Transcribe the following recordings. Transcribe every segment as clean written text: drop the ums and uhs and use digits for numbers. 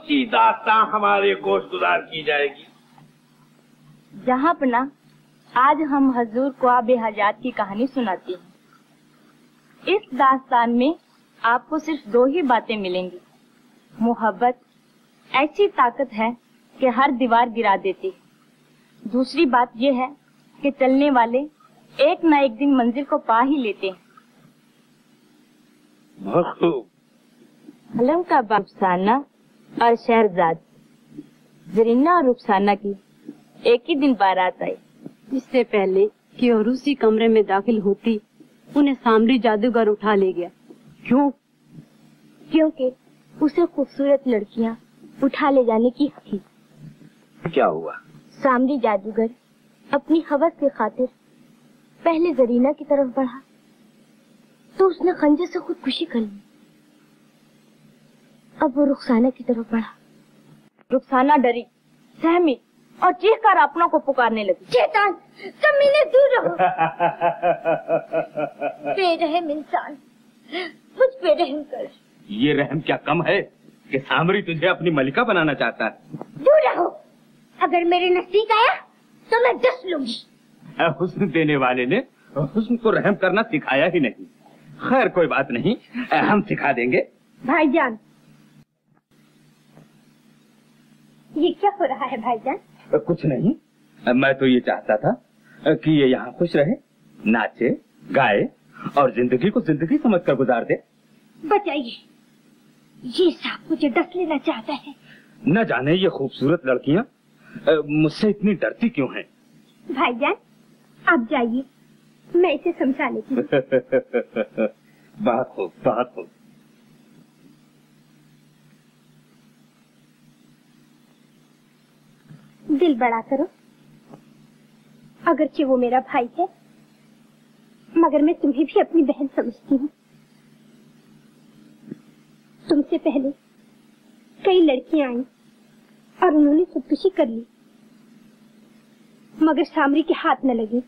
सी दास्तां हमारे गोश्तगुजार की जाएगी। जहाँ पना, आज हम हजूर को आबे हयात की कहानी सुनाती हैं। इस दास्तान में आपको सिर्फ दो ही बातें मिलेंगी। मोहब्बत ऐसी ताकत है कि हर दीवार गिरा देती है। दूसरी बात यह है कि चलने वाले एक न एक दिन मंजिल को पा ही लेते हैं। हलम का रुखसाना और शहरजाद, जरीना और रुखसाना की एक ही दिन बारात आई। इससे पहले कि और उसी कमरे में दाखिल होती, उन्हें सामरी जादूगर उठा ले गया। क्यों? क्योंकि उसे खूबसूरत लड़कियां उठा ले जाने की थी। क्या हुआ? सामरी जादूगर अपनी हवस की खातिर पहले जरीना की तरफ बढ़ा, तो उसने खंजर से खुदकुशी कर ली। अब वो रुखसाना की तरफ बढ़ा। रुखसाना डरी, सहमी और चीख कर अपनों को पुकारने लगी। शैतान, कमीने, दूर रहो। बेरहम इंसान, मुझ पे रहम कर। ये रहम क्या कम है कि सामरी तुझे अपनी मलिका बनाना चाहता है। दूर रहो, अगर मेरे नजदीक आया तो मैं दस लूंगी। हुस्न देने वाले ने हुस्न को रहम करना सिखाया ही नहीं। खैर कोई बात नहीं, हम सिखा देंगे। भाईजान, ये क्या हो रहा है भाईजान? कुछ नहीं, मैं तो ये चाहता था कि ये यहाँ खुश रहे, नाचे गाए और जिंदगी को जिंदगी समझकर गुजार दे। बचाइए, ये सांप मुझे डस लेना चाहता है। न जाने ये खूबसूरत लड़कियाँ मुझसे इतनी डरती क्यों हैं? भाईजान, आप जाइए, मैं इसे समझा लेती हूँ। बहुत खूब, बहुत खूब। दिल बड़ा करो, अगरचे वो मेरा भाई है, मगर मैं तुम्हें भी अपनी बहन समझती हूँ। तुमसे पहले कई लड़कियां आई और उन्होंने खुदकुशी कर ली, मगर सामरी के हाथ न लगी।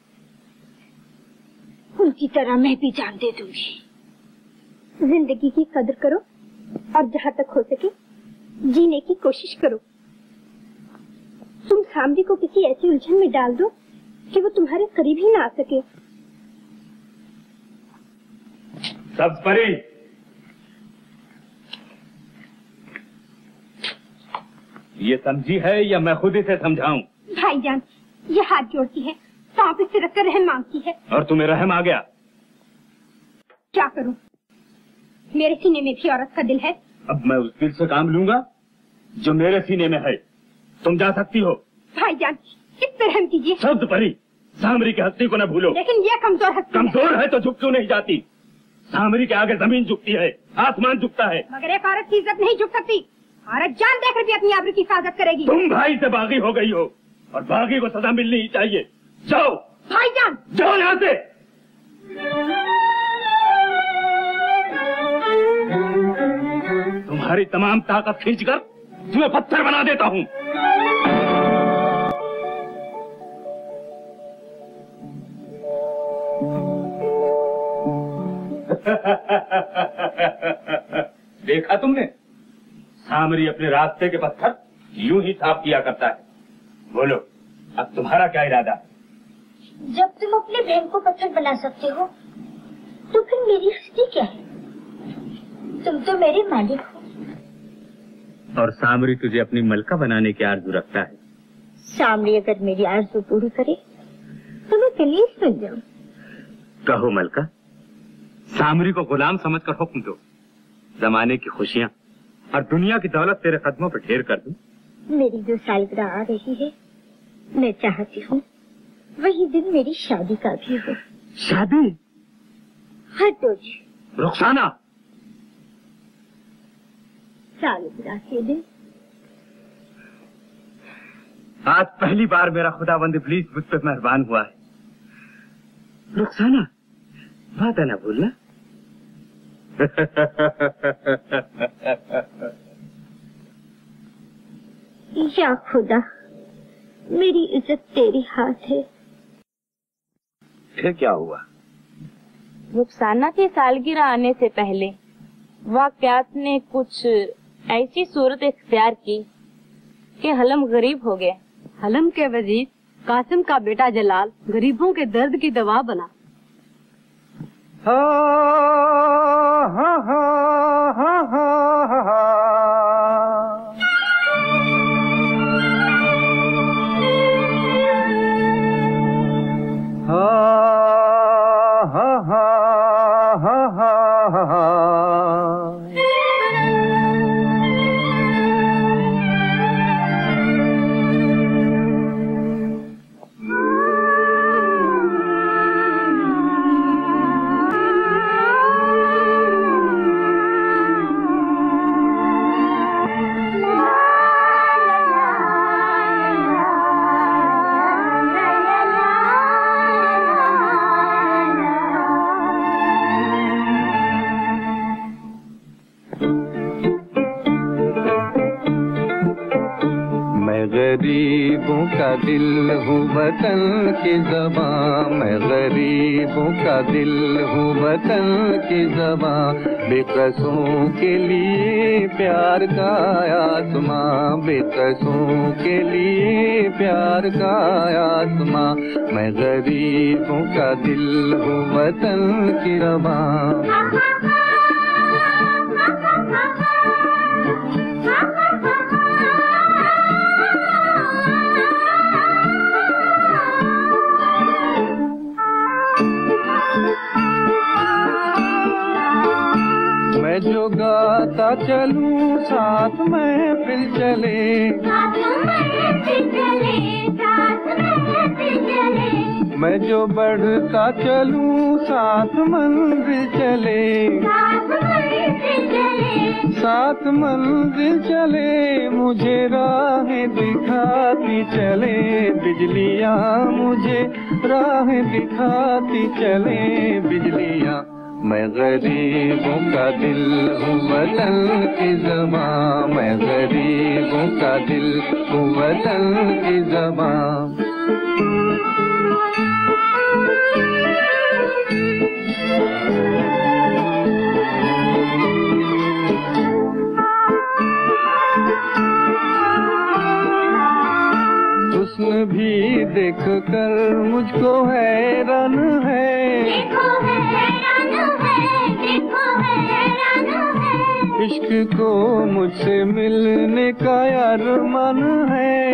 उनकी तरह मैं भी जान दे दूंगी। जिंदगी की कदर करो और जहाँ तक हो सके जीने की कोशिश करो। तुम सामरी को किसी ऐसी उलझन में डाल दो कि वो तुम्हारे करीब ही ना आ सके। सब्ज परी, ये समझी है या मैं खुद इसे समझाऊं? भाईजान, ये हाथ जोड़ती है, सांप इसे रखकर रहम मांगती है। और तुम्हें रहम आ गया? क्या करूं? मेरे सीने में भी औरत का दिल है। अब मैं उस दिल से काम लूंगा जो मेरे सीने में है। तुम जा सकती हो। भाईजान, इस पर रहम कीजिए। सब्ज परी, सामरी की हस्ती को न भूलो। लेकिन ये कमजोर हस्ती कमजोर है तो झुक क्यों नहीं जाती? सामरी के आगे जमीन झुकती है, आसमान झुकता है, मगर एक औरत की इज्जत नहीं झुक सकती। औरत जान देकर भी अपनी आबरू की हिफाजत करेगी। तुम भाई से बागी हो गई हो और बागी को सजा मिलनी ही चाहिए। जाओ भाईजान, जाओ यहाँ से। तुम्हारी तमाम ताकत खींचकर तुम्हें पत्थर बना देता हूँ। देखा तुमने, सामरी अपने रास्ते के पत्थर यूं ही साफ किया करता है। बोलो, अब तुम्हारा क्या इरादा है? जब तुम अपने बहन को पत्थर बना सकते हो, तो फिर मेरी हस्ती क्या है? तुम तो मेरे मालिक हो। और सामरी तुझे अपनी मलका बनाने की आरज़ू रखता है। सामरी अगर मेरी आरज़ू पूरी करे तो मैं कलीस बन जाऊं। कहो मलका, सामरी को गुलाम समझकर हुक्म दो। जमाने की खुशियाँ और दुनिया की दौलत तेरे कदमों पर ढेर कर दूं। मेरी जो सालगिरह आ रही है, मैं चाहती हूँ वही दिन मेरी शादी का भी हो। शादी? हटो जी। रुखसाना, सालगिरह के दिन आज पहली बार मेरा खुदावंद इब्लीस मुझ पर मेहरबान हुआ है। रुखसाना, वादा ना भूलना। या खुदा, मेरी इज्जत तेरे हाथ है। फिर क्या हुआ? रुखसाना की सालगिरह आने से पहले वाकयात ने कुछ ऐसी सूरत इख्तियार की कि हलम गरीब हो गया। हलम के वजीर कासिम का बेटा जलाल गरीबों के दर्द की दवा बना। हा हा हा हा हा हा गरीबों का दिल हूँ वतन की ज़बां, मैं गरीबों का दिल हूँ वतन की ज़बां। बेकसों के लिए प्यार का आसमां, बेकसों के लिए प्यार का आसमां। मैं गरीबों का दिल हूँ वतन की ज़बां। मैं जो गाता चलूं साथ में फिर चले, मैं जो बढ़ता चलूं साथ मंजिल चले, साथ मंजिल चले। मुझे राहें दिखाती चले बिजलियाँ, मुझे राहें दिखाती चले बिजलियाँ। मैं गरीबों का दिल हूँ वतन की ज़बां, मैं गरीबों का दिल हूँ वतन की ज़बां। हुस्न भी देख कर मुझको हैरान है, इश्क को मुझसे मिलने का अरमान है,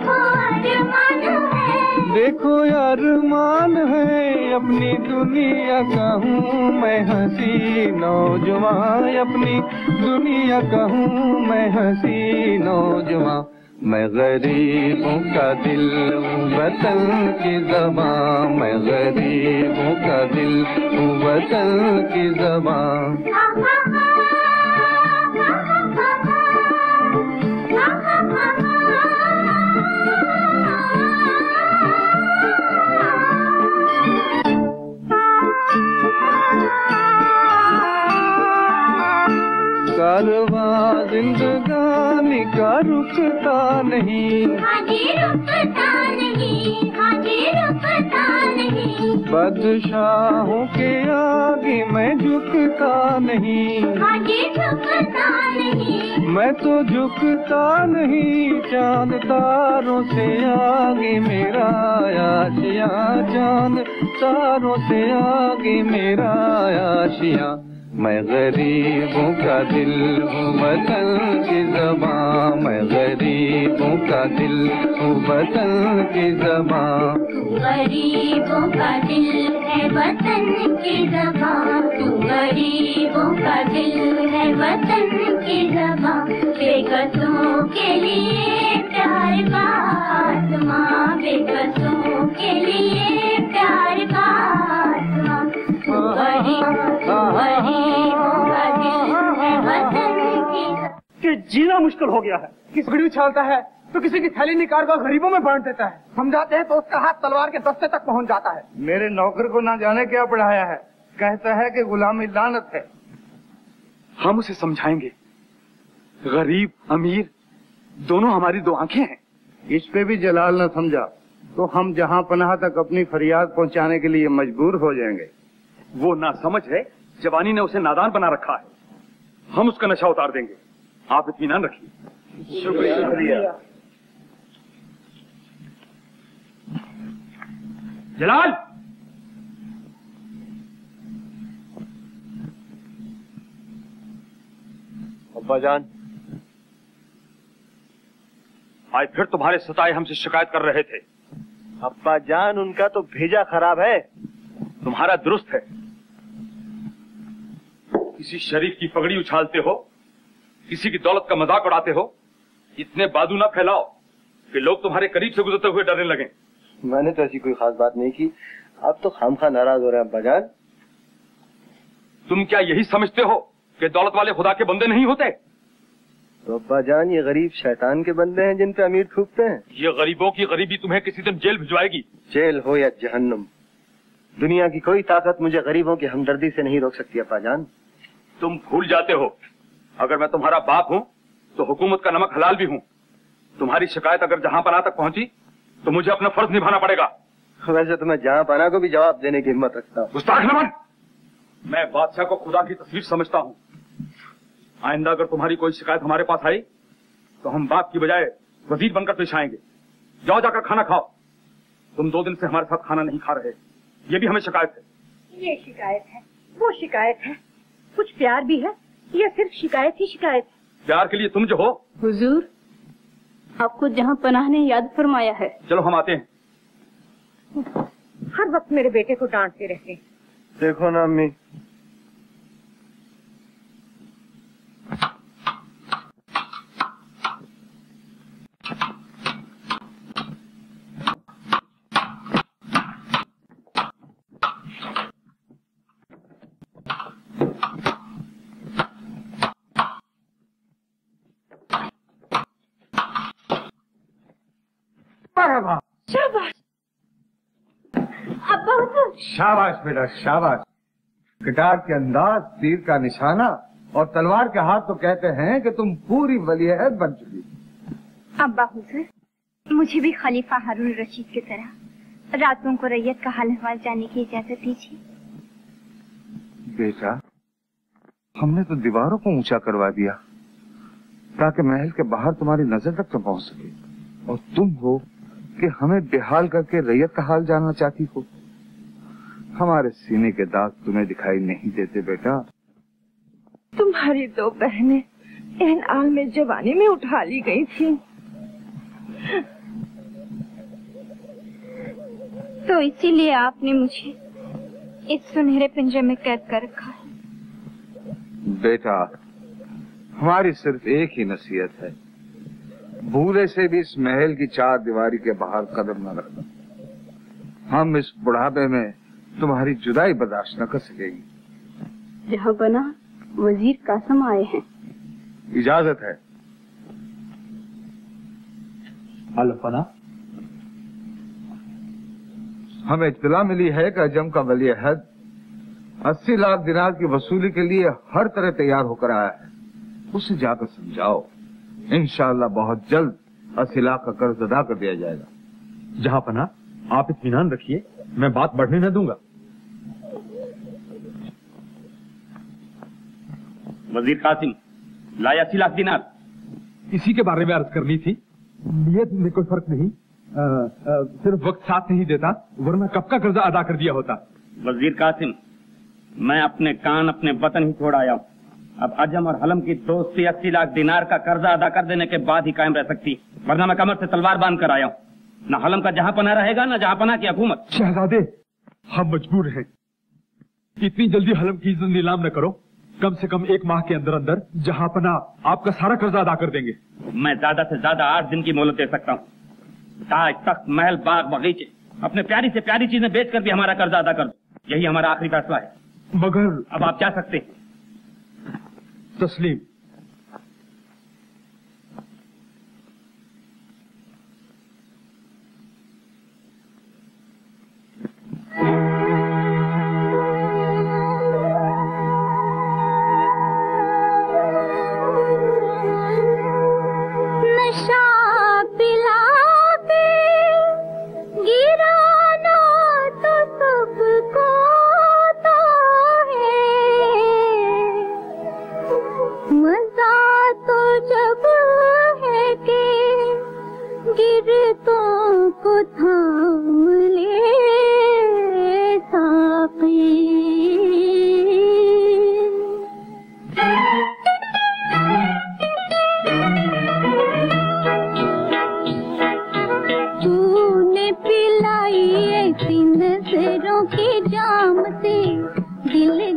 देखो अरमान है। अपनी दुनिया का हूँ मैं हंसी नौजवान, अपनी दुनिया का हूँ मैं हंसी नौजवान। मैं गरीबों का दिल हूँ वतन की ज़बां, मैं गरीबों का दिल हूँ वतन की ज़बां। कारवां जिंदगानी का रुकता नहीं, बादशाहों के आगे मैं झुकता नहीं, मैं तो झुकता नहीं। चांद तारों से आगे मेरा आशिया, चांद तारों से आगे मेरा आशिया। मैं गरीबों का दिल हूँ वतन की ज़बां, मैं गरीबों का दिल हूँ वतन की ज़बां। गरीबों का दिल है वतन की ज़बां, तू गरीबों का दिल है वतन की ज़बां। बेकसों के लिए प्यार का आसमां, बेकसों के लिए प्यार का आसमां। कि जीना मुश्किल हो गया है। किसी बीड़ी उछालता है तो किसी की थैली निकाल कर गरीबों में बांट देता है। समझाते हैं तो उसका हाथ तलवार के दस्ते तक पहुंच जाता है। मेरे नौकर को ना जाने क्या पढ़ाया है, कहता है कि गुलामी लानत है। हम उसे समझाएंगे, गरीब अमीर दोनों हमारी दो आंखें हैं। इस पे भी जलाल न समझा तो हम जहां पनाह तक अपनी फरियाद पहुंचाने के लिए मजबूर हो जाएंगे। वो ना समझ है, जवानी ने उसे नादान बना रखा है। हम उसका नशा उतार देंगे। आप इत्मीनान रखिए। शुक्रिया। जलाल, अब्बा जान, आज फिर तुम्हारे सताए हमसे शिकायत कर रहे थे। अब्बा जान, उनका तो भेजा खराब है। तुम्हारा दुरुस्त है। किसी शरीफ की पगड़ी उछालते हो, किसी की दौलत का मजाक उड़ाते हो। इतने बादू ना फैलाओ कि लोग तुम्हारे करीब से गुजरते हुए डरने लगे। मैंने तो ऐसी कोई खास बात नहीं की। आप तो खामखा नाराज हो रहे हैं अब्बा जान। तुम क्या यही समझते हो कि दौलत वाले खुदा के बंदे नहीं होते? तो अब्बा जान, ये गरीब शैतान के बंदे हैं जिन पे अमीर थूकते हैं। ये गरीबों की गरीबी तुम्हें किसी दिन जेल भिजवाएगी। जेल हो या जहन्नुम, दुनिया की कोई ताकत मुझे गरीबों की हमदर्दी से नहीं रोक सकती अब्बा जान। तुम भूल जाते हो, अगर मैं तुम्हारा बाप हूँ तो हुकूमत का नमक हलाल भी हूँ। तुम्हारी शिकायत अगर जहां पनाह तक पहुंची तो मुझे अपना फर्ज निभाना पड़ेगा। वैसे तो मैं जहां पनाह को भी जवाब देने की हिम्मत रखता हूँ। गुस्ताख न बन। मैं बादशाह को खुदा की तस्वीर समझता हूँ। आइंदा अगर तुम्हारी कोई शिकायत हमारे पास आई तो हम बाप की बजाय वजीर बनकर पेश आएंगे। जाओ जाकर खाना खाओ। तुम 2 दिन से हमारे साथ खाना नहीं खा रहे, ये भी हमें शिकायत है। ये शिकायत है, वो शिकायत है। कुछ प्यार भी है या सिर्फ शिकायत ही शिकायत है? प्यार के लिए तुम जो हो। हुजूर, आपको जहाँ पनाह ने याद फरमाया है। चलो हम आते हैं। हर वक्त मेरे बेटे को डांटते रहते हैं। देखो ना अम्मी, शाबाश अब्बा हुजूर। शाबाश बेटा शाबाश। गिटार के अंदाज, तीर का निशाना और तलवार के हाथ तो कहते हैं कि तुम पूरी वलीअहद बन चुकी। अब्बा हुजूर, मुझे भी खलीफा हारून रशीद की तरह रातों को रैयत का हाल अहवाल जानने की इजाजत दीजिए। बेटा, हमने तो दीवारों को ऊंचा करवा दिया ताकि महल के बाहर तुम्हारी नजर तक तो पहुंच सके, और तुम हो कि हमें बेहाल करके रैयत का हाल जानना चाहती हो। हमारे सीने के दाग तुम्हें दिखाई नहीं देते बेटा। तुम्हारी 2 बहनें इन आल में जवानी में उठा ली गई थी, तो इसीलिए आपने मुझे इस सुनहरे पिंजरे में कैद कर रखा है। बेटा, हमारी सिर्फ एक ही नसीहत है, भूले से भी इस महल की 4 दीवारी के बाहर कदम न रखना। हम इस बुढ़ापे में तुम्हारी जुदाई बर्दाश्त न कर सकेंगे। जहाँ बना वजीर कासम आए हैं। इजाजत है। अल्फना, हमें इत्तला मिली है कि अजम का वलीअहद 80 लाख दिनार की वसूली के लिए हर तरह तैयार होकर आया है। उसे जाकर समझाओ, इंशाअल्लाह बहुत जल्द 80 लाख का कर्ज अदा कर दिया जाएगा। जहां पना, आप इत्मीनान रखिए, मैं बात बढ़ने न दूंगा। वजीर कासिम, लाए 80 लाख दिनार। इसी के बारे में अर्ज करनी थी। नियत में कोई फर्क नहीं, सिर्फ वक्त साथ नहीं देता, वरना कब का कर्जा अदा कर दिया होता। वजीर कासिम, मैं अपने कान अपने वतन ही छोड़ आया हूँ। अब अजम और हलम की दोस्ती 80 लाख दिनार का कर्जा अदा कर देने के बाद ही कायम रह सकती, वरना मैं कमर से तलवार बांध कर आया हूँ। न हलम का जहां पना रहेगा, न जहां पना की हुकूमत। शहजादे, हम मजबूर हैं। इतनी जल्दी हलम की इज्जत नीलाम न करो। कम से कम 1 माह के अंदर अंदर जहां पना आपका सारा कर्जा अदा कर देंगे। मैं ज्यादा से ज्यादा 8 दिन की मोहलत दे सकता हूँ। ताज, तख्त, महल, बाग, बगीचे, अपने प्यारी से प्यारी चीजें बेचकर भी हमारा कर्जा अदा कर दो। यही हमारा आखिरी फैसला है। मगर अब आप जा सकते हैं। तस्लीम,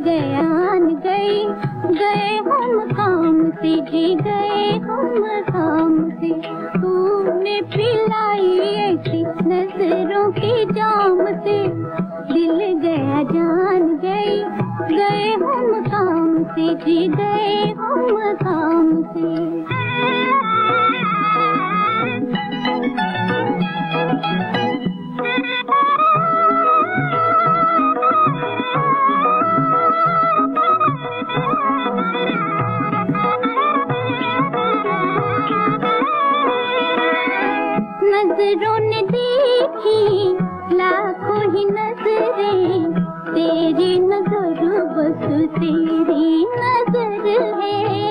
गयान गए हम काम से जी गए हम काम से। तूने पिलाई ऐसी नजरों की जाम से दिल गया जान गए हम काम से जी गए हम काम से। नजरों ने देखी लाखों ही नजरें, तेरी नजर बस तेरी नजर है।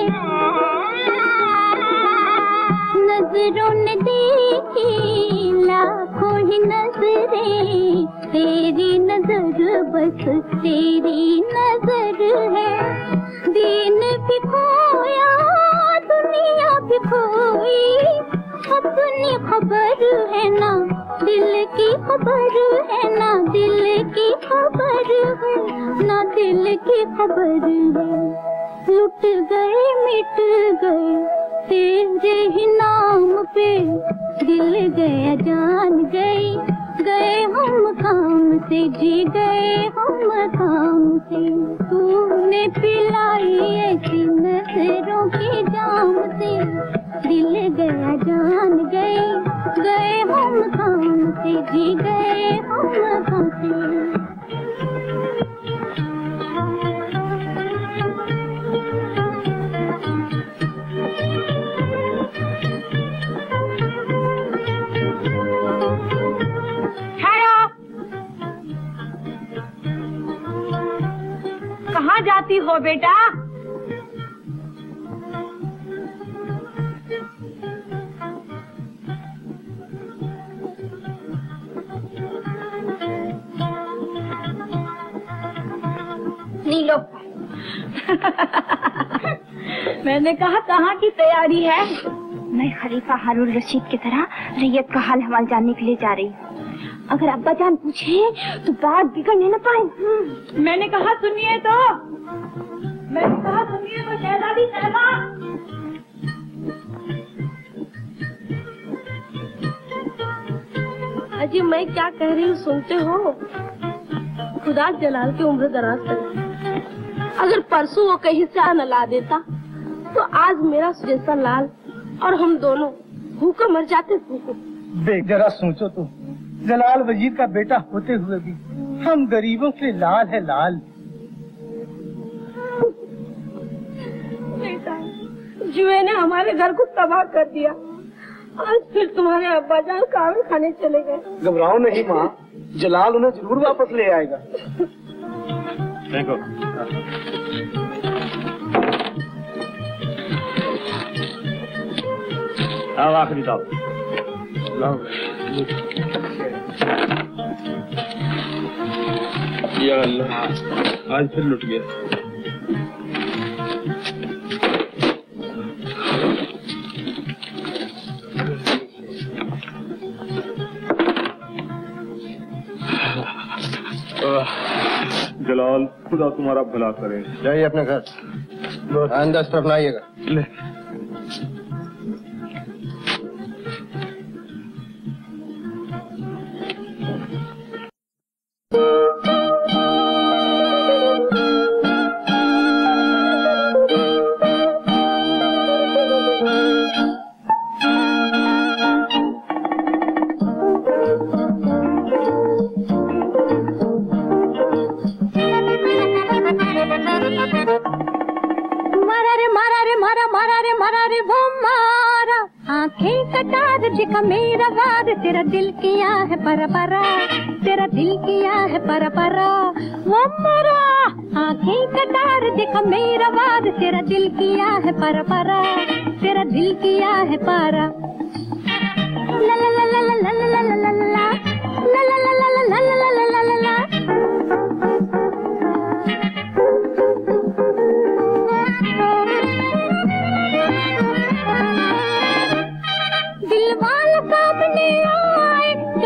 नजरों ने देखी लाखों ही नजरें, तेरी नजर बस तेरी नजर है। दिन भी खोया दुनिया भी खोई, अपनी खबर है ना दिल की खबर है ना दिल की खबर है ना दिल की खबर है। लुट गए मिट गए तेरे ही नाम पे, दिल गया जान गए हम काम से जी गए हम काम से। तूने पिलाई ऐसी नजरों की जाम से दिल गया जान गए हम काम से जी गए हम काम से। कहाँ जाती हो बेटा? नीलो मैंने कहा कहाँ की तैयारी है? मैं खलीफा हारून रशीद की तरह रैयत का हाल हवाल जानने के लिए जा रही हूँ। अगर अब्बा जान पूछे तो बात बिगड़ने न पाए। मैंने कहा सुनिए तो, मैंने कहा सुनिए तो शहजादी साहबा। अजी मैं क्या कह रही हूँ सुनते हो? खुदा जलाल की उम्र दराज करे। अगर परसों वो कहीं से न ला देता तो आज मेरा जैसा लाल और हम दोनों भूखे मर जाते। भूखे देख जरा सोचो तो, जलाल वजीर का बेटा होते हुए भी हम गरीबों के लाल है लाल। बेटा जुए ने हमारे घर को तबाह कर दिया। आज फिर तुम्हारे अब्बा जान कावे खाने चले गए। घबराओ नहीं माँ, जलाल उन्हें जरूर वापस ले आएगा। देखो आओ आखिरी दाव या अल्लाह, आज फिर लुट गया। जलाल खुदा तुम्हारा भला करे। जाइए अपने घर, आइंदा इस तरफ ना आइएगा। मेरा वार तेरा दिल किया है परा परा, तेरा दिल किया है परा परा वो मरा। आँखें कटार देखा मेरा वार तेरा दिल किया है परा परा, तेरा दिल किया है परा। ला ला ला ला ला ला ला ला ला ला ला ला ला ला ला ला ला ला ला।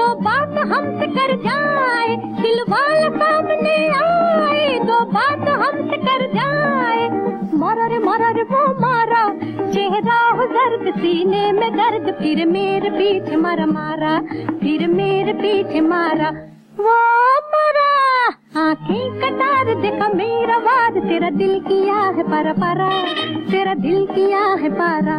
हमसे कर जाए दिल वाला सामने आए, दो बात हम शांत कर जाए। मारा रे वो मारा, चेहरा हो जर्द, सीने में दर्द, फिर मेरे पीछे मारा मारा, फिर मेरे पीछे मारा। वो मारा आंखें कटार, देखा मेरा वार, तेरा दिल किया है पारा पारा, तेरा दिल किया है पारा।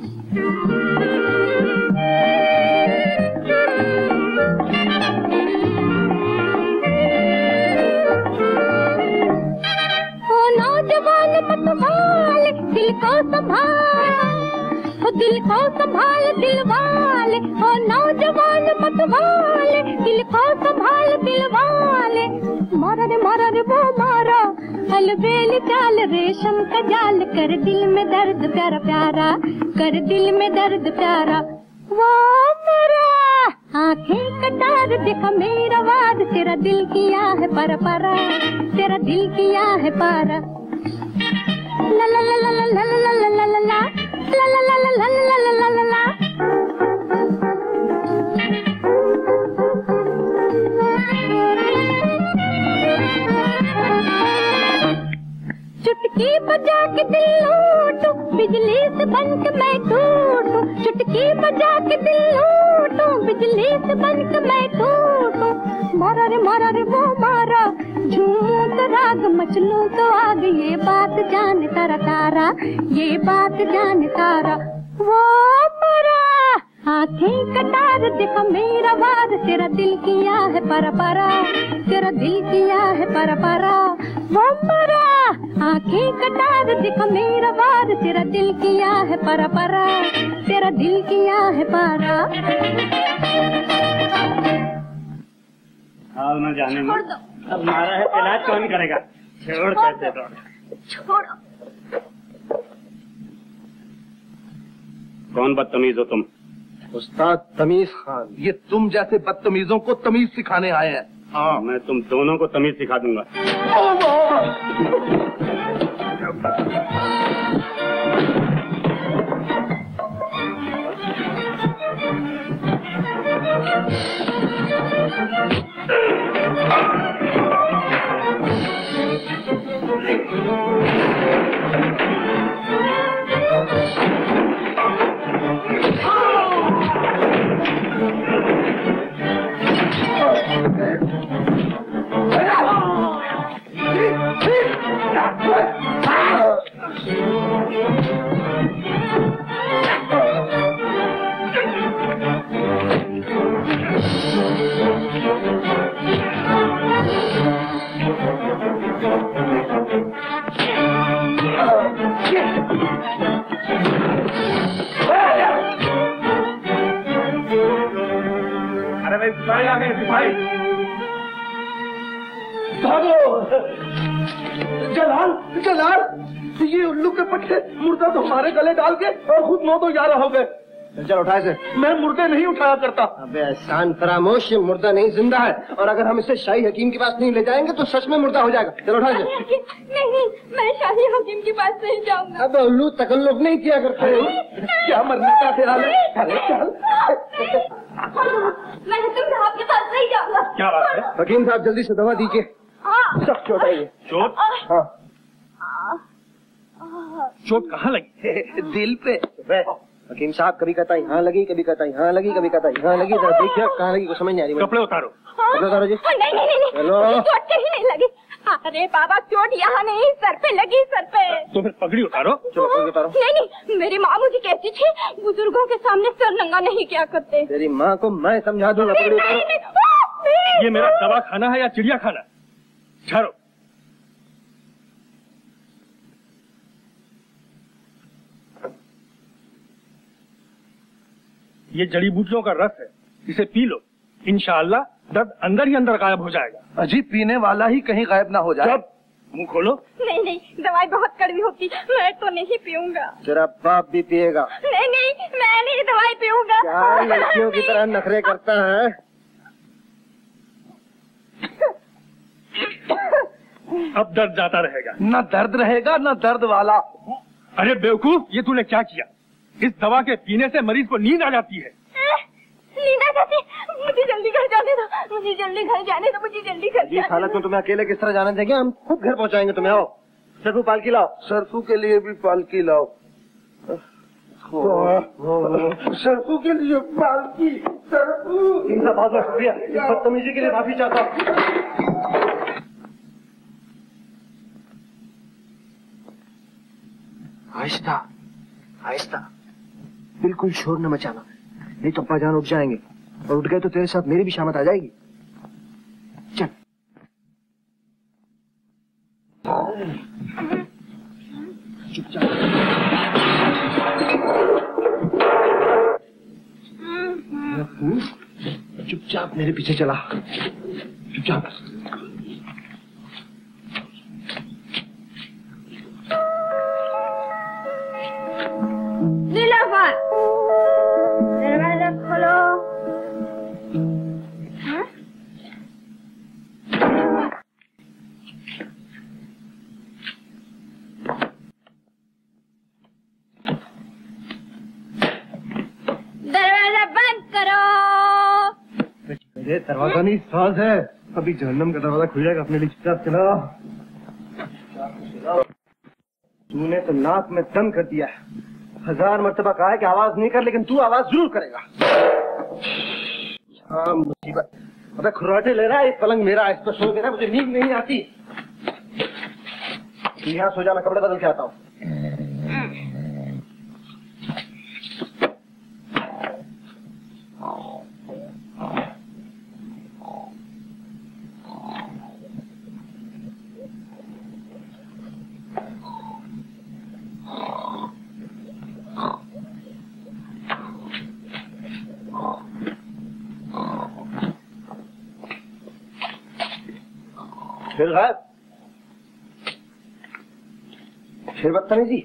ओ नौजवान मतवाले, दिल को संभाल, ओ दिल को संभाल दिल वाले। ओ नौजवान मतवाले, दिल को संभाल दिल वाले। मारा रे वो मारा, अलबेली चाल, रेशम का जाल, कर दिल में दर्द प्यारा प्यारा, कर दिल में दर्द प्यारा। वो मारा आंखें कटार, देखा मेरा वार, तेरा दिल किया है पारा पारा, तेरा दिल किया है पारा। ला ला ला ला ला ला ला ला ला ला ला ला ला ला ला ला ला ला ला। चुटकी बजा के दिल लूटूं, बिजली से बनके मैं टूटूं। चुटकी बजा के दिल लूटूं, बिजली से बनके मैं टूटूं। मारा रे वो मारा, झूमूं तो राग, मचलूं तो आग, ये बात जाने तारा तारा, ये बात जाने तारा। वो मारा आंखें कटार, देखा मेरा वार, तेरा दिल किया है पारा पारा, तेरा दिल किया है पारा पारा। वो मारा आंखें कटार, देखा मेरा वार, तेरा दिल किया है पारा पारा, तेरा दिल किया है पारा। हाल न जाने में अब मारा है, इलाज कौन करेगा? छोड़ कैसे तो छोड़ो। कौन बदतमीज हो तुम? उस्ताद तमीज खान। ये तुम जैसे बदतमीजों को तमीज सिखाने आए हैं। हाँ, मैं तुम दोनों को तमीज सिखा दूंगा। सिपाही आ गए, सिपाही भागो। जलाल जलाल, ये उल्लू के पट्टे मुर्दा तो हमारे गले डाल के और खुद 9-11 हो गए। चल उठा इसे। मैं मुर्दे नहीं उठाया करता। अबे एहसान फरामोश, ये मुर्दा नहीं जिंदा है, और अगर हम इसे शाही हकीम के पास नहीं ले जाएंगे तो सच में मुर्दा हो जाएगा। चलो उठा इसे। नहीं, मैं शाही हकीम के पास नहीं जाऊंगा। अब उल्लू तकल्लुफ नहीं किया करते। क्या मरने का ख्याल है? अरे चल। मैं तुम साहब के पास नहीं जाऊंगा। क्या बात है? हकीम साहब जल्दी से दवा दीजिए। सब चोट आई है। चोट? हाँ। चोट कहाँ लगी? दिल पे। हकीम साहब कभी कहता है यहाँ लगी, कभी कहता है यहाँ लगी, कभी कहता है यहाँ लगी। जरा देखिए कहाँ लगी, कुछ समझ नहीं आ रही। कपड़े उतारो। कपड़े उतारो जी। नहीं, चोट कहीं नहीं लगी। अरे बाबा, चोट यहाँ नहीं, सर पे लगी, सर पे। तो फिर पगड़ी उतारो। चलो पगड़ी उतारो। नहीं, मेरी माँ मुझे कहती थी बुजुर्गों के सामने सर नंगा नहीं किया करते। तेरी माँ को मैं समझा दूंगा। पगड़ी उतारो। ये मेरा दवा खाना है या चिड़िया खाना? झाड़ो। ये जड़ी बूटियों का रस है, इसे पी लो, इंशाअल्लाह दर्द अंदर ही अंदर गायब हो जाएगा। अजी पीने वाला ही कहीं गायब ना हो जाए। जब मुंह खोलो। नहीं, दवाई बहुत कड़वी होती, मैं तो नहीं पीऊंगा। तेरा बाप भी पिएगा। नहीं, मैं नहीं दवाई पीऊंगा। क्या लड़कियों की तरह नखरे करता है? अब दर्द जाता रहेगा। न दर्द रहेगा न दर्द वाला। अरे बेवकूफ, ये तूने क्या किया? इस दवा के पीने से मरीज को नींद आ जाती है। नींद आ जाती? मुझे जल्दी घर जाने दो, मुझे जल्दी घर जाने दो, मुझे जल्दी घर जाने दो। इस हालत में तुम्हें अकेले किस तरह जाने देंगे? हम खुद घर पहुंचाएंगे तुम्हें। आओ। सरफू पालकी लाओ। सरफू के लिए भी पालकी लाओ। सरफू के लिए पालकी। सरफू इनका बहुत बहुत शुक्रिया, इस बदतमीजी के लिए माफी चाहता हूँ। आहिस्ता आहिस्ता, बिल्कुल शोर न मचाना, नहीं तो अब्बाजान उठ जाएंगे और उठ गए तो तेरे साथ मेरी भी शामत आ जाएगी। चल। चुपचाप चुपचाप मेरे पीछे चला, चुपचाप। नीलोफर, दरवाजा खोलो। दरवाजा बंद करो। ये दरवाजा नहीं, साज है। अभी जहन्नम का दरवाजा खुल जाएगा, अपने लिए चुपचाप चला। तूने तो नाक में दम कर दिया है। 1000 मर्तबा कहा है कि आवाज नहीं कर, लेकिन तू आवाज जरूर करेगा। हाँ मुसीबत। अबे खुराटे ले रहा है, पलंग मेरा है, इस पर सो गया, मुझे नींद नहीं आती। यहाँ सो जा, मैं कपड़े बदल के आता हूँ। फिर गायब, फिर बदतमीजी।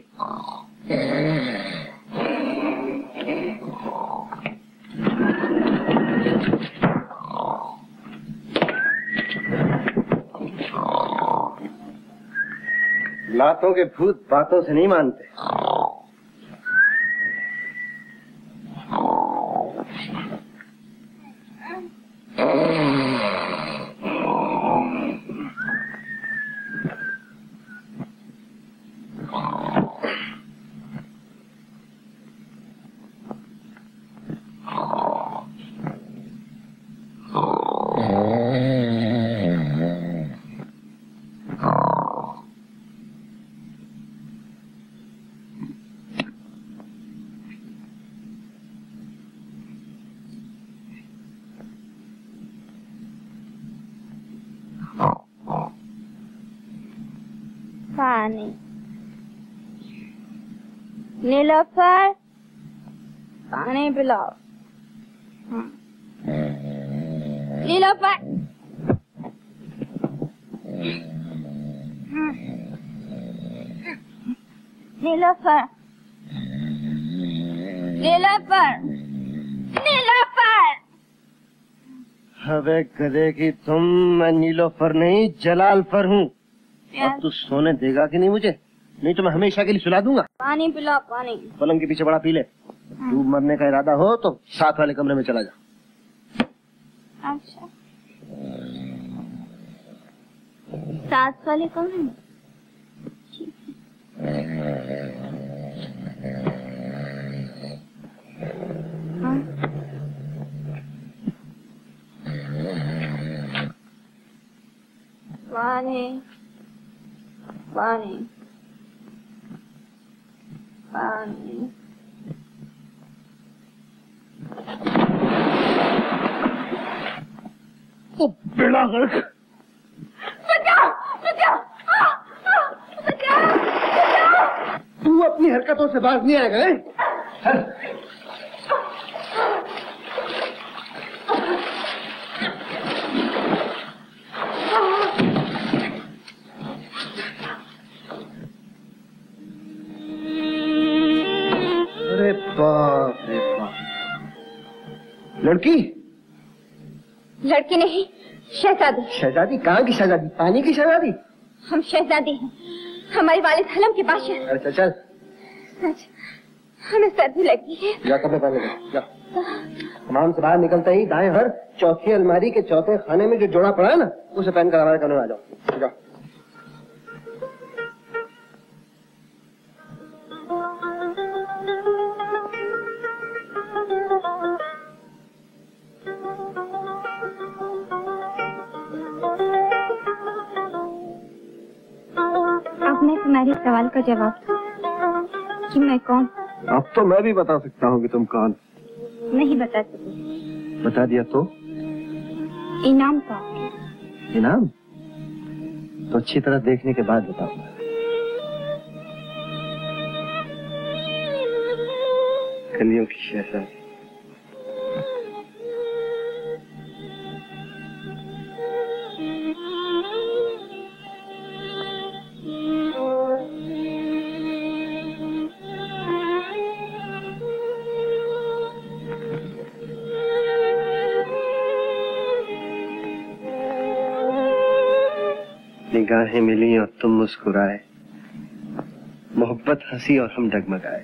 लातों के भूत बातों से नहीं मानते। पानी। नीलोफर, पानी पिलाओ। नीलोफर, नीलोफर, नीलोफर, नीलोफर। अबे गधे की तुम, मैं नीलोफर नहीं जलालफर हूँ। अब तू सोने देगा कि नहीं मुझे? नहीं तो मैं हमेशा के लिए सुला दूंगा। पानी पिलाओ, पानी। पलंग के पीछे बड़ा पी ले। तू मरने का इरादा हो तो साथ वाले कमरे में चला जा। अच्छा, साथ वाले कमरे में? पानी, पानी, पानी। ओ बेड़ा गर्क! बचाओ, बचाओ, बचाओ, बचाओ! तू अपनी हरकतों से बाज नहीं आएगा, हैं? अरे बाप रे बाप! लड़की? लड़की नहीं, शहजादी। शहजादी? कहाँ की शहजादी? पानी की शहजादी? हम शहजादी हैं, हमारे वालिद हलम के बादशाह। अच्छा चल, सच, हमें सर्दी लगी है। जा कपड़े पहन ले, जा। हमाम से बाहर निकलते ही दाएं हर चौथी अलमारी के चौथे खाने में जो जोड़ा पड़ा है ना, उसे पहनकर हमारे कमरे में आ जाओ। जाओ। तुम्हारे सवाल का जवाब दो कि मैं कौन। अब तो मैं भी बता सकता हूँ कि तुम कौन। नहीं बता सकती। बता दिया तो इनाम का। इनाम तो अच्छी तरह देखने के बाद बताऊंगा। कलियों की शहजादी। निगाहें मिली और तुम मुस्कुराए, मोहब्बत हंसी और हम डगमगाए।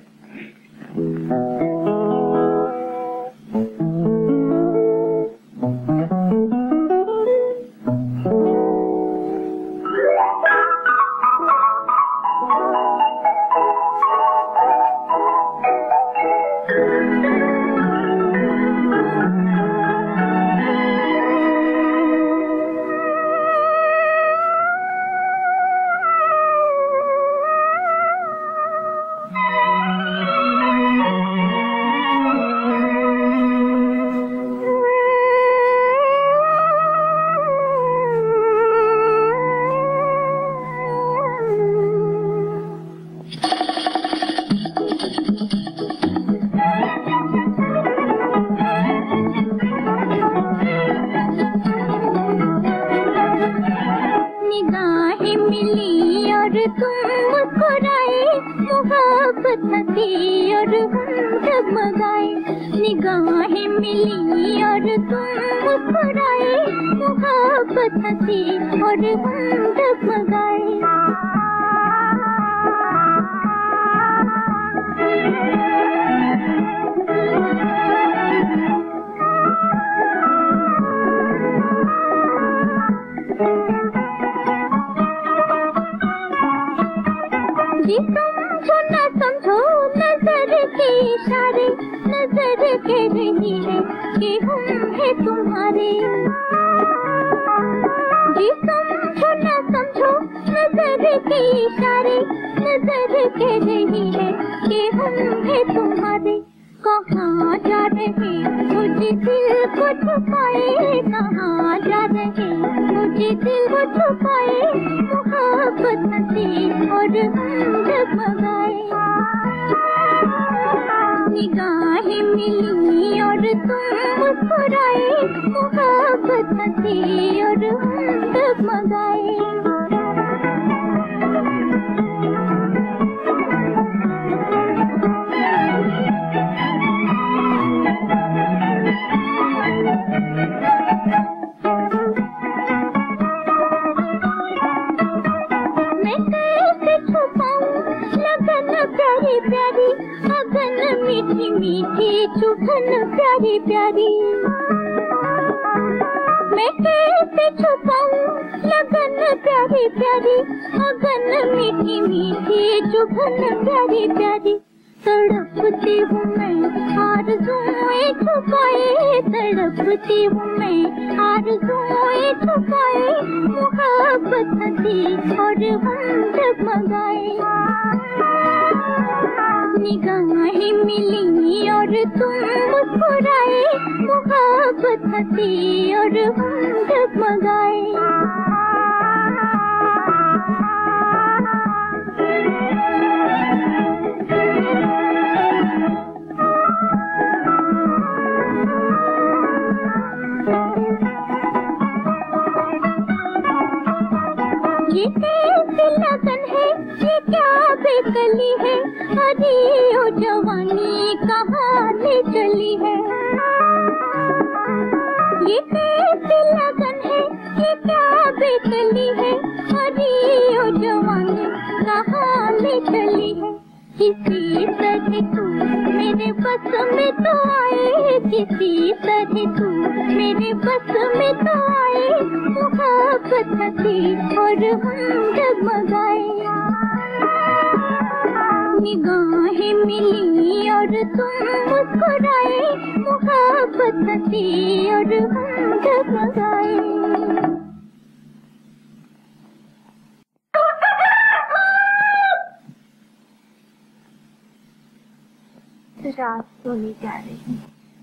रात सोने जा रही हूँ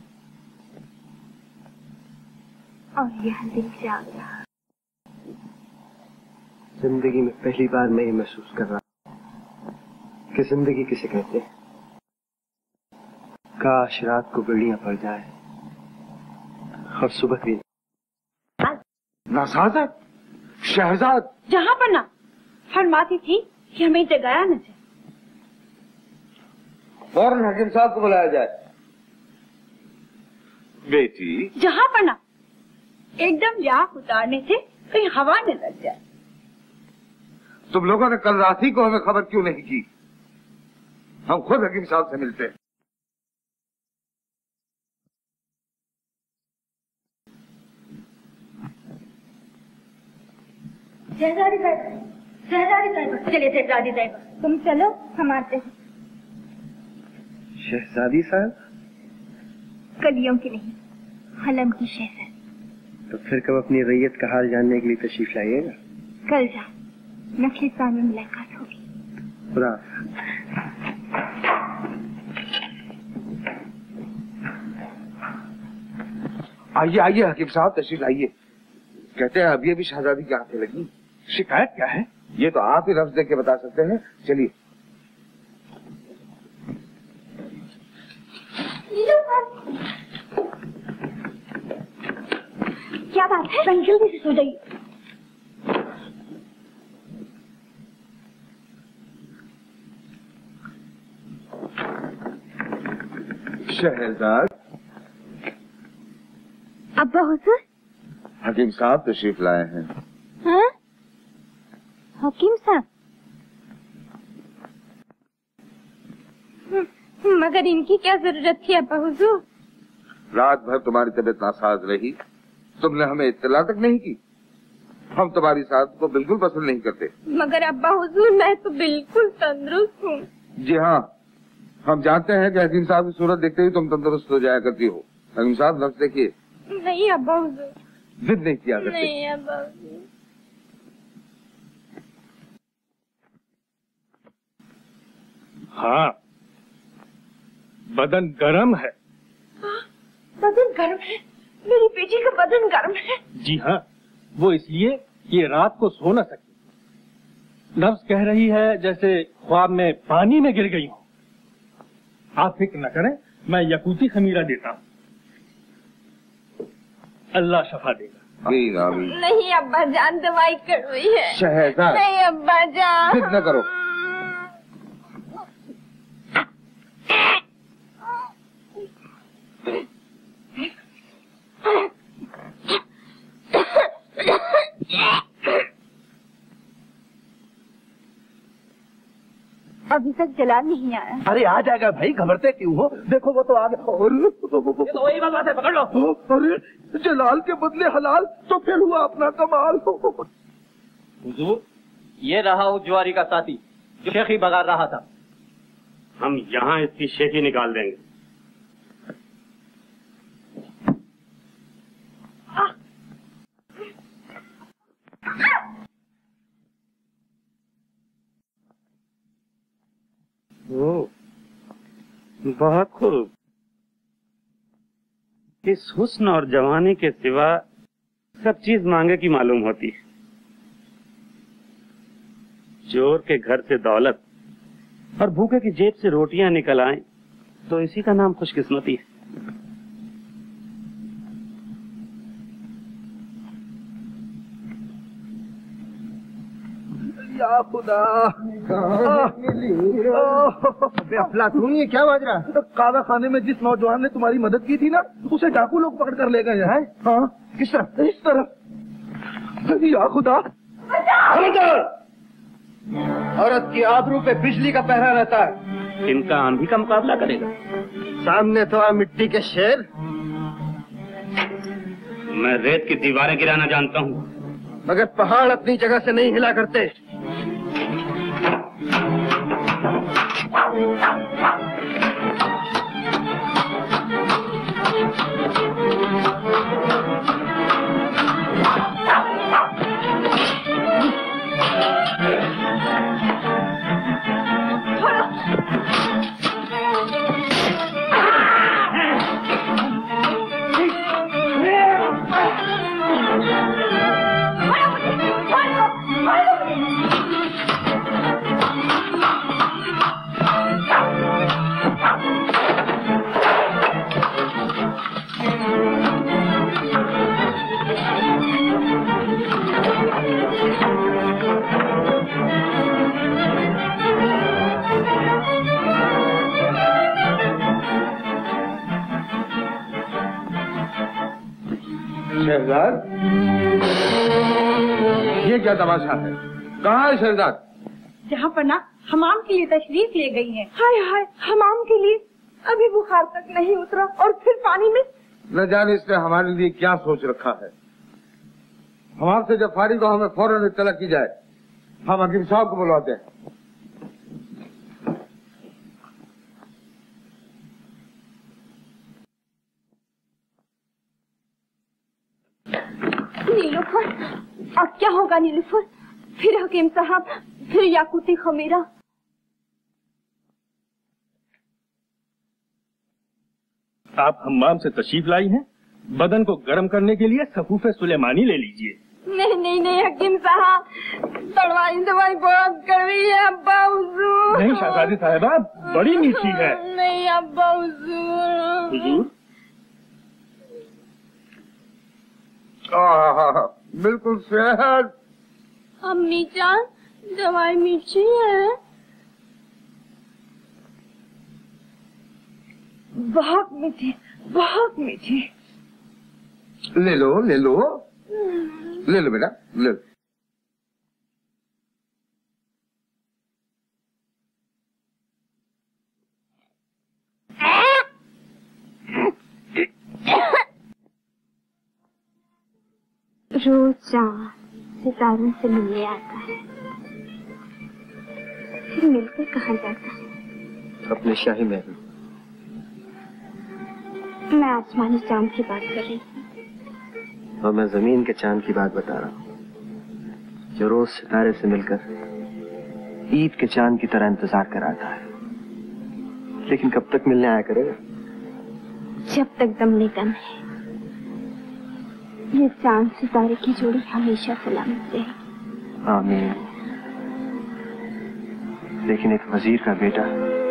और यह दिन जाग रहा। जिंदगी में पहली बार मैं ये महसूस कर रहा कि जिंदगी किसे कहते हैं। काश रात को बेड़ियां पड़ जाए और सुबह भी। नासाजत, शहजाद। जहाँ पर ना फरमाती थी कि हमें जगाया न जाए। फौरन हकीम साहब को बुलाया जाए। बेटी, जहाँ पर ना एकदम याक उतारने से कहीं हवा न लग जाए। तुम लोगों ने कल रात ही को हमें खबर क्यों नहीं की? हम खुद हकीम साहब से मिलते हैं। शहजादी साहिबा, शहजादी साहिबा, चलिए शहजादी साहिबा, तुम चलो, हम आते हैं। शहजादी साहब? कलियों की नहीं, हलम की शहजादी। तो फिर कब अपनी रैयत का हाल जानने के लिए तशरीफ लाइएगा? कल रात नखलिस्तान में मुलाकात होगी। खुदा। आइए आइए हकीम साहब, तशरीफ लाइए। कहते हैं अभी अभी शहजादी की आंखें लगी। शिकायत क्या है? ये तो आप ही लफ्ज देके बता सकते हैं। चलिए। क्या बात है? बहन जल्दी से सो जाइए। शहजाद। अब्बा हुजूर। हकीम साहब तशरीफ लाए हैं। हाँ? हकीम साहब? मगर इनकी क्या जरूरत थी अब्बा हुजूर? रात भर तुम्हारी तबीयत नासाज रही, तुमने हमें इत्तला तक नहीं की। हम तुम्हारी साथ को बिल्कुल पसंद नहीं करते। मगर अब्बा हुजूर, मैं तो बिल्कुल तंदुरुस्त हूँ। जी हाँ, हम जानते हैं कि हकीम साहब की सूरत देखते ही तुम तंदुरुस्त हो जाया करती हो। हकीम साहब लफ्ज देखिए। नहीं अब्बा हुजूर। जिद नहीं किया करते। नहीं अब्बा हुजूर। हाँ, बदन गर्म है। बदन गर्म है? मेरी बेटी का बदन गर्म है? जी हाँ, वो इसलिए कि रात को सो न सके। नफ्स कह रही है जैसे ख्वाब में पानी में गिर गई हो। आप फिक्र न करें, मैं यकूती खमीरा देता हूँ। अल्लाह शफा देगा। आमीन आमीन। नहीं अब्बा जान, दवाई कड़वी है। शहजाद। नहीं अब्बा जान। जिद न करो। अभी तक जलाल नहीं आया। अरे आ जाएगा भाई, घबरते क्यों हो? देखो वो तो आ गया। और ये तो वही बात है, पकड़ लो। अरे जलाल के बदले हलाल, तो फिर हुआ अपना कमाल। हुजूर, ये रहा उस जुआरी का साथी जो शेखी बगा रहा था। हम यहाँ इसकी शेखी निकाल देंगे। बहुत खूब। इस हुस्न और जवानी के सिवा सब चीज मांगे की मालूम होती है। चोर के घर से दौलत और भूखे की जेब से रोटियां निकल आए तो इसी का नाम खुशकिस्मती है। या खुदा, अफलातून, ये क्या बाज रहा? काला खाने में जिस नौजवान ने तुम्हारी मदद की थी ना, उसे डाकू लोग पकड़ कर ले गए हैं। हाँ, किस तरफ? इस तरफ। या खुदा। औरत की आबरू पे बिजली का पहरा रहता है। इनका आंधी का मुकाबला करेगा। सामने तो आ मिट्टी के शेर। मैं रेत की दीवारें गिराना जानता हूँ, मगर पहाड़ अपनी जगह से नहीं हिला करते। शहजाद, ये क्या तमाशा है? कहाँ है शहजाद? जहाँ पर ना हमाम के लिए तशरीफ ले गई है। हाय हाय, हमाम के लिए? अभी बुखार तक नहीं उतरा और फिर पानी में। न जाने इसने हमारे लिए क्या सोच रखा है। हमारे से जब फारिग हो हमें फौरन इत्तला की जाए। हम हकीम साहब को बुलवाते हैं। नीलूफर, अब क्या होगा नीलूफर? फिर हकीम साहब, फिर याकूती खमीरा। आप हम्माम से तशरीफ लाई हैं? बदन को गर्म करने के लिए सफूफे सुलेमानी ले लीजिए। नहीं नहीं नहीं हकीम साहब, दवाई बहुत कड़वी है अब्बा हुजूर। नहीं शहजादी साहिबा, बड़ी मीठी है। नहीं अब्बा हुजूर। हुजूर? बिल्कुल सेहत। अम्मी जान, दवाई मीठी है। बहुत मीठी, बहुत मीठी। ले लो ले लो ले लो बेटा, ले लो। रोज चाँद सितारों से मिलने आता है, फिर मिलकर कहाँ जाता है? अपने शाही महल। मैं आसमानी चाँद की बात कर रही हूँ। और मैं जमीन के चांद की बात बता रहा हूँ, जो रोज सितारे से मिलकर ईद के चांद की तरह इंतजार कराता है। लेकिन कब तक मिलने आया करेगा? जब तक दम में दम है। ये चांद सितारे की जोड़ी हमेशा सलामत रहे। आमीन। लेकिन एक वजीर का बेटा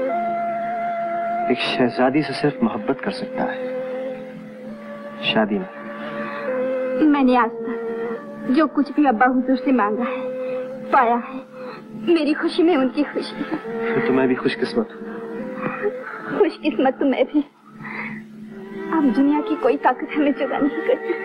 एक शहजादी से सिर्फ मोहब्बत कर सकता है, शादी में। मैंने आज तक जो कुछ भी अब्बा हुजूर से मांगा है, पाया है। मेरी खुशी में उनकी खुशी है। फिर तो मैं भी खुशकिस्मत हूँ। खुशकिस्मत तो मैं भी। अब दुनिया की कोई ताकत हमें जुदा नहीं करती।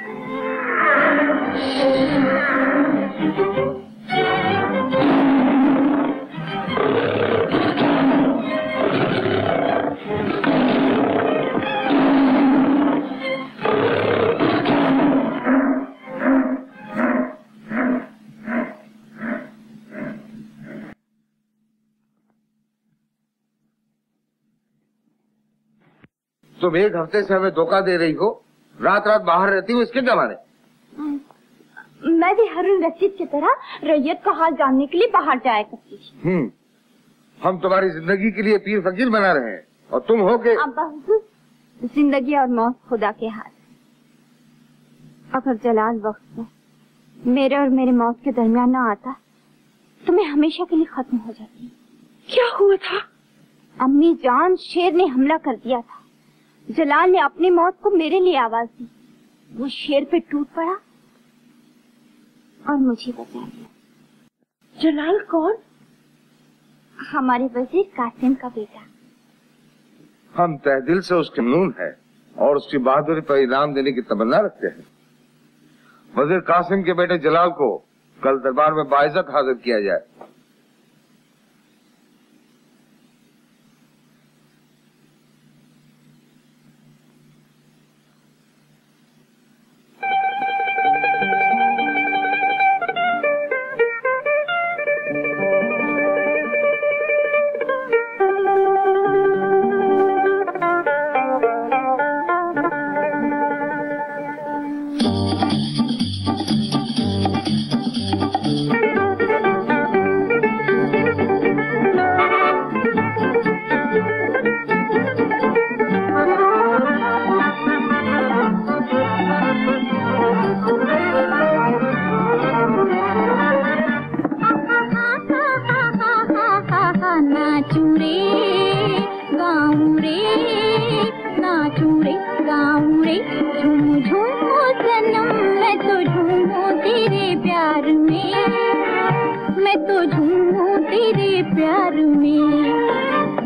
तुम एक हफ्ते से हमें धोखा दे रही हो, रात रात बाहर रहती हो, इसके क्या माने? मैं भी हारून रशीद की तरह रैयत का हाल जानने के लिए बाहर जाया करती थी। हम तुम्हारी जिंदगी के लिए पीर फकीर बना रहे हैं और तुम हो के। अब्बा हुजूर, जिंदगी और मौत खुदा के हाथ। अगर जलाल वक्त में मेरे और मेरे मौत के दरमियान न आता तो मैं हमेशा के लिए खत्म हो जाती। क्या हुआ था? अम्मी जान, शेर ने हमला कर दिया था। जलाल ने अपनी मौत को मेरे लिए आवाज दी। वो शेर पे टूट पड़ा और मुझे बचा लिया। जलाल कौन? हमारे वजीर कासिम का बेटा। हम तहे दिल से उसके ममनून हैं और उसकी बहादुरी पर इनाम देने की तमन्ना रखते हैं। वजीर कासिम के बेटे जलाल को कल दरबार में बाइज्जत हाजिर किया जाए।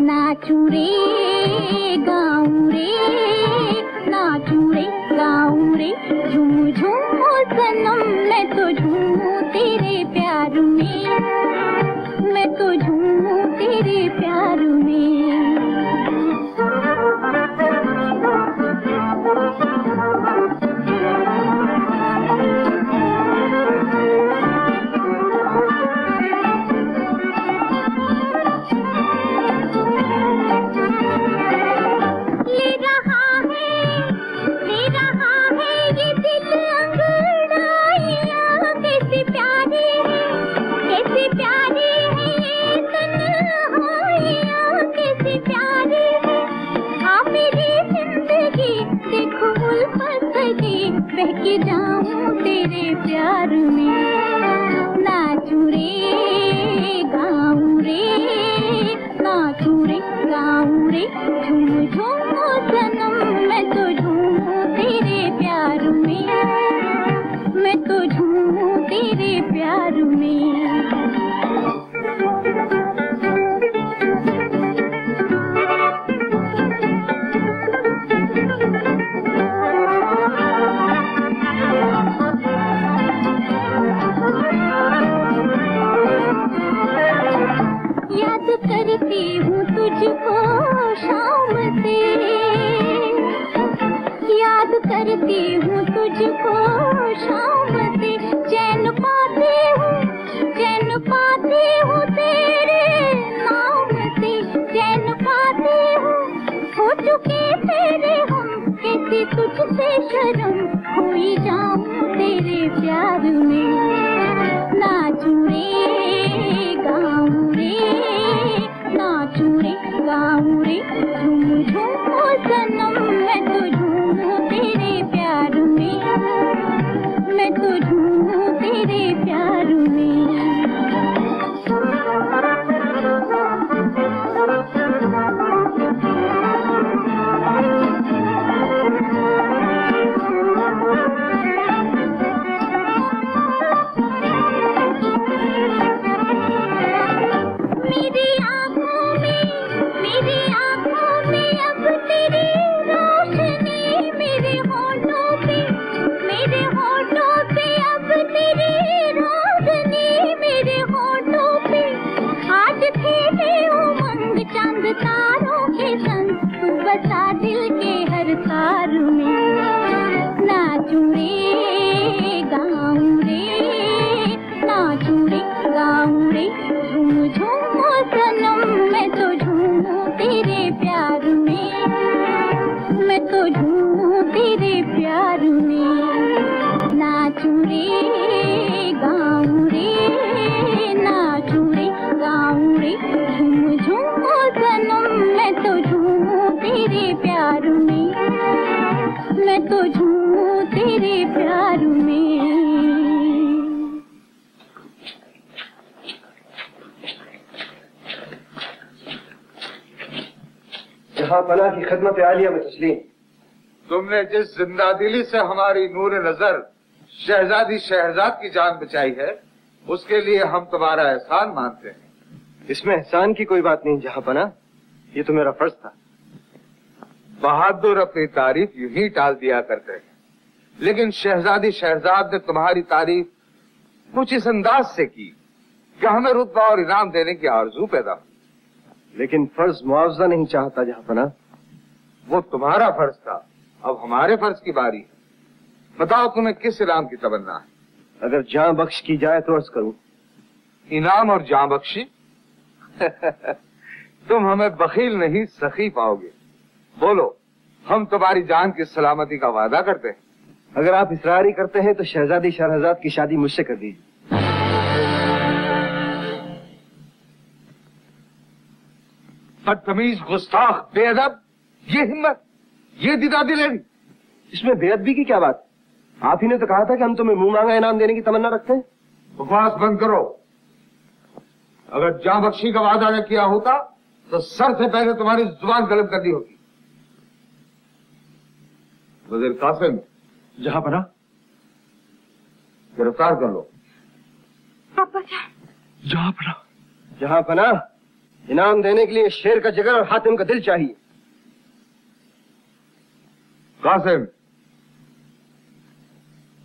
नाचू रे गाऊं रे, नाचू रे गाऊं रे झूम झूम सनम, मैं तो झूमूं तेरे प्यार में, मैं तो झूमूं तेरे प्यार में। बहके जाऊं तेरे प्यार में, नाचूं रे गाऊं रे, नाचूं रे गाऊं रे, झूम झूम सनम, मैं तो झूमूं तेरे प्यार में, मैं तो झूमूं तेरे प्यार में। करती हूँ तुझको शाम से, याद करती हूँ तुझको शाम से, चैन पाती हूँ तेरे नाम से, चैन पाती हूँ, हो चुके तेरे हम, कैसे तुझसे शर्म, खोई जाऊँ तेरे प्यार में, नाचूं रे गाऊं रे, नाचूं रे गाऊं रे, झूम झूम सनम, मैं तो झूमूं तेरे प्यार में, मैं तो झूमूं तेरे प्यार में। तारों के संग तू बसा दिल के हर तार में, नाचूं रे गाऊं रे, नाचूं रे गाऊं रे, झूम झूम सनम, मैं तो झूमूं तेरे प्यार में, मैं तो झूमूं तेरे प्यार में, नाचूं रे गाऊं रे, नाचूं रे गाऊं रे, झूम झूम सनम, मैं तो झूमूं तेरे प्यार में, मैं तो झूमूं तेरे प्यार में। जहाँ पना की खिदमत आलिया में तस्लीम। तुमने जिस जिंदादिली से हमारी नूर नजर शहजादी शहजाद की जान बचाई है, उसके लिए हम तुम्हारा एहसान मानते हैं। इसमें एहसान की कोई बात नहीं जहाँ पना, ये तो मेरा फर्ज था। बहादुर अपनी तारीफ यूं ही टाल दिया करते हैं, लेकिन शहजादी शहजाद ने तुम्हारी तारीफ कुछ इस अंदाज से की कि हमें रुतबा और इनाम देने की आरजू पैदा हुई। लेकिन फर्ज मुआवजा नहीं चाहता जहाँ पना। वो तुम्हारा फर्ज था, अब हमारे फर्ज की बारी है। बताओ तुम्हें किस इनाम की तमन्ना है? अगर जान बख्श की जाए तो अर्ज करूं। इनाम और जान बख्शी? तुम हमें बखील नहीं सखी पाओगे। बोलो, हम तुम्हारी जान की सलामती का वादा करते हैं। अगर आप इसरारी करते हैं तो शहजादी शहजाद की शादी मुझसे कर दीजिए। बदतमीज, गुस्ताख, बेअदब, ये हिम्मत, ये दिदादिलेरी। इसमें बेअदबी की क्या बात? आप ही ने तो कहा था कि हम तुम्हें मुंह मांगा इनाम देने की तमन्ना रखते हैं। बकवास बंद करो। अगर जान बख्शी का वादा न किया होता तो सर से पहले तुम्हारी जुबान कलम कर दी होती। वजीर कासिम, जहां पना गिरफ्तार कर लो। पापा जान। जहां पना। जहां पना, इनाम देने के लिए शेर का जिगर और हातिम का दिल चाहिए। कासिम,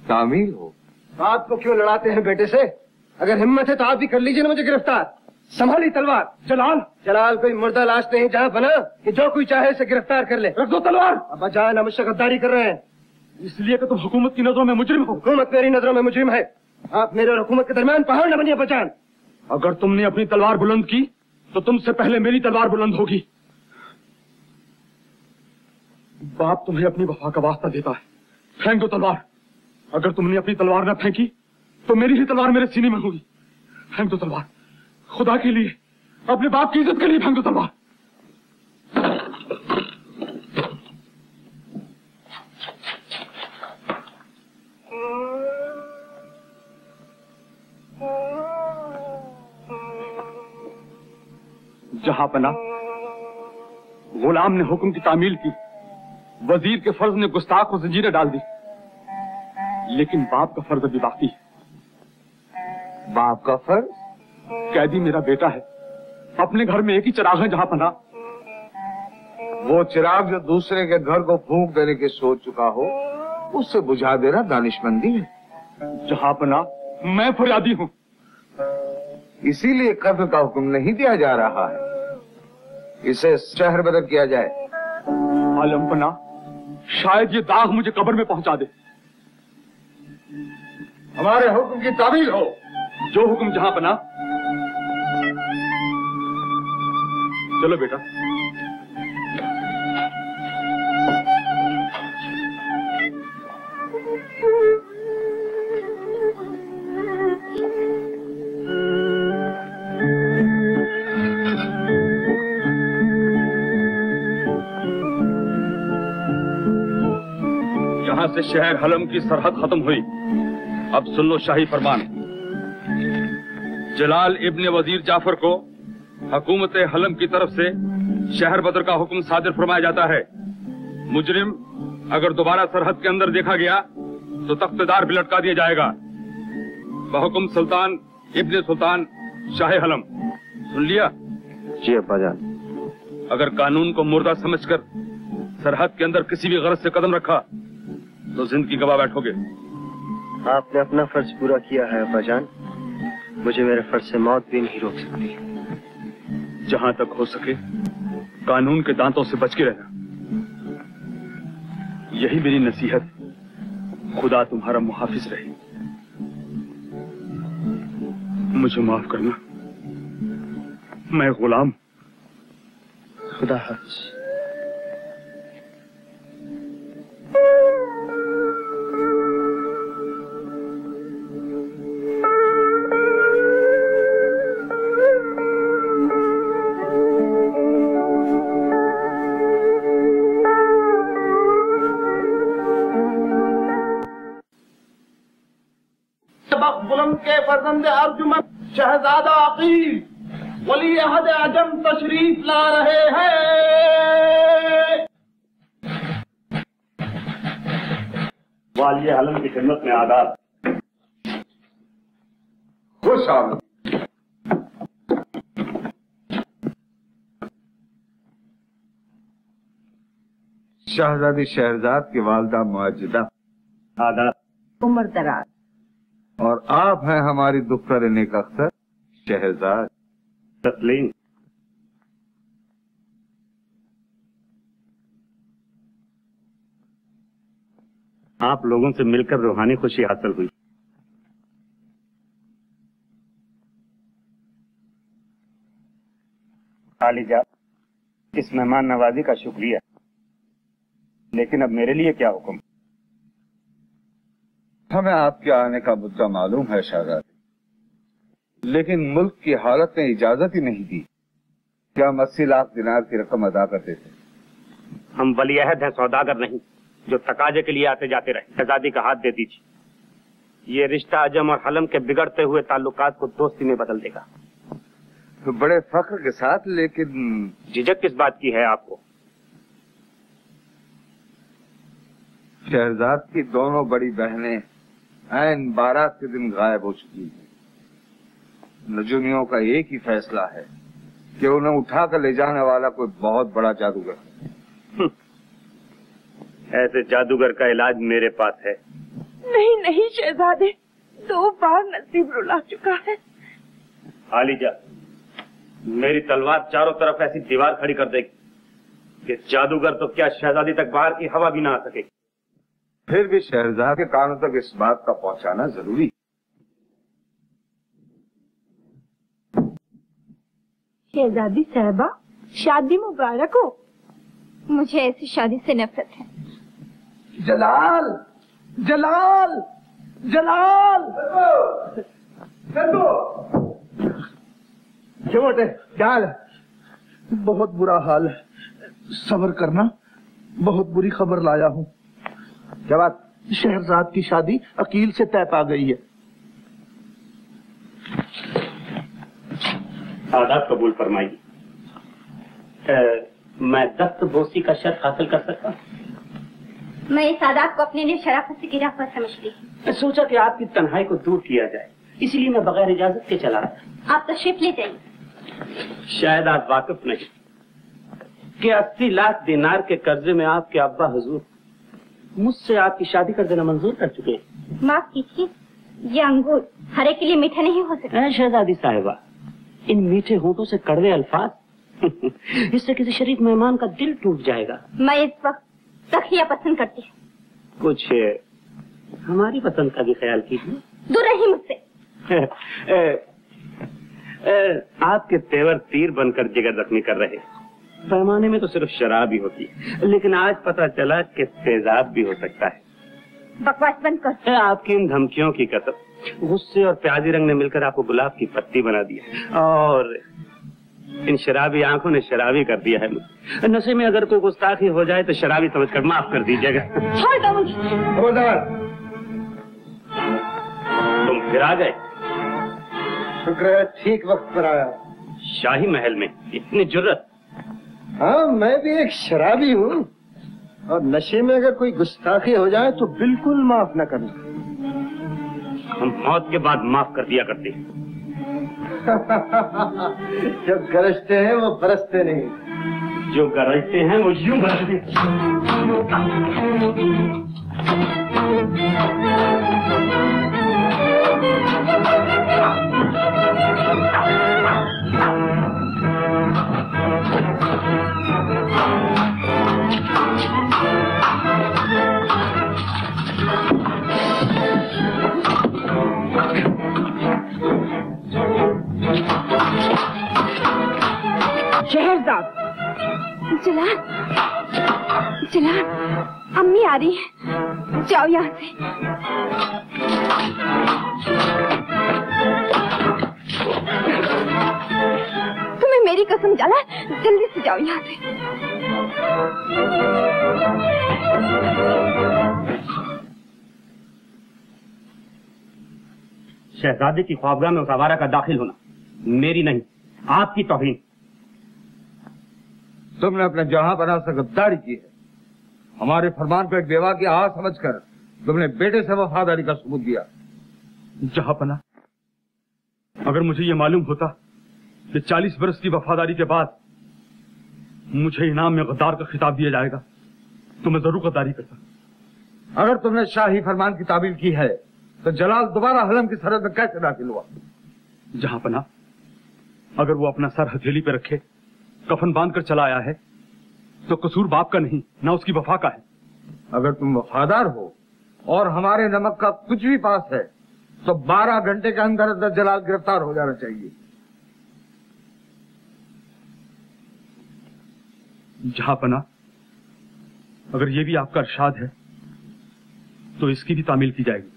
तामील हो। बात को क्यों लड़ाते हैं बेटे से? अगर हिम्मत है तो आप भी कर लीजिए ना मुझे गिरफ्तार। संभाली तलवार। जलाल जलाल कोई मुर्दा लाश नहीं जहाँ बना कि जो कोई चाहे उसे गिरफ्तार कर ले। रख दो तलवार। अब्बा जान मुझसे गद्दारी कर रहे हैं इसलिए कि तुम हुकूमत की नजरों में मुजरिम हो। हुकूमत मेरी नजरों में मुजरिम है। आप मेरे और हुकूमत के दरमियान पहाड़ न बनिए अब्बा जान। अगर तुमने अपनी तलवार बुलंद की तो तुमसे पहले मेरी तलवार बुलंद होगी। बाप तुम्हें अपनी वफा का वास्ता देता है, फेंक दो तलवार। अगर तुमने अपनी तलवार न फेंकी तो मेरी ही तलवार मेरे सीने में होगी। फेंक दो तलवार, खुदा के लिए, अपने बाप की इज्जत के लिए फेंक दो तलवार। जहां पना गुलाम ने हुक्म की तामील की, वजीर के फर्ज ने गुस्ताख को जंजीरें डाल दी, लेकिन बाप का फर्ज अभी बाकी है। बाप का फर्ज? कैदी मेरा बेटा है, अपने घर में एक ही चिराग है जहां पना। वो चिराग जो दूसरे के घर को फूंक देने की सोच चुका हो, उससे बुझा देना दानिशमंदी है। जहां पना मैं फरियादी हूं, इसीलिए कत्ल का हुक्म नहीं दिया जा रहा है, इसे शहर बदर किया जाए। आलम पना, शायद ये दाग मुझे कब्र में पहुंचा दे। हमारे हुक्म की तामील हो। जो हुक्म जहां पना। चलो बेटा। यहां से शहर हलम की सरहद खत्म हुई। अब सुन लो शाही फरमान। जलाल इब्ने वजीर जाफर को हुकूमत हलम की तरफ से शहर बदर का हुक्म सादिर फरमाया जाता है। मुजरिम अगर दोबारा सरहद के अंदर देखा गया तो तख्तेदार भी लटका दिया जाएगा। बहुकुम सुल्तान इब्ने सुल्तान शाह हलम। सुन लिया? जी अब्बा जान। अगर कानून को मुर्दा समझकर सरहद के अंदर किसी भी गरज से कदम रखा तो जिंदगी गवा बैठोगे। आपने अपना फर्ज पूरा किया है अब्बा जान, मुझे मेरे फर्ज से मौत भी नहीं रोक सकती। जहां तक हो सके कानून के दांतों से बच के रहना, यही मेरी नसीहत। खुदा तुम्हारा मुहाफिज रहे। मुझे माफ करना, मैं गुलाम। खुदा हाफिज। के फर्जंद अर्जुमन शहजादा अकील वली अहद अजम तशरीफ ला रहे हैं। वालिय हलम की खिदमत में आदाब। खुश आमद। शहजादी शहरजाद की वालदा मुआज्जिदा। आदाब। उम्र दराज। और आप हैं हमारी दुख्तर नेक अख्तर शहजाद। तस्लीम। आप लोगों से मिलकर रूहानी खुशी हासिल हुई। खालिजा, इस मेहमान नवाजी का शुक्रिया, लेकिन अब मेरे लिए क्या हुक्म? हमें आपके आने का मुद्दा मालूम है शहजादी, लेकिन मुल्क की हालत ने इजाजत ही नहीं दी कि हम 80 लाख दिनार की रकम अदा करते थे। हम वलीअहद हैं, सौदागर नहीं, जो तकाजे के लिए आते जाते रहे। शहजादी का हाथ दे दीजिए। ये रिश्ता अजम और हलम के बिगड़ते हुए ताल्लुकात को दोस्ती में बदल देगा। तो बड़े फख्र के साथ, लेकिन झिझक किस बात की है आपको? शहजाद की दोनों बड़ी बहनें ऐन बारात के दिन गायब हो चुकी हैं। नजुमियों का एक ही फैसला है कि उन्हें उठाकर ले जाने वाला कोई बहुत बड़ा जादूगर है। ऐसे जादूगर का इलाज मेरे पास है। नहीं नहीं शहजादे, 2 बार नसीब रुला चुका है। आलिजा, मेरी तलवार चारों तरफ ऐसी दीवार खड़ी कर देगी कि जादूगर तो क्या शहजादी तक बाहर की हवा भी ना आ सके। फिर भी शहजाद के कानों तक इस बात का पहुंचाना जरूरी। शहजादी साहबा, शादी मुबारक हो। मुझे ऐसी शादी से नफरत है। जलाल, जलाल, जलाल। क्यों बेटे, क्या हाल है? बहुत बुरा हाल है, सब्र करना। बहुत बुरी खबर लाया हूँ। क्या बात? शहरजाद की शादी अकील से तय पा गई है। आदाब कबूल फरमाइए। मैं दस्त बोसी का शर्त हासिल कर सकता हूँ। मैं इस आदाब को अपने लिए शराफत से गिरा हुआ समझती हूँ। मैं सोचा कि आपकी तन्हाई को दूर किया जाए, इसलिए मैं बगैर इजाजत के चला रहा। आप तशरीफ ले जाइए। शायद आप वाकिफ नहीं कि 80 लाख दिनार के कर्जे में आपके अब्बा हुजूर मुझसे आपकी शादी कर देना मंजूर कर चुके हैं। माफ कीजिए, ये अंगूर हर एक के लिए मीठा नहीं हो सकता। शहजादी साहिबा, इन मीठे होठों से कड़वे अल्फाज इससे किसी शरीफ मेहमान का दिल टूट जाएगा। मैं इस वक्त तखलिया पसंद करती हूँ। कुछ हमारी पसंद का भी ख्याल कीजिए। दूर रही मुझसे। आपके तेवर तीर बनकर जिगर जख्मी कर रहे। पैमाने में तो सिर्फ शराब ही होती है, लेकिन आज पता चला कि तेजाब भी हो सकता है। बकवास बंद कर। आपकी इन धमकियों की कसम, गुस्से और प्याजी रंग ने मिलकर आपको गुलाब की पत्ती बना दिया, और इन शराबी आंखों ने शराबी कर दिया है मुझे। नशे में अगर कोई गुस्ताखी हो जाए तो शराबी समझकर माफ कर दीजिएगा। छोड़ दो मुझे। खबरदार। तुम फिर आ गए? शुक्र है ठीक वक्त पर आया। शाही महल में इतनी जुर्रत? हाँ, मैं भी एक शराबी हूँ, और नशे में अगर कोई गुस्ताखी हो जाए तो बिल्कुल माफ न करना। हम मौत के बाद माफ कर दिया करते हैं। जो गरजते हैं वो बरसते नहीं। जो गरजते हैं वो यूं बरसते। शहरजाद। जलाल, जलाल, अम्मी आ रही है, जाओ यहाँ से। तुम्हें मेरी कसम जलाल, जल्दी से जाओ यहाँ से। शहजादे की ख्वाबगाह में उस आवारा का दाखिल होना मेरी नहीं, आपकी तौहीन। तुमने अपने जहां बना से गद्दारी की है। हमारे फरमान को एक बेवा की आह समझकर तुमने बेटे से वफादारी का सबूत दिया। जहां पना, अगर मुझे ये मालूम होता कि 40 बरस की वफादारी के बाद मुझे इनाम में गद्दार का खिताब दिया जाएगा तो मैं जरूर गद्दारी करता। अगर तुमने शाही फरमान की ताबील की है तो जलाल दोबारा हलम की सरहद में कैसे दाखिल हुआ? जहां पना, अगर वो अपना सर हथेली पे रखे कफन बांध कर चला आया है तो कसूर बाप का नहीं, ना उसकी वफा का है। अगर तुम वफादार हो और हमारे नमक का कुछ भी पास है तो 12 घंटे के अंदर अंदर जलाल गिरफ्तार हो जाना चाहिए। जहां पना, अगर ये भी आपका इरशाद है तो इसकी भी तामील की जाएगी।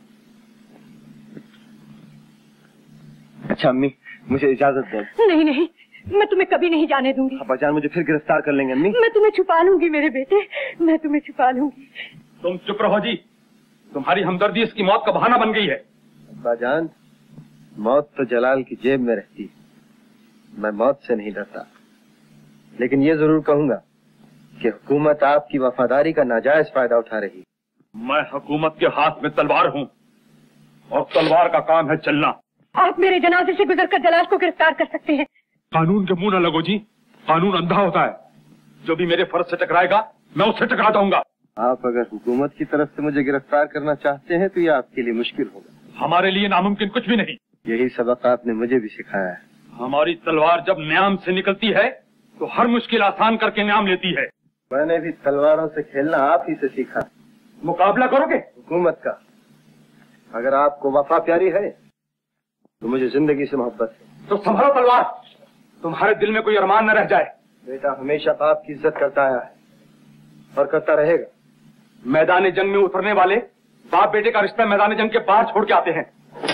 अच्छा अम्मी, मुझे इजाजत दो। नहीं नहीं, मैं तुम्हें कभी नहीं जाने दूंगी। अब्बाजान मुझे फिर गिरफ्तार कर लेंगे अम्मी। मैं तुम्हें छुपा लूंगी मेरे बेटे, मैं तुम्हें छुपा लूंगी। तुम चुप रहो जी, तुम्हारी हमदर्दी इसकी मौत का बहाना बन गई है। अब्बाजान, मौत तो जलाल की जेब में रहती है। मैं मौत से नहीं डरता, लेकिन ये जरूर कहूंगा कि हुकूमत आपकी वफादारी का नाजायज फायदा उठा रही। मैं हुकूमत के हाथ में तलवार हूँ और तलवार का काम है चलना। आप मेरे जनाजे से गुजरकर जलाल को गिरफ्तार कर सकते हैं। कानून के मुंह न लगो जी, कानून अंधा होता है। जो भी मेरे फर्ज से टकराएगा मैं उससे टकराता हूँ। आप अगर हुकूमत की तरफ से मुझे गिरफ्तार करना चाहते हैं तो ये आपके लिए मुश्किल होगा। हमारे लिए नामुमकिन कुछ भी नहीं। यही सबक आपने मुझे भी सिखाया है। हमारी तलवार जब न्याम से निकलती है तो हर मुश्किल आसान करके न्याम लेती है। मैंने भी तलवारों से खेलना आप ही से सीखा। मुकाबला करोगे हुकूमत का? अगर आपको वफा प्यारी है तो मुझे जिंदगी से मोहब्बत है। तो संभालो तलवार, तुम्हारे दिल में कोई अरमान न रह जाए। बेटा हमेशा बाप की इज्जत करता आया है और करता रहेगा। मैदान जंग में उतरने वाले बाप बेटे का रिश्ता मैदान जंग के बाहर छोड़ के आते हैं।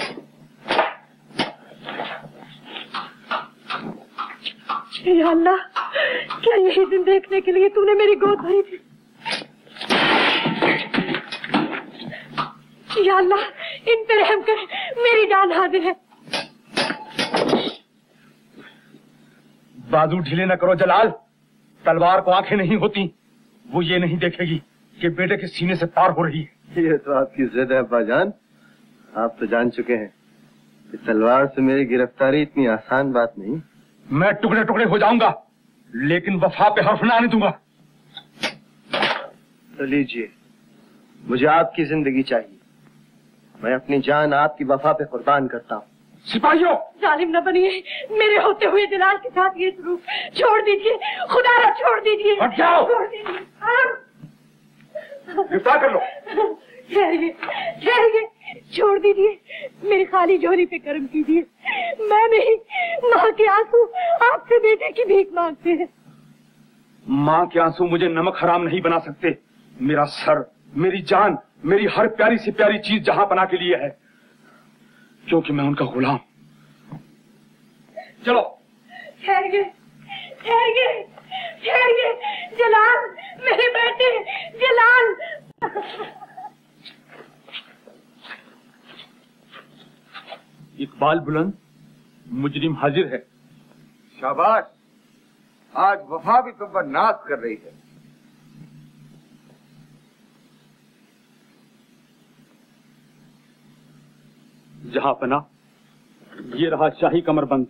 या अल्लाह, क्या यही दिन देखने के लिए तूने मेरी गोद भरी थी? या अल्लाह, इन पे रहम कर, मेरी जान हाजिर है। बाजू ढीले न करो जलाल, तलवार को आंखें नहीं होती। वो ये नहीं देखेगी कि बेटे के सीने से पार हो रही है। ये तो आपकी जिद है अब्बाजान। आप तो जान चुके हैं कि तलवार से मेरी गिरफ्तारी इतनी आसान बात नहीं। मैं टुकड़े टुकड़े हो जाऊंगा लेकिन वफा पे हर्फ न आने दूंगा। तो लीजिए, मुझे आपकी जिंदगी चाहिए। मैं अपनी जान आपकी वफा पे कुर्बान करता हूँ। सिपाहियों, जालिम न बनिए। मेरे होते हुए जलाल के साथ ये सलूक छोड़ दीजिए। खुदारा छोड़ दीजिए। हट जाओ। छोड़ दीजिए। गिरफ्तार कर लो। ठहरिए, ठहरिए, छोड़ दीजिए। मेरी खाली झोली पे कर्म कीजिए। मैं नहीं, माँ के आंसू आपसे बेटे की भीख मांगते हैं। माँ के आंसू मुझे नमक हराम नहीं बना सकते। मेरा सर, मेरी जान, मेरी हर प्यारी से प्यारी चीज जहां पना के लिए है, क्योंकि मैं उनका गुलाम। चलो। ठहरिए, ठहरिए, ठहरिए। जलाल, मेरे बेटे, जलाल। इकबाल बुलंद, मुजरिम हाजिर है। शाबाश, आज वफा भी तुम पर नाज कर रही है। जहां पना, ये रहा शाही कमरबंद।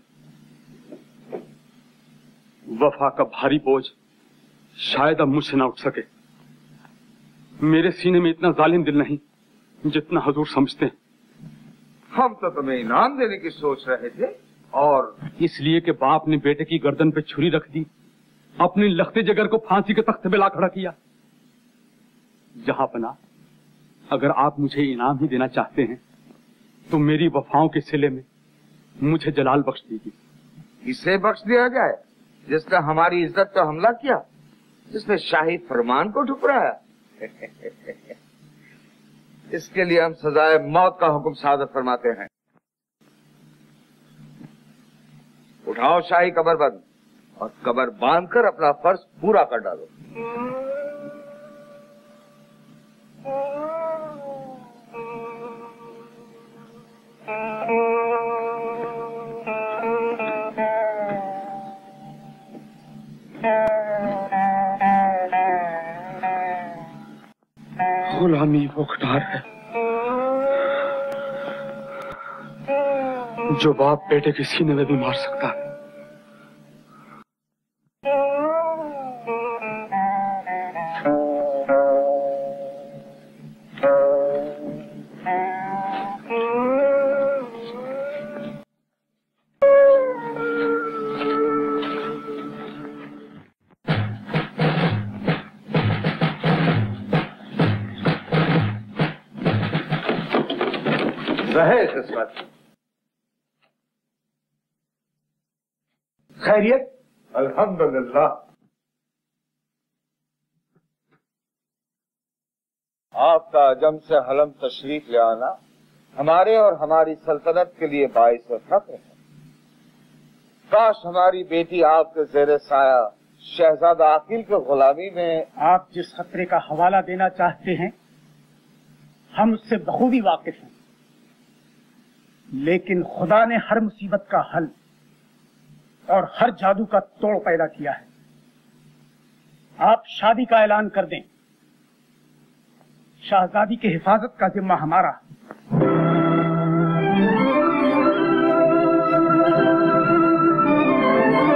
वफा का भारी बोझ शायद अब मुझसे ना उठ सके। मेरे सीने में इतना जालिम दिल नहीं जितना हुजूर समझते हैं। हम तो तुम्हें इनाम देने की सोच रहे थे, और इसलिए कि बाप ने बेटे की गर्दन पे छुरी रख दी, अपनी लखते जिगर को फांसी के तख्ते पे ला खड़ा किया। जहां पना, अगर आप मुझे इनाम ही देना चाहते हैं तो मेरी वफाओं के सिले में मुझे जलाल बख्श दीजिए। इसे बख्श दिया जाए जिसने हमारी इज्जत पर हमला किया, जिसने शाही फरमान को ठुकराया। इसके लिए हम सजाए मौत का हुक्म सादर फरमाते हैं। उठाओ शाही कमरबंद और कमर बांधकर अपना फर्ज पूरा कर डालो। गुलामी वो कटार है जो बाप बेटे के सीने में भी मार सकता है। रहे किस्मत। खैरियत? अल्हम्दुलिल्लाह। आपका अजम से हलम तशरीफ ले आना हमारे और हमारी सल्तनत के लिए बाइस फख्र है। काश हमारी बेटी आपके जेर साया शहजादा आकिल की गुलामी में। आप जिस खतरे का हवाला देना चाहते हैं हम उससे बखूबी वाकिफ हैं, लेकिन खुदा ने हर मुसीबत का हल और हर जादू का तोड़ पैदा किया है। आप शादी का ऐलान कर दें, शहजादी की हिफाजत का जिम्मा हमारा।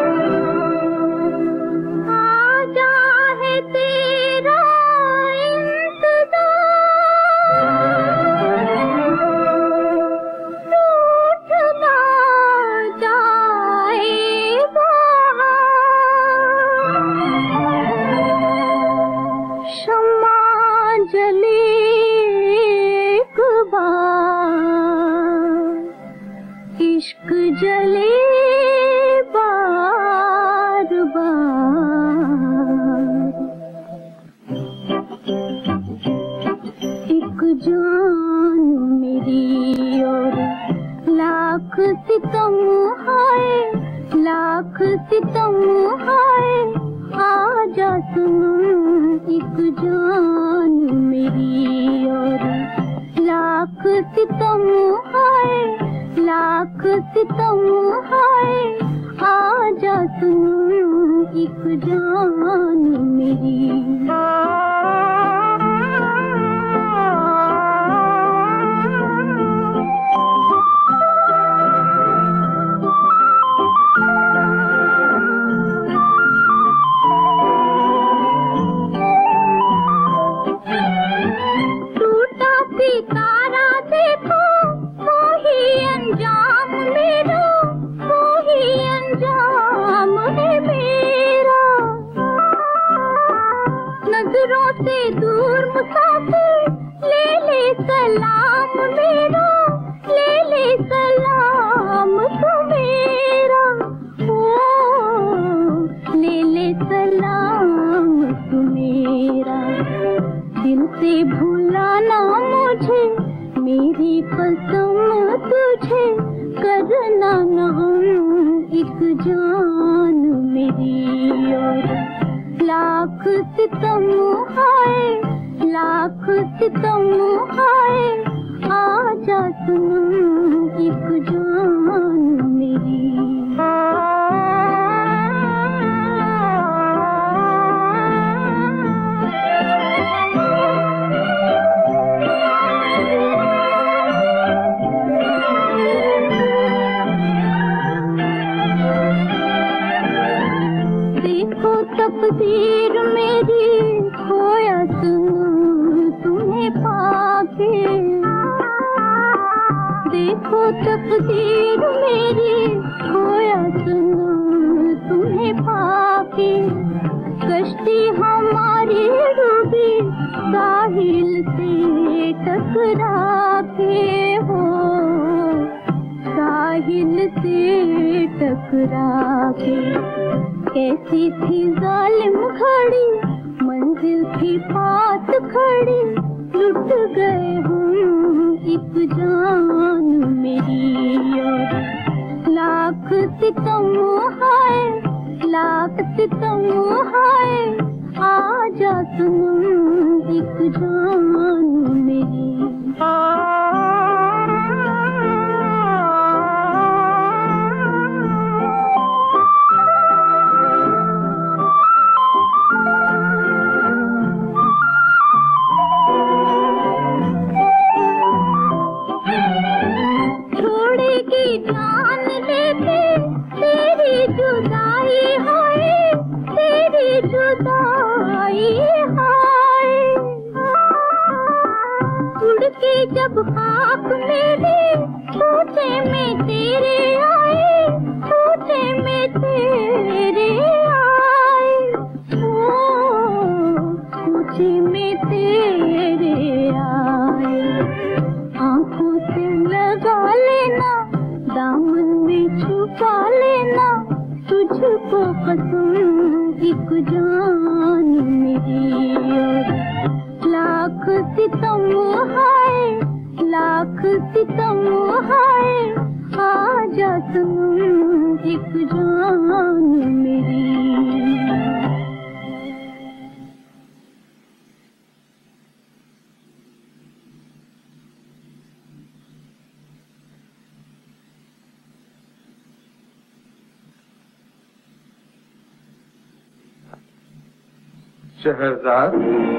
आजा है तेरा सितम हाय, लाख सितम हाय, आजा सुन एक जान मेरी और। लाख सितम हाय, लाख सितम हाय, आजा सुन एक जान मेरी। सितारा देखो वही अंजाम मेरा, वही अंजाम है मेरा। नजरों से दूर मुसाफिर ले ले सलाम मेरा, ले ले सलाम तो मेरा। ओ ले ले सलाम तो मेरा। दिल से भुलाना मुझे, मेरी कसम तुझे, करना ना एक जान मेरी और। लाख सितम हाय, लाख सितम हाय, आजा सुन एक जान मेरी। तकदीर मेरी खोया सुन तुम्हें पाके। देखो तकदीर मेरी खोया सुन तुम्हें पाके। कश्ती हमारी डूबी साहिल से टकरा के हो, साहिल से टकरा के। कैसी थी जालिम घड़ी, मंजिल थी पास खड़ी, लुट गए हम एक जान मेरी और। लाख सितम हाय, लाख सितम हाय, आजा सुन एक जान मेरी। जान लेके तेरी जुदाई हाय, तेरी जुदाई हाय। उड़ के जब खाक मेरे सोचे में तेरे आए, सोचे में तेरे आए। ओ सोचे में तेरे आए। आंखों से लगा लेना, दामन में छुपा लेना, तुझको कसम एक जान मेरी और। लाख सितम हाय, लाख सितम हाय, आजा सुन एक जान मेरी। शहरजाद,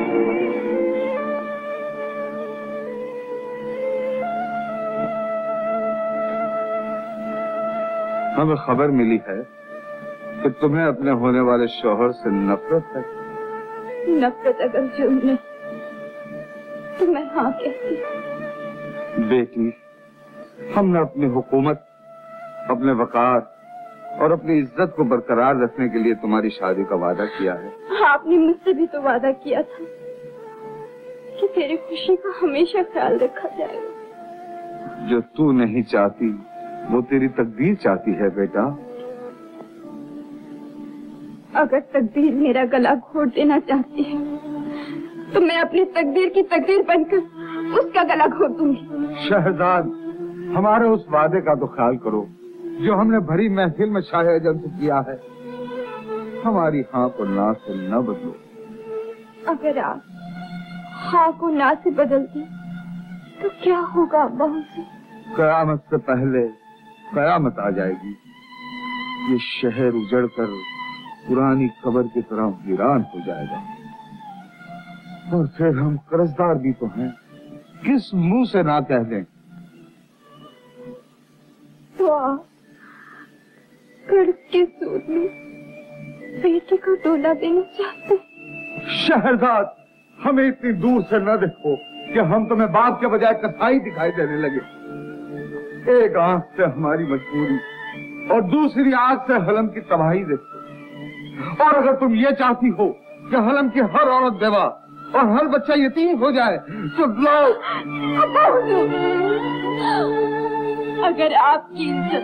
हमें खबर मिली है कि तुम्हें अपने होने वाले शौहर से नफरत है। नफरत अगर जुर्म नहीं तो मैं हाँ कहती। बेटी, हमने अपनी हुकूमत, अपने वकार और अपनी इज्जत को बरकरार रखने के लिए तुम्हारी शादी का वादा किया है। आपने मुझसे भी तो वादा किया था कि तेरी खुशी का हमेशा ख्याल रखा जाएगा। जो तू नहीं चाहती वो तेरी तकदीर चाहती है बेटा। अगर तकदीर मेरा गला घोट देना चाहती है तो मैं अपनी तकदीर की तकदीर बनकर उसका गला घोट दूंगी। शहजाद, हमारे उस वादे का तो ख्याल करो जो हमने भरी महफिल में शाह आजम से किया है, हमारी हाँ को ना से न बदलो। अगर आप हाँ को ना से बदलते तो क्या होगा अब्बा हुजूर? कयामत से पहले कयामत आ जाएगी। ये शहर उजड़कर पुरानी कब्र की तरह वीरान हो जाएगा, और फिर हम कर्जदार भी तो हैं, किस मुंह से ना कह दें। तो आप कर्ज के सूद में बेटे को डोला देना चाहते? शहरजाद, हमें इतनी दूर से न देखो कि हम तुम्हें बाप के बजाय कसाई दिखाई देने लगे। एक आंख से हमारी मजबूरी और दूसरी आंख से हलम की तबाही देखो। और अगर तुम ये चाहती हो कि हलम की हर औरत बेवा और हर बच्चा यतीम हो जाए तो लो। अगर आपकी इज्जत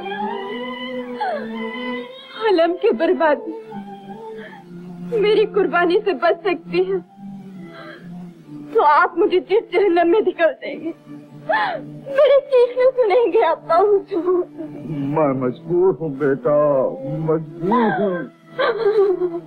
हलम की बर्बादी मेरी कुर्बानी से बच सकती है तो आप मुझे जिस जहन्नम में ढकेल देंगे मेरे चीखने सुनेंगे अब्बा हुजूर। मैं मजबूर हूँ बेटा, मजबूर हूँ।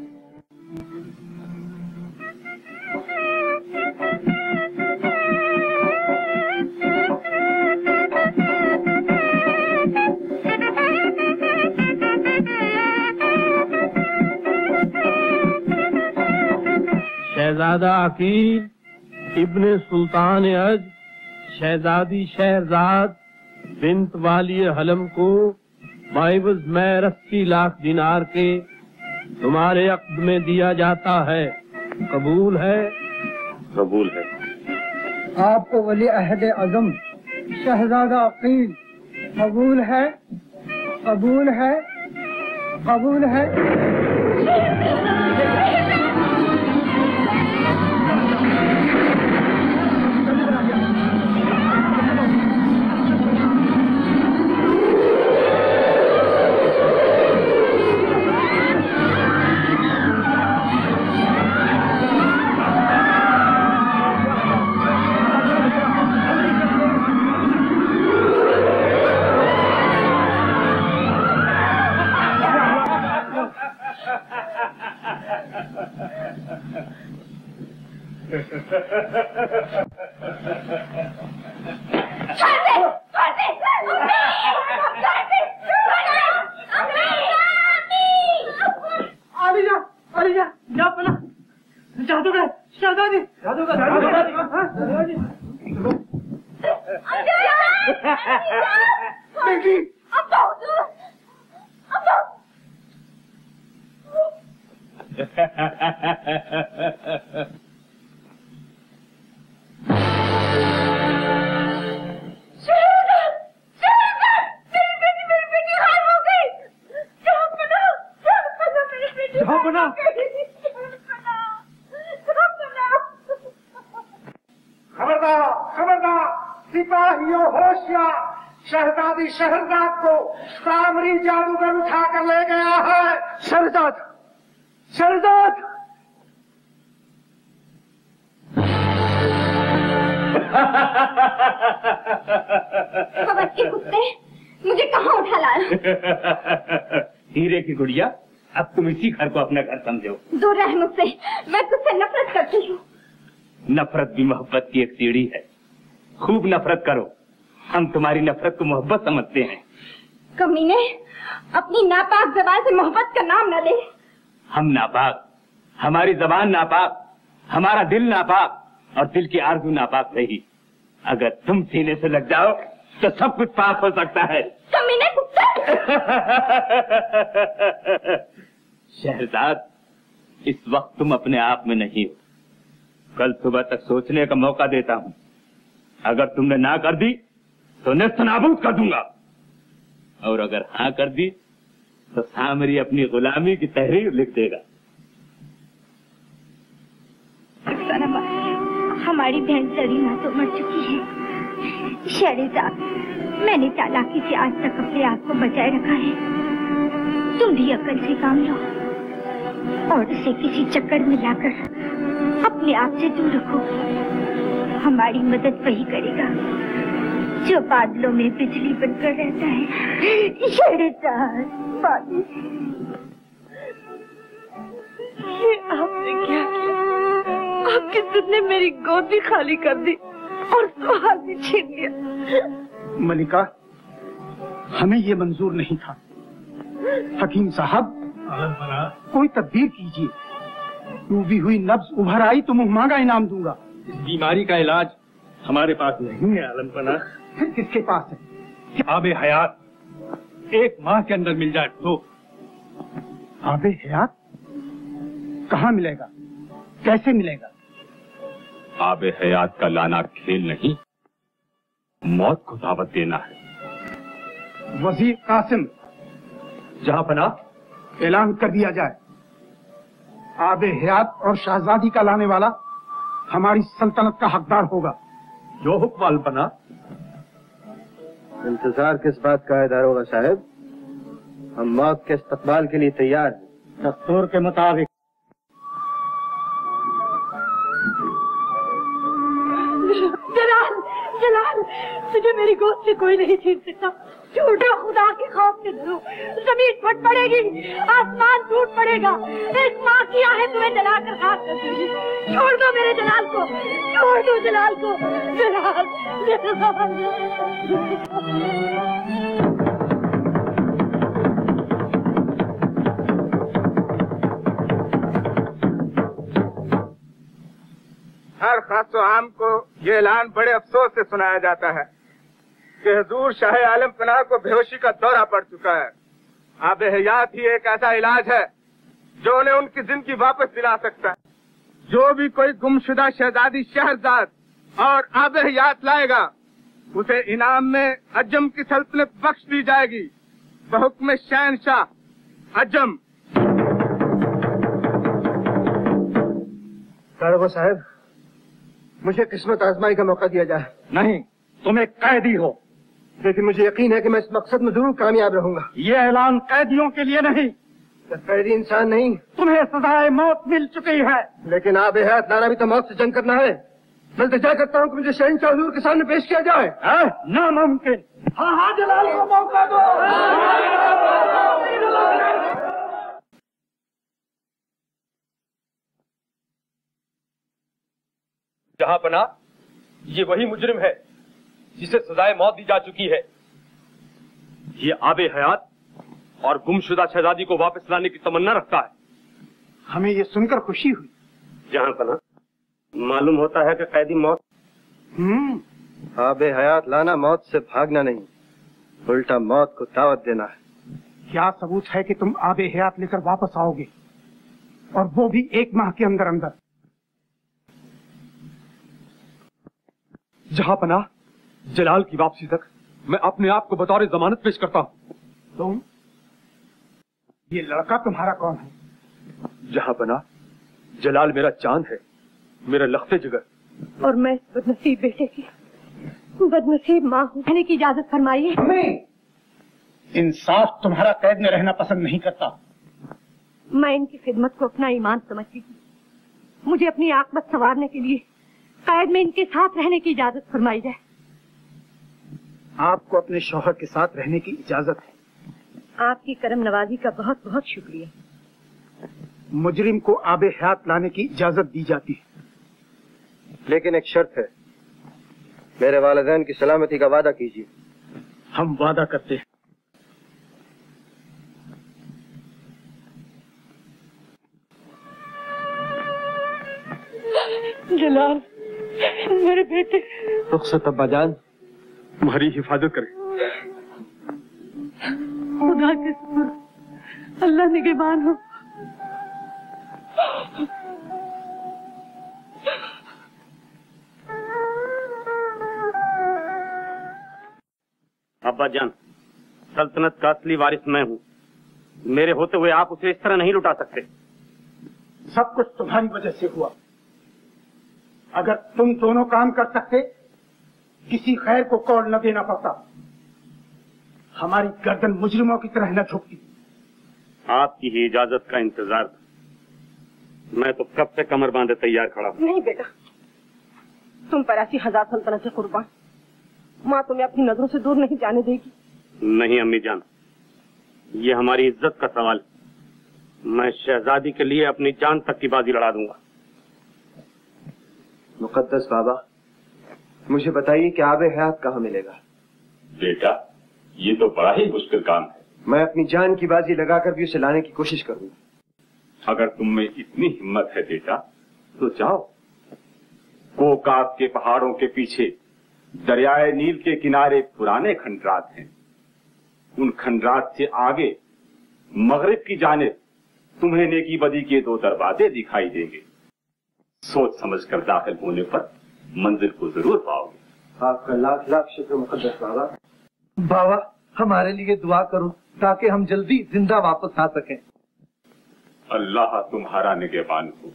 शहजादा अकील इब्ने सुल्तान अज शहजादी शहरजाद बिन्त वाली हलम को बाइवज में 80 लाख दिनार के तुम्हारे अक्द में दिया जाता है। कबूल है? कबूल है। आपको वली अहद अज़म शहजादा अकील कबूल है? कबूल है? कबूल है? शहजादी शहरजाद को सामरी जादूगर उठा कर ले गया है। शहरजाद, शहरजाद! खबर के कुत्ते मुझे कहाँ उठा लाया? हीरे की गुड़िया, अब तुम इसी घर को अपना घर समझो। दूर रह मुझसे, मैं तुझसे नफरत करती हूँ। नफरत भी मोहब्बत की एक सीढ़ी है। खूब नफरत करो, हम तुम्हारी नफरत को मोहब्बत समझते हैं। कमीने, अपनी नापाक ज़बान से मोहब्बत का नाम न ले। हम नापाक, हमारी जबान नापाक, हमारा दिल नापाक, और दिल की आरज़ू नापाक रही। अगर तुम सीने से लग जाओ तो सब कुछ पाक हो सकता है। कमीने कुत्ता! शहरजाद, इस वक्त तुम अपने आप में नहीं हो। कल सुबह तक सोचने का मौका देता हूँ। अगर तुमने ना कर दी तो नेस्तनाबूद कर दूंगा, और अगर हाँ कर दी तो सामरी अपनी गुलामी की तहरीर लिख देगा। हमारी बहन सरीना तो मर चुकी है। शहरजाद, मैंने चालाकी से आज तक अपने आप को बचाए रखा है। तुम भी अकल से काम लो और उसे किसी चक्कर में लाकर अपने आप से दूर रखो। हमारी मदद वही करेगा जो बादलों में बिजली बनकर रहता है। शहजाद बादल, ये आपने क्या किया? आपके दूध ने मेरी गोद भी खाली कर दी और सुहाग भी छीन लिया। मलिका, हमें ये मंजूर नहीं था। हकीम साहब, कोई तदबीर कीजिए। डूबी हुई नब्ज उभर आई तो मुंह मांगा इनाम दूंगा। इस बीमारी का इलाज हमारे पास नहीं है आलमपना। फिर किसके पास है? आबे हयात 1 माह के अंदर मिल जाए तो। आबे हयात कहाँ मिलेगा, कैसे मिलेगा? आबे हयात का लाना खेल नहीं, मौत को दावत देना है। वजीर कासिम, जहां पना ऐलान कर दिया जाए, आबे हयात और शहजादी का लाने वाला हमारी सल्तनत का हकदार होगा। जो हुक्म पना। इंतजार किस बात का है दारोगा साहब? हम मौत के इस्तकबाल के लिए तैयार हैं। दस्तूर के मुताबिक। जलाल, जलाल, तुझे मेरी गोद से कोई नहीं छीन सकता। झूठो खुदा के खौफ से डरो, जमीन फट पड़ेगी, आसमान टूट पड़ेगा। एक माँ की आहें तुम्हें जलाकर खाक कर देगी। छोड़ दो मेरे जलाल को, छोड़ दो जलाल को। जलाल, जलाल। हर खास आम को ये ऐलान बड़े अफसोस से सुनाया जाता है कि हुजूर शाह आलम पनाह को बेहोशी का दौरा पड़ चुका है। आबे हयात ही एक ऐसा इलाज है जो उन्हें उनकी जिंदगी वापस दिला सकता है। जो भी कोई गुमशुदा शहजादी शहजाद और आबे हयात लाएगा, उसे इनाम में अजम की सल्तनत बख्श दी जाएगी बहुक्म शहनशाह अजम। दारोगा साहब, मुझे किस्मत आजमाई का मौका दिया जाए। नहीं, तुम एक कैदी हो। लेकिन मुझे यकीन है कि मैं इस मकसद में जरूर कामयाब रहूंगा। ये ऐलान कैदियों के लिए नहीं। कैदी इंसान नहीं। तुम्हें सजाए मौत मिल चुकी है। लेकिन आबे हयात लाना भी तो मौत से जंग करना है। मैं इल्तिजा करता हूँ कि मुझे शहंशाह हुजूर के सामने पेश किया जाए। नामुमकिन। हाँ हाँ, जलाल को मौका दो। जहां पना, ये वही मुजरिम है जिसे सजाए मौत दी जा चुकी है। ये आबे हयात और गुमशुदा शहजादी को वापस लाने की तमन्ना रखता है। हमें ये सुनकर खुशी हुई। जहां पना, मालूम होता है कि कैदी मौत। आबे हयात लाना मौत से भागना नहीं, उल्टा मौत को दावत देना है। क्या सबूत है कि तुम आबे हयात लेकर वापस आओगे, और वो भी 1 माह के अंदर अंदर? जहां पना, जलाल की वापसी तक मैं अपने आप को बतौर जमानत पेश करता हूँ। तुम? ये लड़का तुम्हारा कौन है? जहां पना, जलाल मेरा चांद है, मेरा लख्ते जिगर। और मैं बदनसीब बेटे की बदनसीब माँ हूँ। रहने की इजाजत फरमाइए। इंसाफ तुम्हारा कैद में रहना पसंद नहीं करता। मैं इनकी खिदमत को अपना ईमान समझती हूँ। मुझे अपनी आकबत संवारने के लिए कैद में इनके साथ रहने की इजाजत फरमाई जाए। आपको अपने शौहर के साथ रहने की इजाजत है। आपकी करम नवाजी का बहुत बहुत शुक्रिया। मुजरिम को आबे हयात लाने की इजाजत दी जाती है, लेकिन एक शर्त है। मेरे वालिदैन की सलामती का वादा कीजिए। हम वादा करते हैं। जलाल, मेरे बेटे। रुखसत अब्बाजान, तुम्हारी हिफाजत करे। खुदा के शुक्र, अल्लाह निगहबान हो। अब्बा जान, सल्तनत का असली वारिस मैं हूँ। मेरे होते हुए आप उसे इस तरह नहीं लुटा सकते। सब कुछ तुम्हारी वजह से हुआ। अगर तुम दोनों काम कर सकते, किसी खैर को कौल न देना पड़ता। हमारी गर्दन मुजरिमों की तरह न झुकती। आपकी ही इजाजत का इंतजार था। मैं तो कब से कमर बांधे तैयार खड़ा हूँ। नहीं बेटा, तुम पर ऐसी 1000 सल्तनत से कुर्बान। माँ तुम्हें अपनी नजरों से दूर नहीं जाने देगी। नहीं अम्मी जान, ये हमारी इज्जत का सवाल। मैं शहजादी के लिए अपनी जान तक की बाजी लड़ा दूंगा। मुकद्दस बाबा, मुझे बताइए कि आबे हयात कहाँ मिलेगा? बेटा, ये तो बड़ा ही मुश्किल काम है। मैं अपनी जान की बाजी लगाकर भी उसे लाने की कोशिश करूंगा। अगर तुम में इतनी हिम्मत है बेटा, तो जाओ। कोकाब के पहाड़ों के पीछे दरियाए नील के किनारे पुराने खंडरात हैं। उन खंडरात से आगे मगरिब की जानिब तुम्हें नेकी बदी के 2 दरवाजे दिखाई देंगे। सोच समझकर दाखिल होने पर मंजिल को जरूर पाओगे। आपका लाख लाख शुक्र मुकद्दस बाबा। बाबा, हमारे लिए दुआ करो ताकि हम जल्दी जिंदा वापस आ सकें। अल्लाह तुम्हारा निगहबान हो।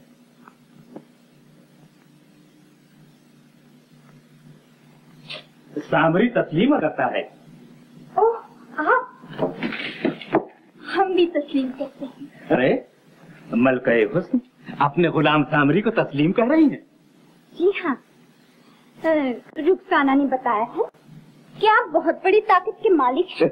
सामरी तस्लीम करता है। ओह, आप? हम भी तस्लीम करते हैं। अरे मलका-ए हुस्न अपने गुलाम सामरी को तस्लीम कह रही हैं? जी हाँ, रुखसाना ने बताया है कि आप बहुत बड़ी ताकत के मालिक हैं।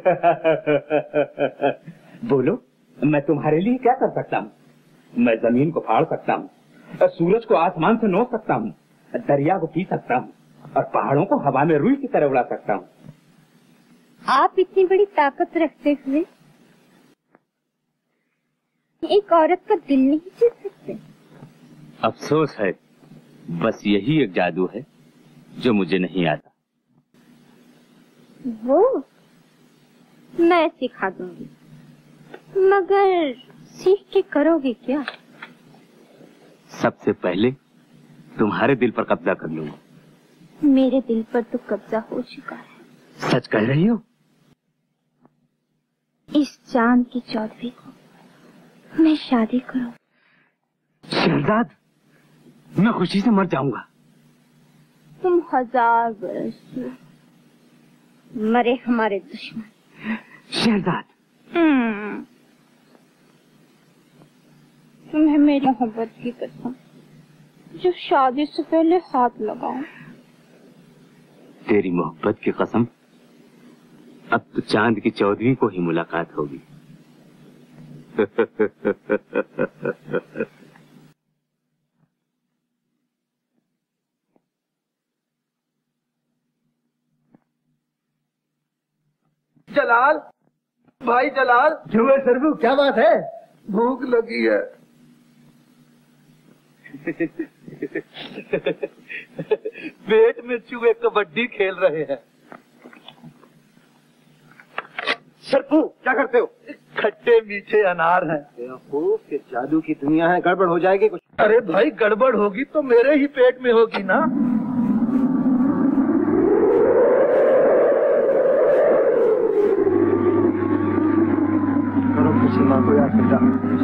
बोलो, मैं तुम्हारे लिए क्या कर सकता हूँ? मैं जमीन को फाड़ सकता हूँ, सूरज को आसमान से नोच सकता हूँ, दरिया को पी सकता हूँ और पहाड़ों को हवा में रुई की तरह उड़ा सकता हूँ। आप इतनी बड़ी ताकत रखते हुए एक औरत का दिल नहीं जीत सकते। अफसोस है, बस यही एक जादू है जो मुझे नहीं आता। वो मैं सिखा दूंगी, मगर सीख के करोगे क्या? सबसे पहले तुम्हारे दिल पर कब्जा कर लूंगा। मेरे दिल पर तो कब्जा हो चुका है। सच कह रही हो? इस चांद की चौधरी को मैं शादी करूं। शहजाद, मैं खुशी से मर जाऊंगा। तुम 1000 बरस मरे हमारे दुश्मन। शहजाद, तुम्हें मेरी मोहब्बत की कसम, जो शादी से पहले हाथ लगाऊं। तेरी मोहब्बत की कसम, अब तो चांद की चौधरी को ही मुलाकात होगी। जलाल, भाई जलाल। क्यों है सरबू, क्या बात है? भूख लगी है। पेट में चूहे कबड्डी खेल रहे हैं। सरपू, क्या करते हो? खट्टे मीठे अनार हैं। बेवकूफ, के जादू की दुनिया है, गड़बड़ हो जाएगी कुछ। अरे भाई, गड़बड़ होगी तो मेरे ही पेट में होगी ना। करो किसी माँ को याद बेटा।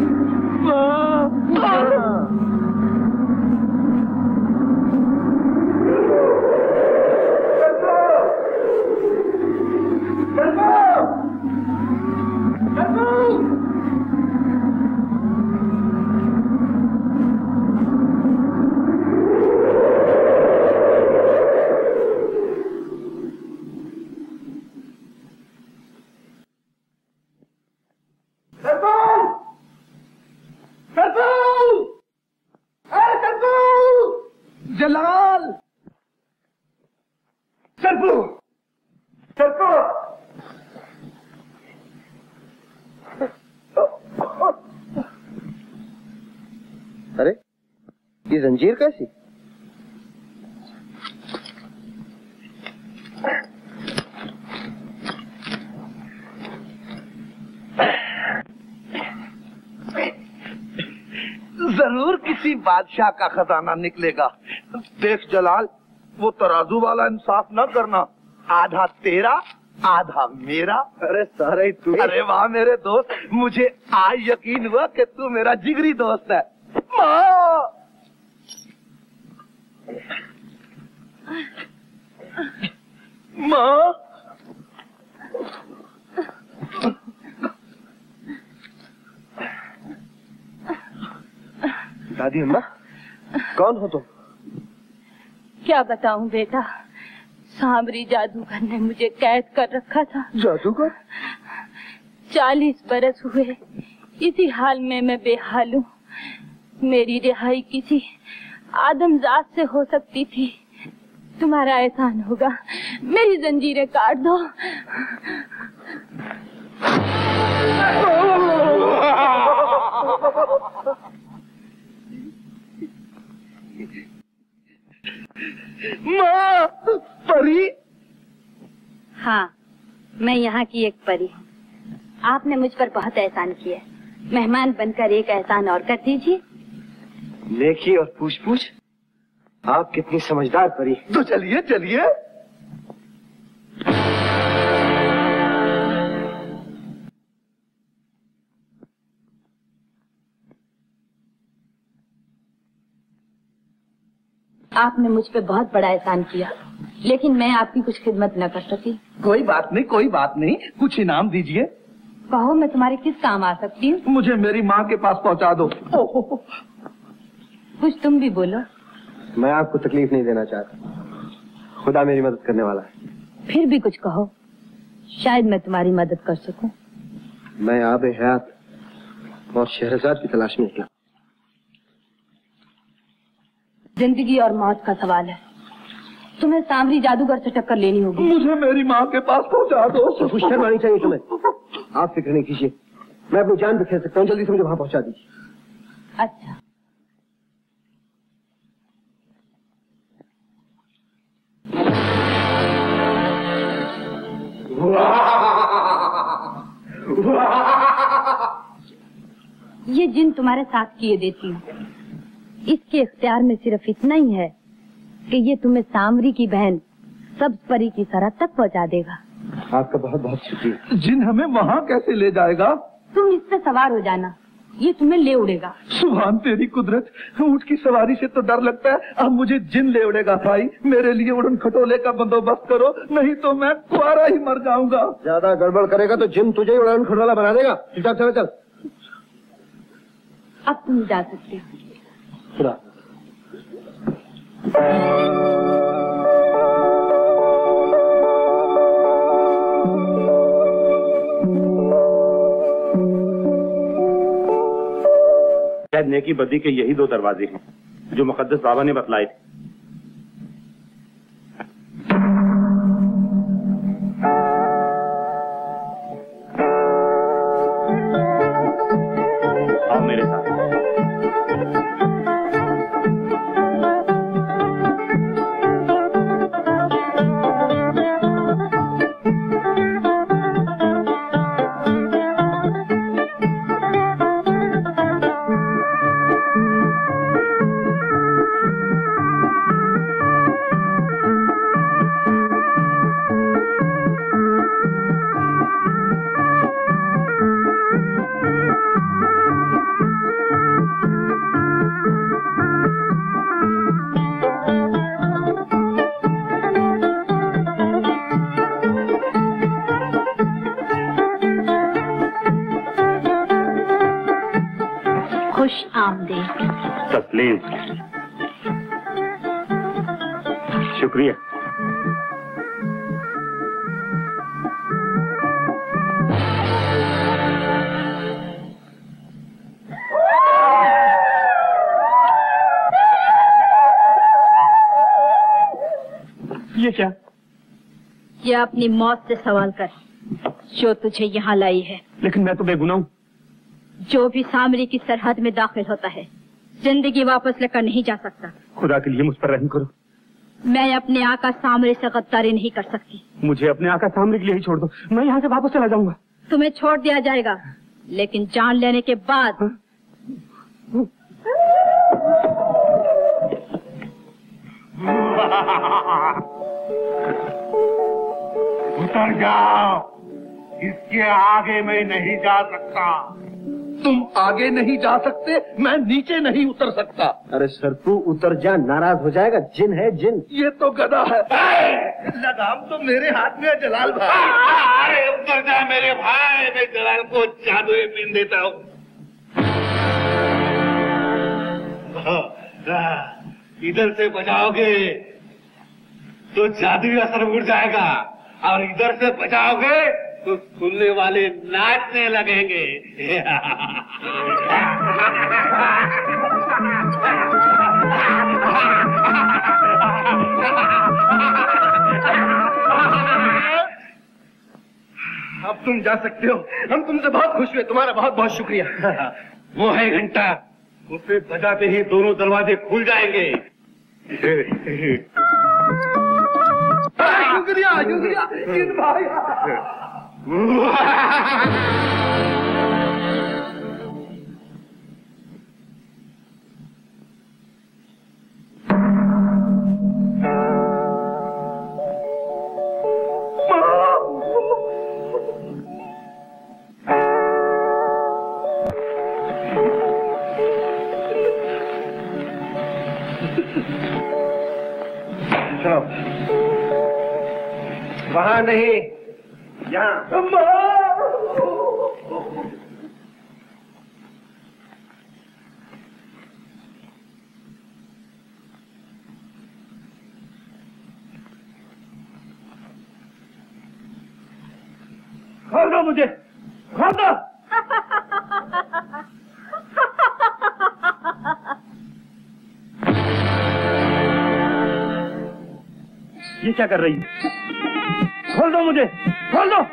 जलाल, सरपू, सरपू। अरे ये जंजीर कैसी? जरूर किसी बादशाह का खजाना निकलेगा। देख जलाल, वो तराजू वाला इंसाफ न करना। आधा तेरा, आधा मेरा। अरे सारे ही तू। अरे वाह मेरे दोस्त, मुझे आज यकीन हुआ कि तू मेरा जिगरी दोस्त है। माँ, माँ, दादी अम्मा, कौन हो तुम? क्या बताऊं बेटा, सांवरी जादूगर ने मुझे कैद कर रखा था। जादूगर? 40 बरस हुए इसी हाल में मैं बेहाल हूँ। मेरी रिहाई किसी आदमजात से हो सकती थी। तुम्हारा एहसान होगा, मेरी जंजीरें काट दो। माँ, परी? हाँ, मैं यहाँ की एक परी हूँ। आपने मुझ पर बहुत एहसान किया। मेहमान बनकर एक एहसान और कर दीजिए। नेकी और पूछ पूछ, आप कितनी समझदार परी। तो चलिए चलिए। आपने मुझ पे बहुत बड़ा एहसान किया, लेकिन मैं आपकी कुछ खिदमत न कर सकी। कोई बात नहीं, कोई बात नहीं, कुछ इनाम दीजिए। कहो, मैं तुम्हारे किस काम आ सकती हूँ? मुझे मेरी माँ के पास पहुँचा दो। कुछ तुम भी बोलो। मैं आपको तकलीफ नहीं देना चाहता। खुदा मेरी मदद करने वाला है। फिर भी कुछ कहो, शायद मैं तुम्हारी मदद कर सकूं। मैं आब हयात और शहरजाद की तलाश में निकला। जिंदगी और मौत का सवाल है। तुम्हें सांवरी जादूगर से टक्कर लेनी होगी। मुझे मेरी माँ के पास पहुँचा दो। होशियार होनी चाहिए तुम्हें। आप फिक्र नहीं कीजिए, मैं अपनी जान पे खेल सकता हूँ। जल्दी से मुझे वहां पहुँचा दीजिए। अच्छा। ये जिन तुम्हारे साथ किए देती हूँ। इसके इख्तियार में सिर्फ इतना ही है कि ये तुम्हें सांवरी की बहन सब्ज परी की सरहद तक पहुँचा देगा। आपका बहुत बहुत शुक्रिया। जिन हमें वहाँ कैसे ले जाएगा? तुम इस पे सवार हो जाना, ये तुम्हें ले उड़ेगा। सुभान तेरी कुदरत, ऊँट की सवारी से तो डर लगता है, अब मुझे जिन ले उड़ेगा। भाई मेरे लिए उड़न खटोले का बंदोबस्त करो, नहीं तो मैं कुआरा ही मर जाऊंगा। ज्यादा गड़बड़ करेगा तो जिन तुझे उड़न खटोला बना देगा। चुपचाप चल चल। अब तुम जा सकते हो। खुदा। शायद नेकी बदी के यही 2 दरवाजे हैं जो मुकद्दस बाबा ने बतलाए थे। आओ मेरे साथ। तस्लीम, शुक्रिया। ये क्या? ये अपनी मौत से सवाल कर, जो तुझे यहाँ लाई है। लेकिन मैं तो बेगुनाह हूँ। जो भी सांवरी की सरहद में दाखिल होता है, जिंदगी वापस लेकर नहीं जा सकता। खुदा के लिए मुझ पर रहम करो। मैं अपने आका सांवरी से गद्दारी नहीं कर सकती। मुझे अपने आका सांवरी के लिए ही छोड़ दो, मैं यहाँ से वापस चला जाऊंगा। तुम्हें छोड़ दिया जाएगा, लेकिन जान लेने के बाद। उतर जाओ, इसके आगे मैं नहीं जा सकता। तुम आगे नहीं जा सकते, मैं नीचे नहीं उतर सकता। अरे सरपू उतर जा, नाराज हो जाएगा। जिन है जिन। ये तो गधा है। लगाम तो मेरे हाथ में है जलाल भाई। अरे उतर जा मेरे भाई, मैं जलाल को जादू पीन देता हूँ। इधर से बचाओगे तो जादुई असर उड़ जाएगा और इधर से बचाओगे तो सुनने वाले नाचने लगेंगे। अब तुम जा सकते हो। हम तुमसे बहुत खुश हुए। तुम्हारा बहुत बहुत शुक्रिया। वो है घंटा, उसे बजाते ही दोनों दरवाजे खुल जाएंगे। शुक्रिया शुक्रिया किन भाई। वहां नहीं, यहाँ। खोल दो मुझे, खोल दो। ये क्या कर रही है? खोल दो मुझे, खोल दो।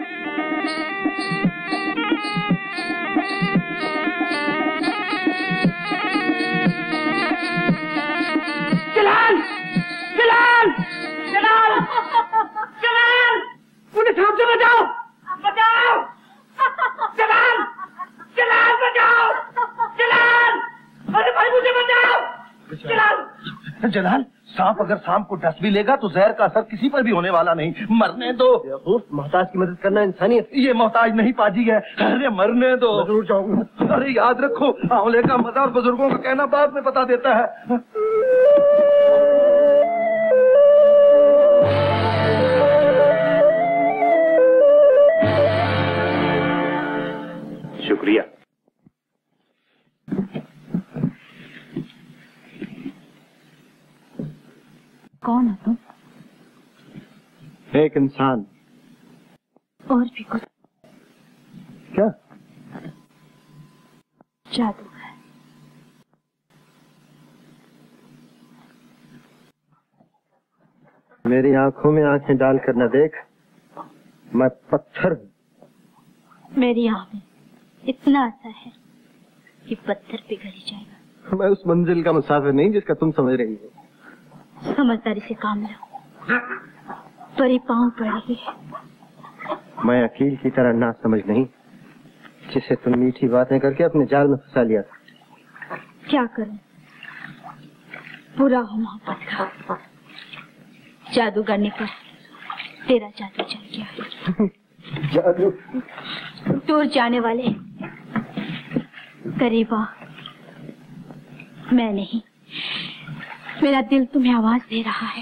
जलाल, जलाल, जलाल, जलाल, पुलिस साहब से बचाओ, बचाओ, जलाल, जलाल बचाओ, जलाल, अरे भाई मुझे बचाओ, जलाल। जलाल, सांप अगर सांप को डस भी लेगा तो जहर का असर किसी पर भी होने वाला नहीं। मरने दो। मोहताज की मदद करना इंसानियत। ये मोहताज नहीं पाजी है। अरे मरने दो। जरूर जाऊंगा। अरे याद रखो, आंवले का मजा और बुजुर्गों का कहना बाद में बता देता है। शुक्रिया। कौन है तुम? एक इंसान। और भी कुछ? क्या? जादू है। मेरी आंखों में आंखें डालकर न देख, मैं पत्थर हूँ। मेरी आंख में इतना असर है कि पत्थर पिघल जाएगा। मैं उस मंजिल का मुसाफिर नहीं जिसका तुम समझ रही हो। समझदारी से काम लो, परी पाँव पड़ेगी। मैं अकील की तरह ना समझ नहीं, जिसे तुम मीठी बातें करके अपने जाल में फंसा लिया था। क्या करूं, पूरा हो मोहब्बत का। जादूगर ने पर तेरा जादू चल गया। जादू? दूर जाने वाले करीब आ। मैं नहीं, मेरा दिल तुम्हें आवाज दे रहा है।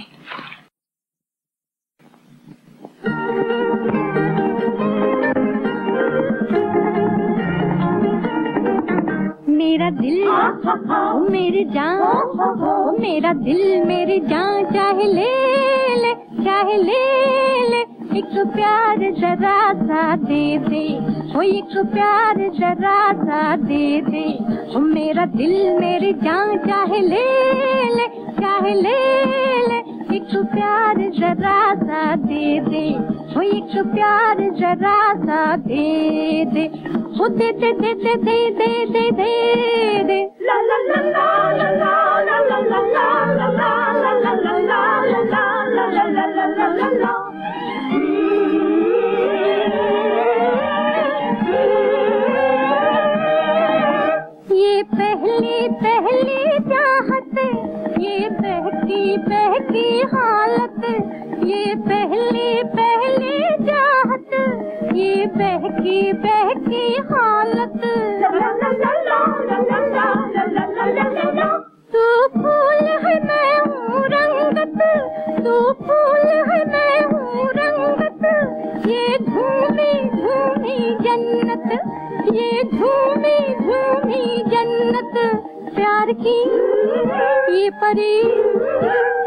मेरा दिल मेरी जान, मेरा दिल मेरी जान, चाहे ले ले, चाहे ले ले, एक प्यार जरा सा दे दे, ओ एक प्यार जरा सा दे दे, ओ मेरा दिल मेरी जान, चाहे ले ले, चाहे ले ले, एक प्यार जरा सा दे दे, ओ एक प्यार जरा सा दे दे, ओ दे दे दे दे दे दे दे दे दे, ला ला ला ला ला ला ला ला ला ला ला ला ला ला ला ला ला ला ला। ये पहली पहली चाहत, ये बहकी बहकी हालत, ये पहली पहली चाहत, ये बहकी बहकी हालत, तू फूल है मैं हूँ रंगत, तू फूल है मैं हूँ रंगत, ये झूमी झूमी जन्नत, ये झूमी झूमी जन्नत, प्यार की ये परी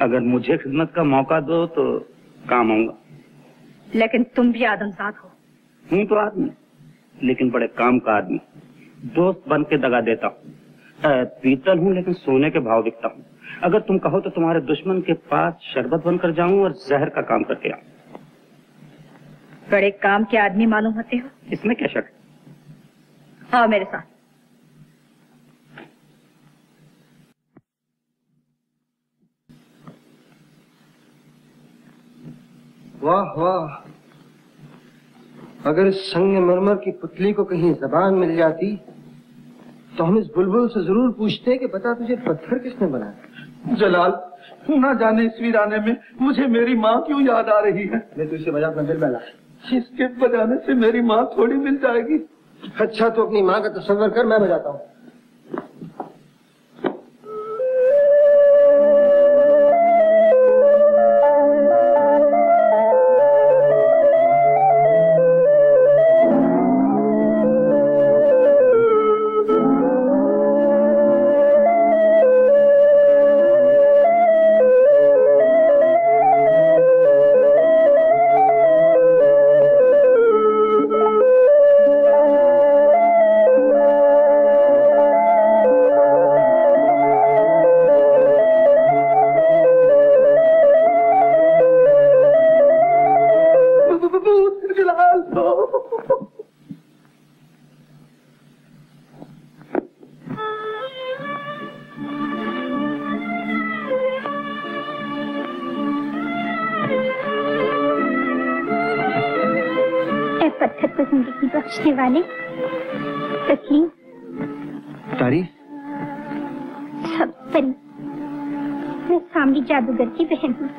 अगर मुझे खिदमत का मौका दो तो काम आऊंगा। लेकिन तुम भी आदमजाद हो। हूँ तो आदमी, लेकिन बड़े काम का आदमी। दोस्त बन के दगा देता हूँ। पीतल हूँ लेकिन सोने के भाव बिकता हूँ। अगर तुम कहो तो तुम्हारे दुश्मन के पास शरबत बनकर जाऊं और जहर का काम करके आऊं। बड़े काम के आदमी मालूम होते हो। इसमें क्या शक? आओ मेरे साथ। वाह वाह, अगर इस संगमरमर की पुतली को कहीं जबान मिल जाती तो हम इस बुलबुल से जरूर पूछते कि बता तुझे पत्थर किसने बनाया। जलाल, ना जाने इस वीराने में मुझे मेरी माँ क्यों याद आ रही है। मैं तुझसे बजा अपना दिल बहला। इसके बजाने से मेरी माँ थोड़ी मिल जाएगी। अच्छा तो अपनी माँ का तस्वर कर, मैं बजाता हूँ। बख्शने वाले तस्लीम तारीफ सब परी, मैं सामरी जादूगर की बहन हूँ।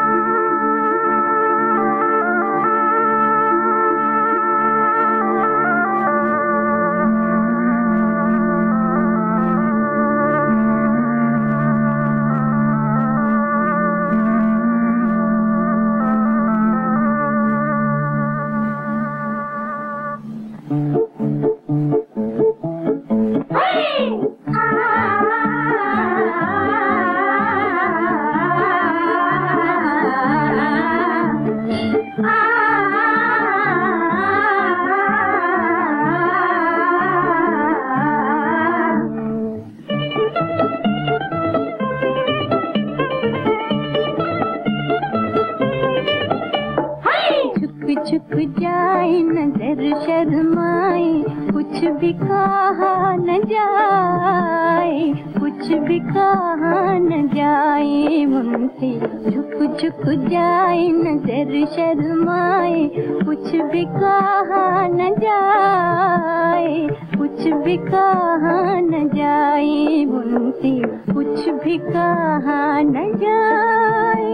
झुक जाए नजर शर्माए, कुछ भी कहा न जाए, कुछ भी कहा न जाए मुझसे। झुक झुक जाए नजर शर्माए, कुछ भी कहा न जाए, कुछ भी कहा न जाए मुझसे, कुछ भी कहा न जाए।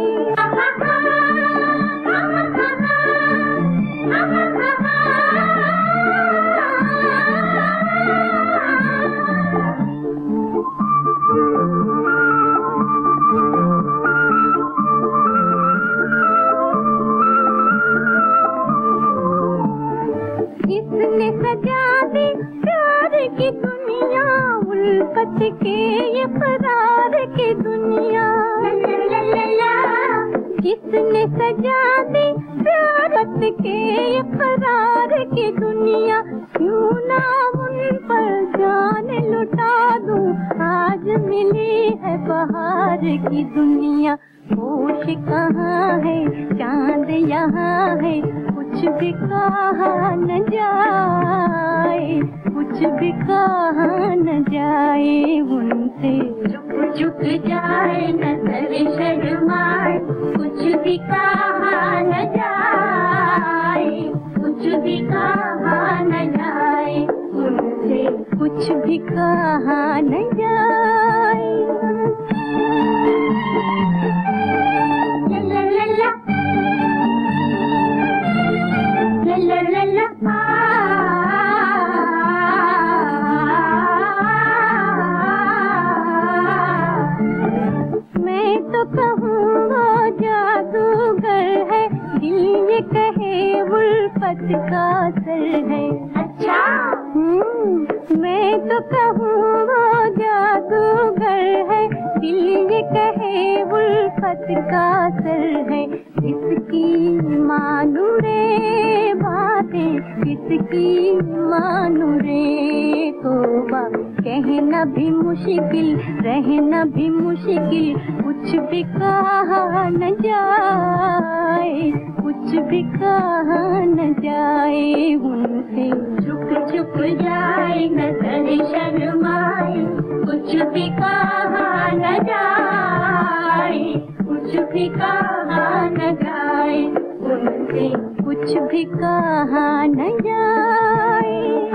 किसने सजा दी प्यार की दुनिया, उल्फत के इकरार की दुनिया। किसने सजा दी प्यार के इकरार की दुनिया, क्यों ना उन पर जान लुटा दूं, आज मिली है बहार की दुनिया। होश कहाँ है चांद यहाँ है, कुछ भी कहा न जाए, कुछ भी कहा न जाए उनसे। झुक झुक जाए नजर शर्माए, कुछ भी कहा न जाए, कुछ भी कहा न जाए उनसे, कुछ भी कहा न जाए। ला ला ला ला ला ला मैं तो कहूँ वो जादूगर है, दिल ये कहे उल्फत वक्त का असर है। अच्छा मैं तो कहूँ वो जादूगर है, दिल ये कहे उल्फत का असर है। किसकी मानू रे बातें, किसकी मानू रे तौबा, कहना भी मुश्किल रहना भी मुश्किल, कुछ भी कहा न जाए, कुछ भी कहा न जाए उनसे। झुक झुक जाए नजर शर्माए, कुछ भी कहा न जाए, कुछ भी कहा न जाए उनसे, कुछ भी कहा न जाए।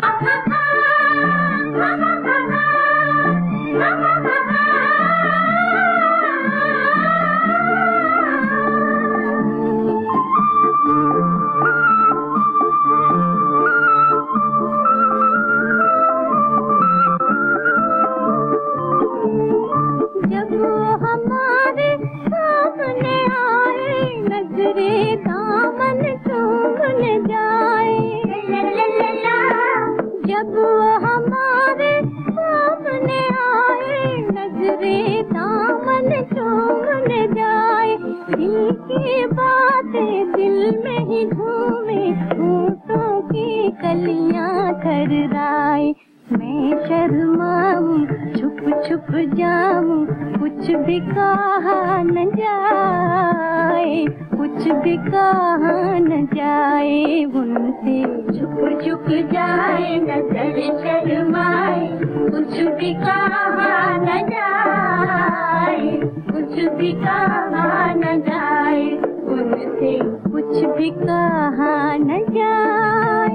जब वो हमारे सामने आए, नजरे दामन चूमने जाए, जब वो हमारे सामने आए, नजरे दामन चूमने जाए, दिल की बातें दिल में ही घूमे, होठों की कलियां थर्राए। मैं शर्माऊं छुप छुप जाऊं, कुछ भी कहा न जाए, कुछ भी कहा न जाए उनसे। झुक झुक जाए नजर शर्माए, कुछ भी कहा न जाए, कुछ भी कहा न जाए उनसे, कुछ भी कहा न जाए।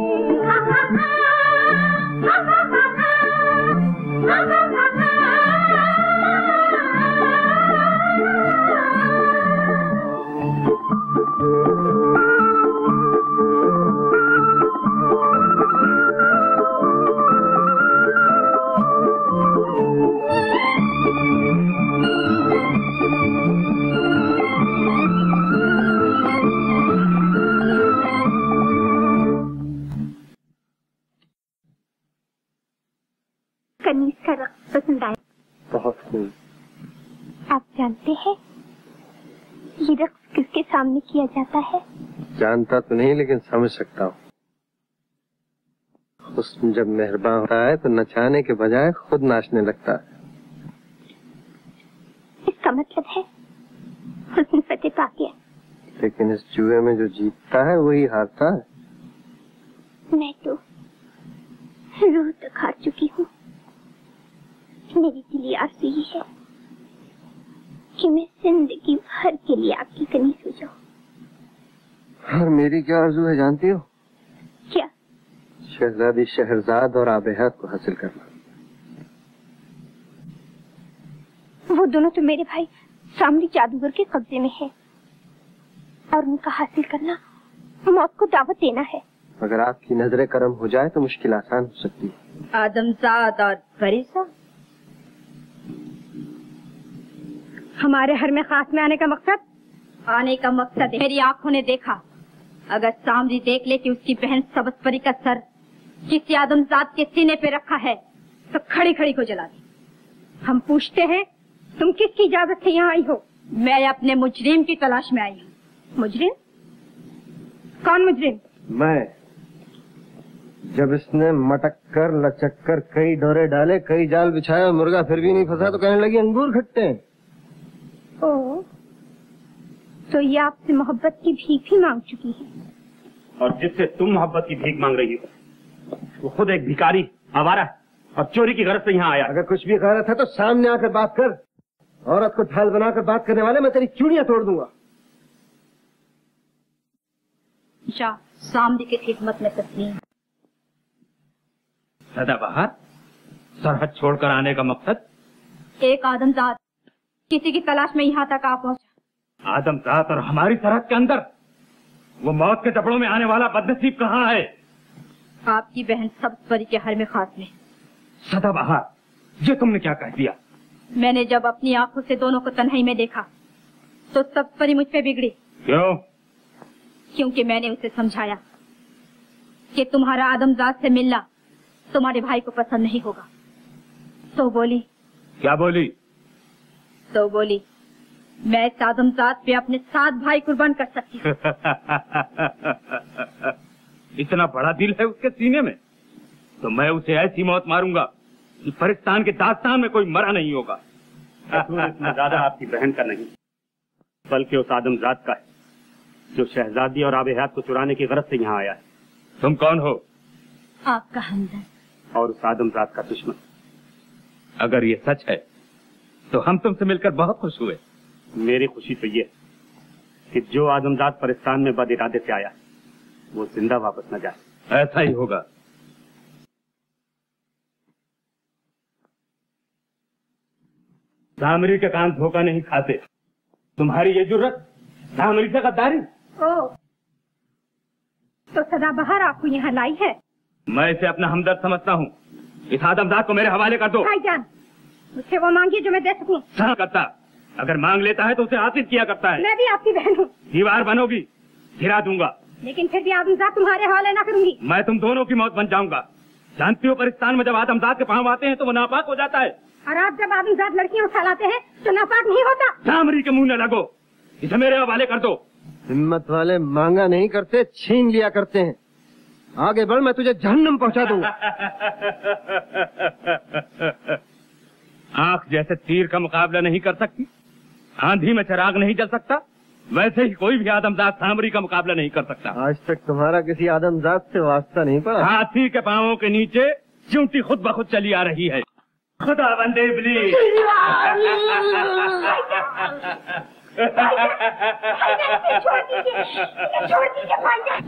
कनीज का रक्स पसंद आया? बहुत खूब। आप जानते हैं ये रक्स किसके सामने किया जाता है? जानता तो नहीं लेकिन समझ सकता हूँ। हुस्न जब मेहरबान होता है तो नचाने के बजाय खुद नाचने लगता है। इसका मतलब है हुस्न फतेह पा गया। लेकिन इस जुए में जो जीतता है वही हारता है। मैं तो रूह तक हार चुकी हूँ। मेरी दिली आरज़ू ये है कि मैं जिंदगी भर के लिए आपकी कनीज हो जाऊँ। और मेरी क्या आरज़ू है जानती हो? क्या? शहजादी शहरजाद और आबेहत को हासिल करना। वो दोनों तो मेरे भाई सामरी जादूगर के कब्जे में है और उनका हासिल करना मौत को दावत देना है। अगर आपकी नजरें करम हो जाए तो मुश्किल आसान हो सकती है। आदमजाद और फरीसा, हमारे घर में खास में आने का मकसद? आने का मकसद मेरी आंखों ने देखा। अगर सामरी देख ले कि उसकी बहन सबजपरी का सर किसी आदमजाद के सीने पे रखा है तो खड़ी खड़ी को जला दे। हम पूछते हैं तुम किसकी इजाजत से यहाँ आई हो? मैं अपने मुजरिम की तलाश में आई हूँ। मुजरिम? कौन मुजरिम? मैं। जब इसने मटक कर लचक कर कई डोरे डाले, कई जाल बिछाया, मुर्गा फिर भी नहीं फंसा तो कहने लगी अंगूर खट्टे हैं। ओ, तो ये आपसे मोहब्बत की भीख भी मांग चुकी है। और जिससे तुम मोहब्बत की भीख मांग रही हो वो खुद एक भिखारी, आवारा और चोरी की गरज से यहाँ आया। अगर कुछ भी गलत है तो सामने आकर बात कर। औरत को ढाल बनाकर बात करने वाले मैं तेरी चूड़ियां तोड़ दूंगा। शाह सामरी की खिदमत में तस्लीम। सदाबहार, सरहद छोड़कर आने का मकसद? एक आदमजाद किसी की तलाश में यहाँ तक आ पहुँचा। आदमजाद और हमारी सरहद के अंदर वो मौत के जबड़ों में आने वाला बदनसीब कहाँ है? आपकी बहन सबजपरी के हर में खास में। सदाबहार, ये तुमने क्या कह दिया? मैंने जब अपनी आंखों से दोनों को तन्हाई में देखा तो सबजपरी मुझ पे बिगड़ी। क्यों? क्योंकि मैंने उसे समझाया कि तुम्हारा आदमजाद से मिलना तुम्हारे भाई को पसंद नहीं होगा। तो बोली। क्या बोली? तो बोली मैं इस आदमजाद पे अपने 7 भाई कुर्बान कर सकती हूँ। इतना बड़ा दिल है उसके सीने में, तो मैं उसे ऐसी मौत मारूंगा कि फरिस्तान के दास्तान में कोई मरा नहीं होगा। इतना ज्यादा आपकी बहन का नहीं, बल्कि उस आदमजाद का है जो शहजादी और आबे हयात को चुराने की गरज से यहाँ आया है। तुम कौन हो? आपका हमदर्द और उस आदमजाद का दुश्मन। अगर ये सच है तो हम तुमसे मिलकर बहुत खुश हुए। मेरी खुशी तो ये है कि जो आदमजाद फरिस्तान में बद इरादे से आया वो जिंदा वापस न जाए। ऐसा ही होगा। सामरी के कान धोखा नहीं खाते। तुम्हारी ये जुर्रत सामरी से गद्दारी। ओ, तो सदाबहार आपको यहाँ लाई है? मैं इसे अपना हमदर्द समझता हूँ। इस आदमजाद को मेरे हवाले कर दो। भाईजान, मुझे वो मांगिए जो मैं दे सकूं। हाँ करता, अगर मांग लेता है तो उसे हासिल किया करता है। मैं भी आपकी बहन हूँ। दीवार बनोगी, गिरा दूंगा, लेकिन फिर भी आदमजाद तुम्हारे हवाले ना करूंगी। मैं तुम दोनों की मौत बन जाऊंगा। जानती हो पाकिस्तान में जब आदमजाद के पांव आते हैं तो वो नापाक हो जाता है। और आप जब आदमजाद लड़कियां उठा लाते हैं तो नापाक नहीं होता। सामरी के मुंह न लगो, इसे मेरे हवाले कर दो। हिम्मत वाले मांगा नहीं करते, छीन लिया करते हैं। आगे बढ़, मैं तुझे जहन्नम पहुंचा दूंगा। आंख जैसे तीर का मुकाबला नहीं कर सकती, आंधी में चिराग नहीं जल सकता, वैसे ही कोई भी आदमजाद सामरी का मुकाबला नहीं कर सकता। आज तक तुम्हारा किसी आदमजाद से वास्ता नहीं पड़ा। हाथी के पांवों के नीचे चूंटी खुद ब खुद चली आ रही है। खुदा बंदे इब्लीस। छोड़ दीजिए भाईजान।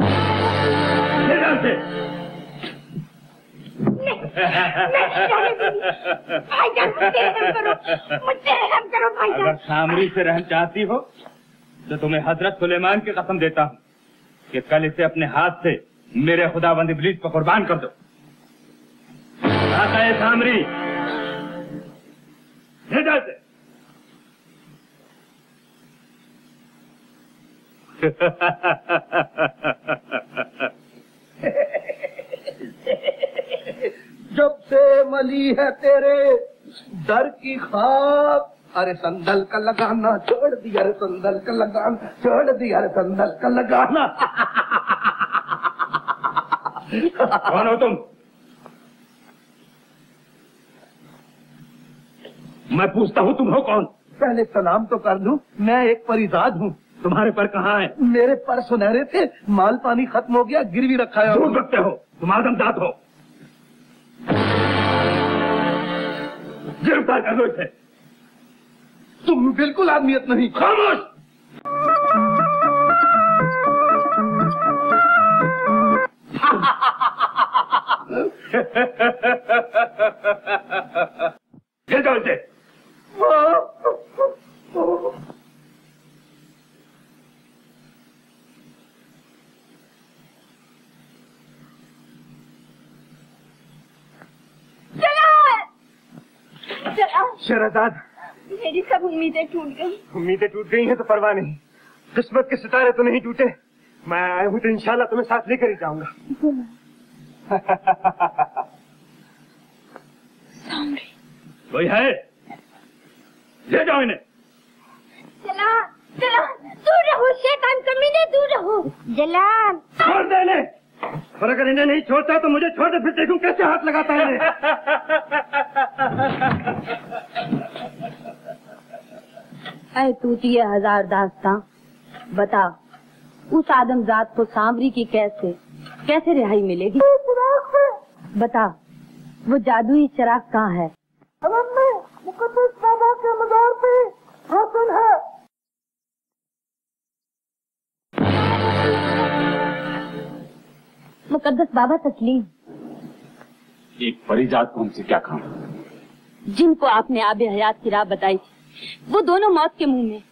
अगर सामरी से रहम चाहती हो तो तुम्हें हजरत सुलेमान की कसम देता हूँ कि कल इसे अपने हाथ से मेरे खुदाबंद इब्लीस पर कुर्बान कर दो। है सामरी, भेजा से। जब से मली है तेरे दर की खाक, अरे संदल का लगाना छोड़ दिया, अरे संदल का लगाना छोड़ दिया, अरे संदल का लगाना। कौन हो तुम? मैं पूछता हूँ तुम हो कौन? पहले सलाम तो कर लूं, मैं एक परिजाद हूँ। तुम्हारे पर कहाँ है? मेरे पर सुनहरे थे, माल पानी खत्म हो गया, गिरवी रखा है। झूठ रखते हो, तुम आदमजाद हो। गिरफ्तार कर लो इसे। तुम बिल्कुल आदमियत नहीं। खामोश। ले जाओ इसे। शहजाद, मेरी सब उम्मीदें टूट गई। उम्मीदें टूट गई हैं तो परवाह नहीं, किस्मत के सितारे तो नहीं टूटे। मैं आया हूँ तो इंशाल्लाह तुम्हें साथ लेकर ही जाऊंगा। कोई है? ले जाओ इन्हें। चला चला, दूर रहो शैतान कमीने, दूर रहो। जलाल, छोड़ दे इन्हें, और अगर इन्हें नहीं छोड़ता तो मुझे छोड़ दे, फिर देखूं कैसे हाथ लगाता है इन्हें। ऐ तूतिए हजार दास्तां, बता उस आदमजाद को सामरी की कैद से कैसे रिहाई मिलेगी? बता वो जादुई चिराग कहाँ है? मुकद्दस बाबा के मज़ार पे रोशन है। मुकद्दस बाबा तस्लीम, एक परिजात को हमसे क्या काम? जिनको आपने आबे हयात की राह बताई थी, वो दोनों मौत के मुंह में।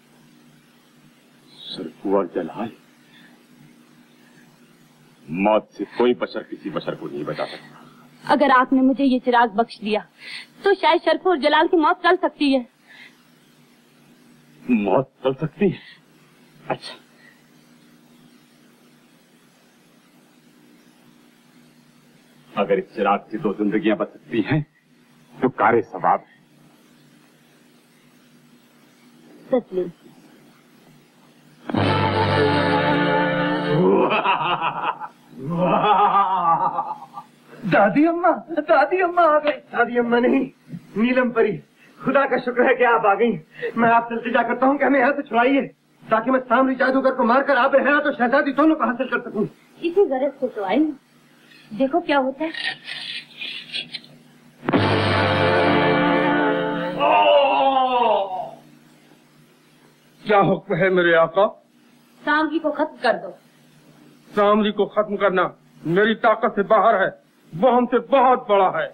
सरफू और जलाल, मौत से कोई बशर किसी बशर को नहीं बचा सकता। अगर आपने मुझे ये चिराग बख्श दिया तो शायद शरफू और जलाल की मौत टल सकती है। मौत टल सकती है? अच्छा, अगर इस चिराग से 2 जिंदगियां बच सकती हैं तो कारे सवाब है। सचमुच दादी अम्मा आ गई। दादी अम्मा नहीं, नीलम परी, खुदा का शुक्र है कि आप आ गई। मैं आपसे इल्तिजा करता हूँ कि हमें यहाँ से छुड़ाइए, ताकि मैं सामरी जादूगर को मारकर आप है तो शहजादी दोनों को हासिल कर सकूं। इसी गरज से तो आई हूँ। देखो क्या होता है। क्या हुक्म है मेरे आका? सामरी को खत्म कर दो। सामरी को खत्म करना मेरी ताकत से बाहर है, वो हमसे बहुत बड़ा है।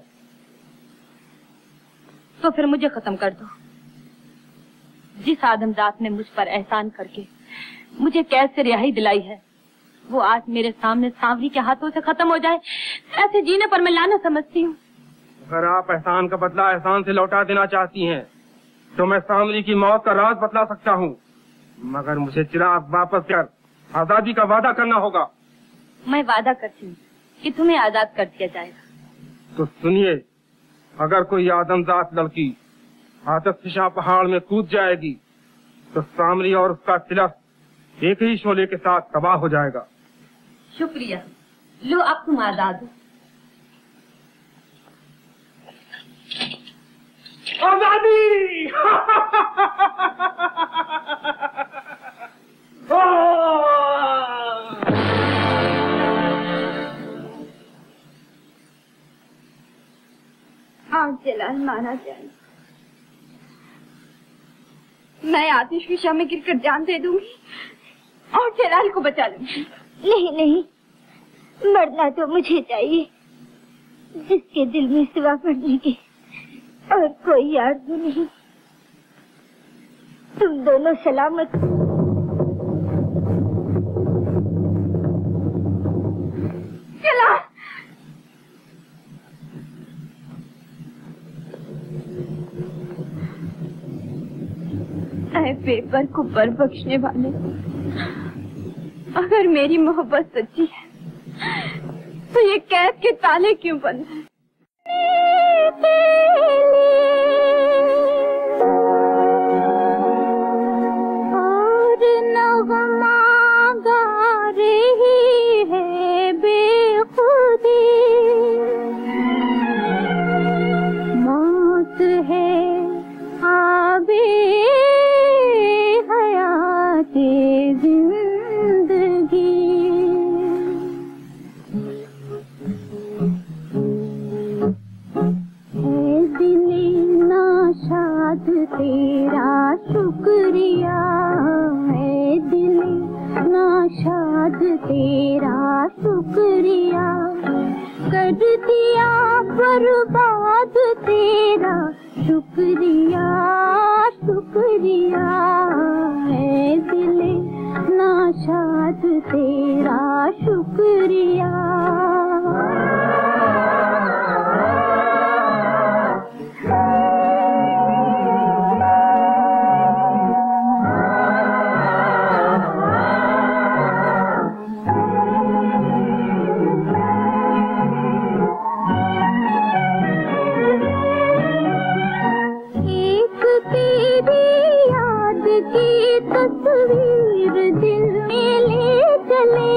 तो फिर मुझे खत्म कर दो। जिस आदमजात ने मुझ पर एहसान करके मुझे कैद से रिहाई दिलाई है, वो आज मेरे सामने सावरी के हाथों से खत्म हो जाए, ऐसे जीने पर मैं लाना समझती हूँ। अगर आप एहसान का बदला एहसान से लौटा देना चाहती हैं, तो मैं सामरी की मौत का राज बतला सकता हूँ, मगर मुझे चिराग वापस कर आजादी का वादा करना होगा। मैं वादा करती हूँ कि तुम्हें आजाद कर दिया जाएगा। तो सुनिए, अगर कोई आदमजात लड़की आतशफिशा पहाड़ में कूद जाएगी तो सामरी और उसका तिलक एक ही शोले के साथ तबाह हो जाएगा। शुक्रिया। लो अब तुम आजाद हो। आजादी! आज जलाल मारा जाए, मैं आतिशफिशा में गिरकर जान दे दूंगी और जलाल को बचा लूंगी। नहीं, मरना तो मुझे चाहिए, जिसके दिल में सिवा मरने के और कोई आरज़ू नहीं। तुम दोनों सलामत। जलाल! ऐ बेबर को बर बख्शने वाले, अगर मेरी मोहब्बत सच्ची है तो ये कैद के ताले क्यों बंद है? और नगमा गा रही है बेखुदी, मौत है आबे हयाते जिंदगी। ऐ दिले नाशाद तेरा शुक्रिया, ऐ दिले नाशाद तेरा शुक्रिया, कर दिया बर्बाद तेरा शुक्रिया, शुक्रिया। है दिले नाशाद तेरा शुक्रिया। तस्वीर दिल में ले चले,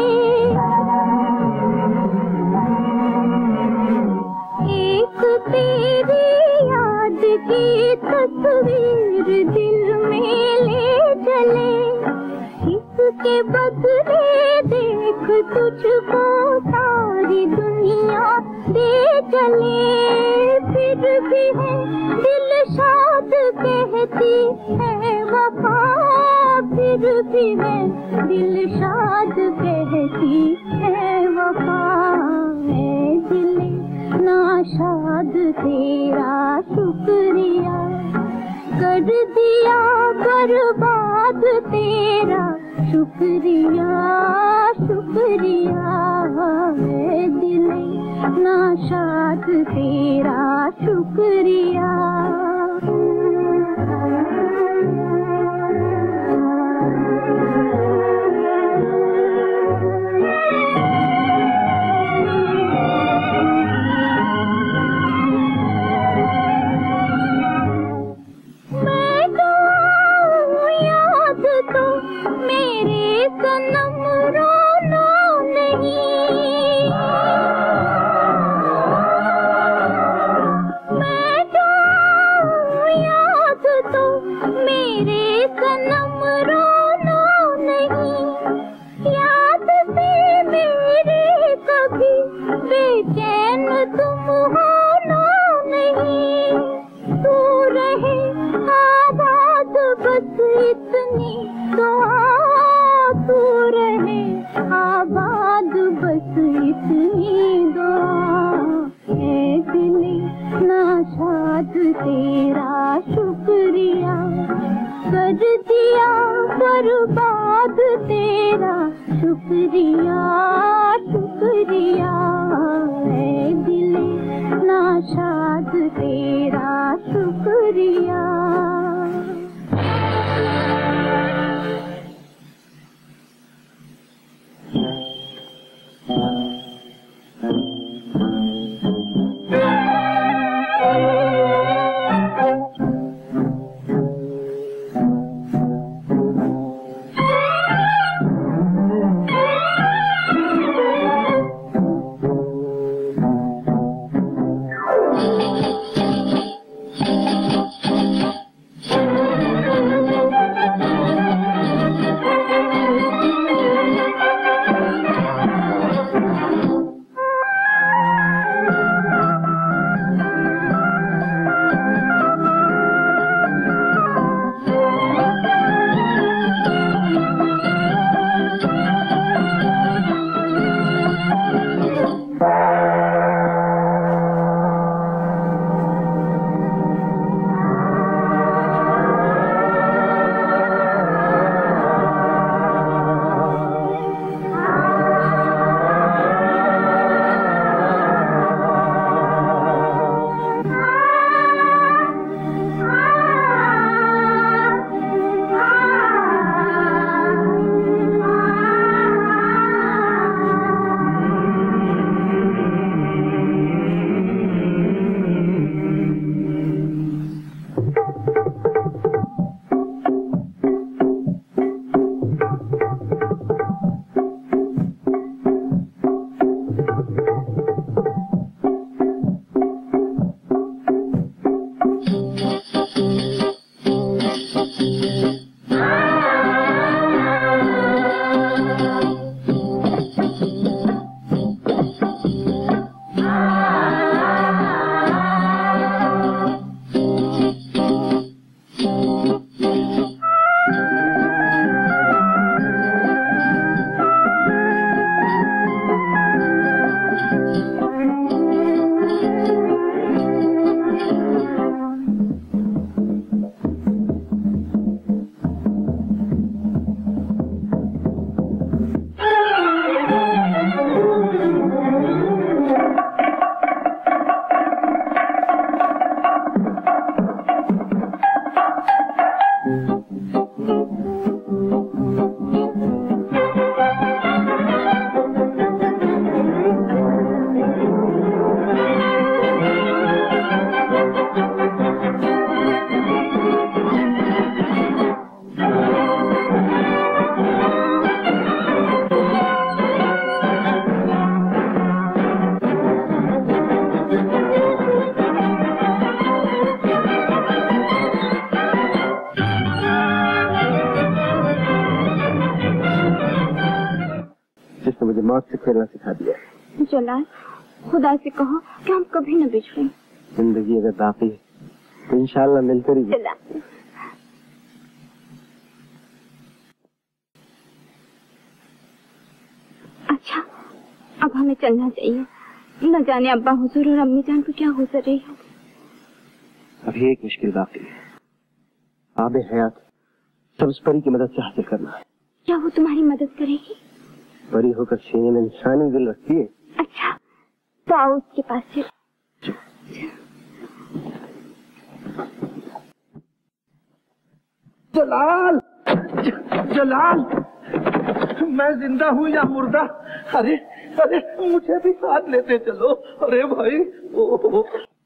एक तेरी याद की तस्वीर दिल में ले चले, इसके बदले देख तुझको सारी दुनिया दे चले। फिर भी है दिल शाद कहती है वफा, फिर भी है दिल शाद कहती है वफा। है दिले नाशाद तेरा शुक्रिया, कर दिया बर्बाद तेरा शुक्रिया, शुक्रिया। है दिले नाशाद तेरा शुक्रिया। चैन तुम हो ना नहीं, तू रहे आबाद बस इतनी दुआ, तू रहे आबाद बस इतनी दुआ। है दिले नाशाद तेरा शुक्रिया, कर दिया बर्बाद तेरा शुक्रिया शुक्रिया। है दिले नाशाद तेरा शुक्रिया। मौत से खेलना सिखा दिया। जलाल, खुदा से कहो कि हम कभी न बिछड़े। जिंदगी अगर बाकी है तो इंशाल्लाह मिलकर ही। अच्छा, अब हमें चलना चाहिए। न जाने अब्बा हुजूर और अम्मी जान को क्या गुजर रही है। अभी एक मुश्किल बाकी है, आबे हयात सब्ज परी की मदद से हासिल करना है। क्या वो तुम्हारी मदद करेगी? परी होकर सीने में इंसानी दिल रखती है। अच्छा, तो आओ उसके पास से। जलाल, जलाल, मैं जिंदा हूँ या मुर्दा? अरे अरे मुझे भी साथ लेते चलो। अरे भाई, ओ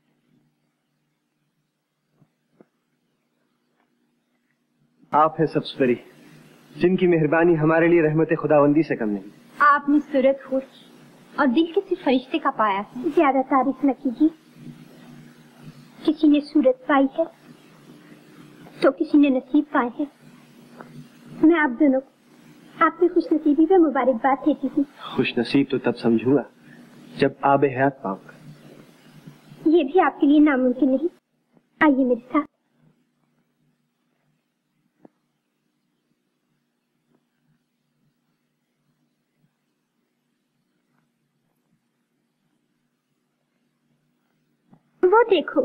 आप है सब्ज परी, जिनकी मेहरबानी हमारे लिए रहमत खुदावंदी से कम नहीं। आपने सूरत हूर और दिल किसी फरिश्ते का पाया है। ज्यादा तारीफ न कीजिए। किसी ने सूरत पाई है तो किसी ने नसीब पाए है। मैं आप दोनों आपकी खुश नसीबी पे मुबारकबाद देती हूँ। खुश नसीब तो तब समझूंगा जब आबे हयात पाऊंगा। ये भी आपके लिए नामुमकिन नहीं। आइए मेरे साथ। वो देखो,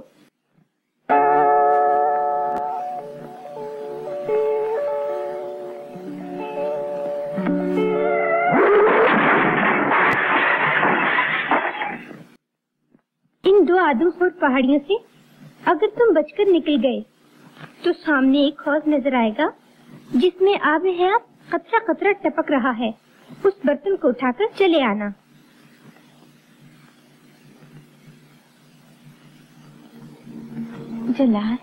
इन दो आदमखोर पहाड़ियों से अगर तुम बचकर निकल गए तो सामने एक हौज नजर आएगा जिसमें आबे हयात कतरा कतरा टपक रहा है। उस बर्तन को उठाकर चले आना। जलाल,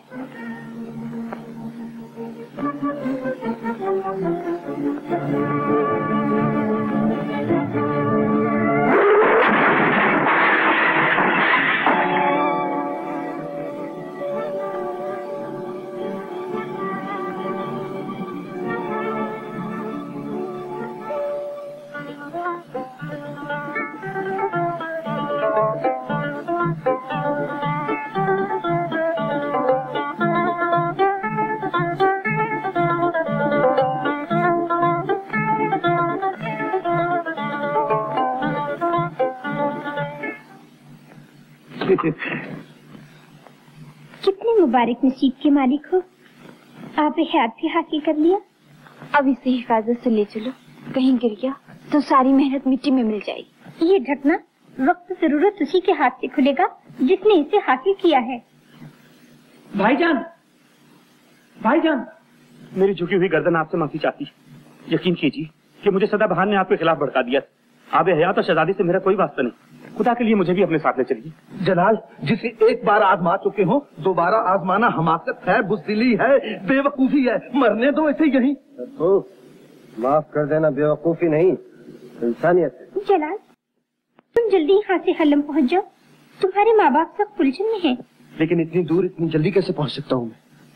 कितने मुबारक नसीब के मालिक हो, आबे हयात भी हासिल कर लिया। अब इसे हिफाजत से ले चलो, कहीं गिर गया तो सारी मेहनत मिट्टी में मिल जाएगी। ये ढकना वक्त जरूरत उसी के हाथ से खुलेगा जिसने इसे हासिल किया है। भाईजान, भाईजान, मेरी झुकी हुई गर्दन आपसे माफी चाहती। यकीन कीजिए कि मुझे सदाबहार ने आपके खिलाफ भड़का दिया। आबे हयात और शहजादी से मेरा कोई वास्ता नहीं। खुदा के लिए मुझे भी अपने साथ ले चलिए। जलाल, जिसे एक बार आजमा चुके हो दोबारा आजमाना हमाकत है, बुज़दिली है, बेवकूफी है। मरने दो इसे यहीं। तो माफ कर देना, बेवकूफी नहीं इंसानियत है। जलाल, तुम जल्दी यहाँ से हलम पहुँच जाओ। तुम्हारे माँ बाप सब उलझन में हैं। लेकिन इतनी दूर इतनी जल्दी कैसे पहुँच सकता हूँ मैं?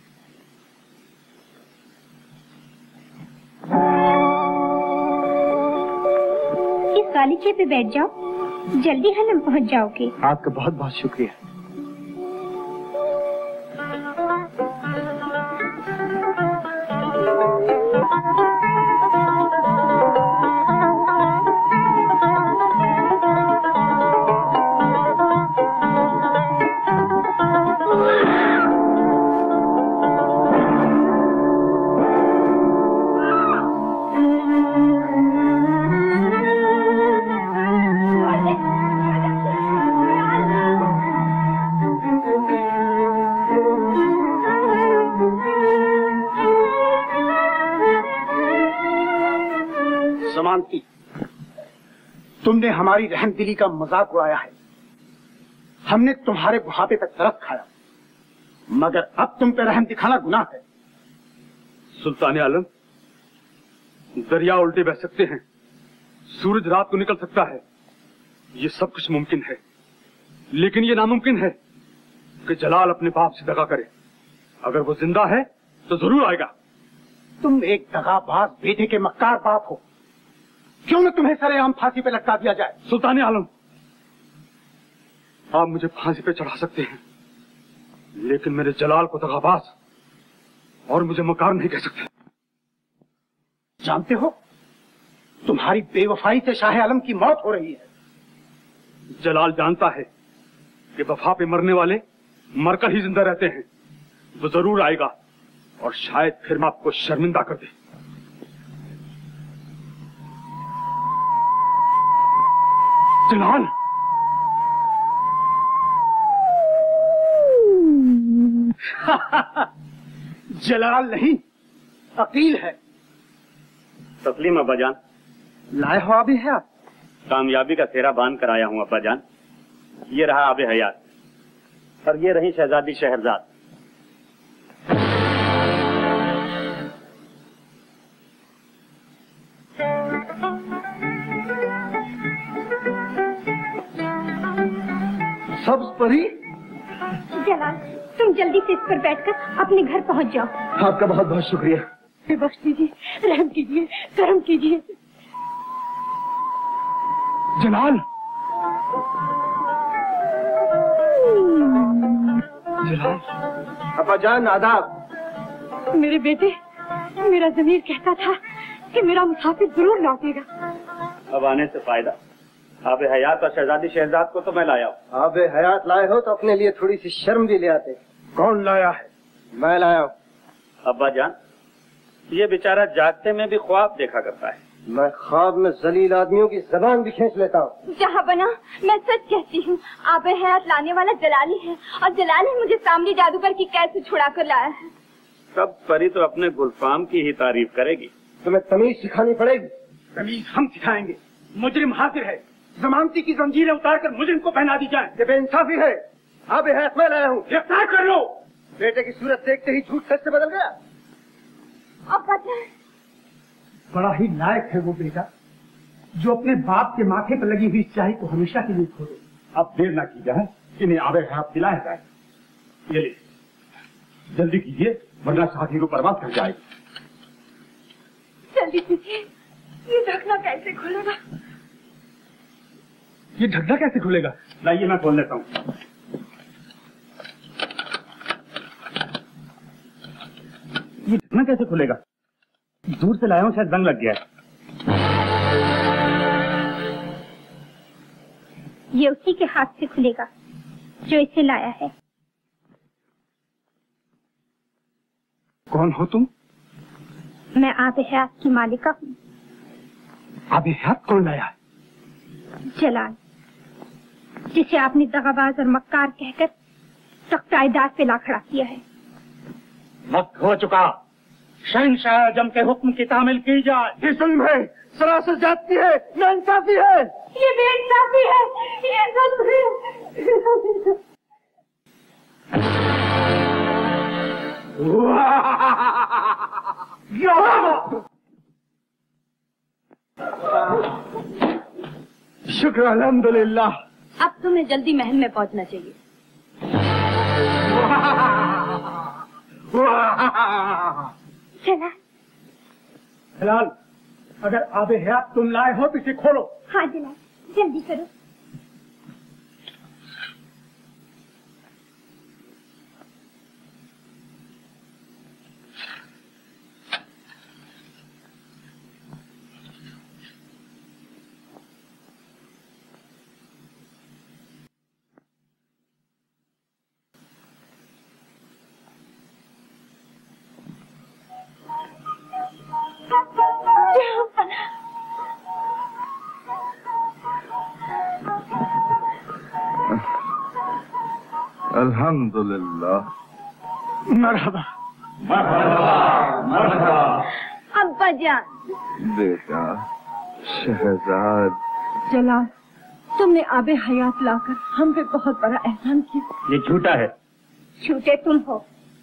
इस गालीचे पे बैठ जाओ, जल्दी हलम पहुँच जाओगे। आपका बहुत बहुत शुक्रिया। तुमने हमारी रहमदिली का मजाक उड़ाया है। हमने तुम्हारे बुढ़ापे तक तरस खाया, मगर अब तुम पे रहम दिखाना गुनाह है। सुल्तान आलम, दरिया उल्टे बह सकते हैं, सूरज रात को निकल सकता है, ये सब कुछ मुमकिन है, लेकिन ये नामुमकिन है कि जलाल अपने बाप से दगा करे। अगर वो जिंदा है तो जरूर आएगा। तुम एक दगाबाज बेटे के मक्कार बाप हो, क्यों न तुम्हें सरेआम फांसी पे लटका दिया जाए। सुल्तान आलम, आप मुझे फांसी पे चढ़ा सकते हैं, लेकिन मेरे जलाल को दगाबाज और मुझे मक्कार नहीं कह सकते। जानते हो, तुम्हारी बेवफाई से शाह आलम की मौत हो रही है। जलाल जानता है कि वफा पे मरने वाले मरकर ही जिंदा रहते हैं। वो जरूर आएगा और शायद फिर मैं आपको शर्मिंदा कर दे। जलाल, जलाल नहीं, अकील है। तस्लीम अब्बाजान। लाए हो आबे हयात? कामयाबी का सेहरा बांध कर आया हूँ अब्बाजान। ये रहा आबे हयात और ये रही शहजादी शहरजाद। सब्ज परी। जलाल, तुम जल्दी से इस पर बैठकर अपने घर पहुंच जाओ। आपका बहुत बहुत शुक्रिया। बख्श दीजिए, रहम कीजिए, करम कीजिए। जलाल, अब्बा जान आदाब। मेरे बेटे, मेरा ज़मीर कहता था कि मेरा मुसाफिर जरूर लौटेगा। अब आने से फायदा। आबे हयात और शहजादी शहजाद को तो मैं लाया हूँ। आबे हयात लाए हो तो अपने लिए थोड़ी सी शर्म भी ले आते। कौन लाया है? मैं लाया हूँ। अब्बा जान, ये बेचारा जागते में भी ख्वाब देखा करता है। मैं ख्वाब में जलील आदमियों की जबान भी खींच लेता हूँ। जहाँ बना, मैं सच कहती हूँ, आबे हयात लाने वाला जलाली है और जलाली मुझे सामने जादूगर की कैद से छुड़ा कर लाया है। सब परी तो अपने गुलफाम की ही तारीफ करेगी। तुम्हें तमीज सिखानी पड़ेगी। तमीज हम सिखाएंगे। मुजरिम हाजिर है, जमानती की जंजीरें उतार कर मुजरिम को पहना दी जाए। ये बेइंसाफी है। आबे हयात मैं लाया हूँ। गिरफ्तार कर लो। बेटे की सूरत देखते ही झूठ सच से बदल गया। बड़ा ही लायक है वो बेटा जो अपने बाप के माथे पर लगी हुई स्याही को हमेशा के लिए छोड़े। अब देर न की जाए, इन्हें आबे हयात दिलाया जाए। ये ले, जल्दी कीजिए वरना साथी को बर्बाद कर जाएगी। जल्दी कीजिए, ये ढकना कैसे खुलेगा? ये ढकना कैसे खुलेगा? लाइए मैं खोल लेता हूँ। ये ढकना कैसे खुलेगा? दूर से लाया हूँ, शायद जंग लग गया है। ये उसी के हाथ से खुलेगा जो इसे लाया है। कौन हो तुम? मैं आबे हयात की मालिका हूँ। आबे हयात कौन लाया है? जलाल, जिसे आपने दगाबाज और मक्कार कहकर तख्ताएदार पे ला खड़ा किया है। वक्त हो चुका। शहंशाह आजम के हुक्म की तामील की जाए। ये जुल्म है, सरासर जाती है, नाइंसाफी है। ये बेइंसाफी है, ये जुल्म है। शुक्र अल्हम्दुलिल्लाह। अब तुम्हें जल्दी महल में पहुंचना चाहिए। चला जलाल, अगर आबे हयात तुम लाए हो तो इसे खोलो। हाँ जलाल, जल्दी करो। अल्हम्दुलिल्लाह। मरहबा मरहबा। अब्बा जान। बेटा शहजाद। जलाल, तुमने आबे हयात लाकर हम पे बहुत बड़ा एहसान किया। ये झूठा है। झूठे तुम हो।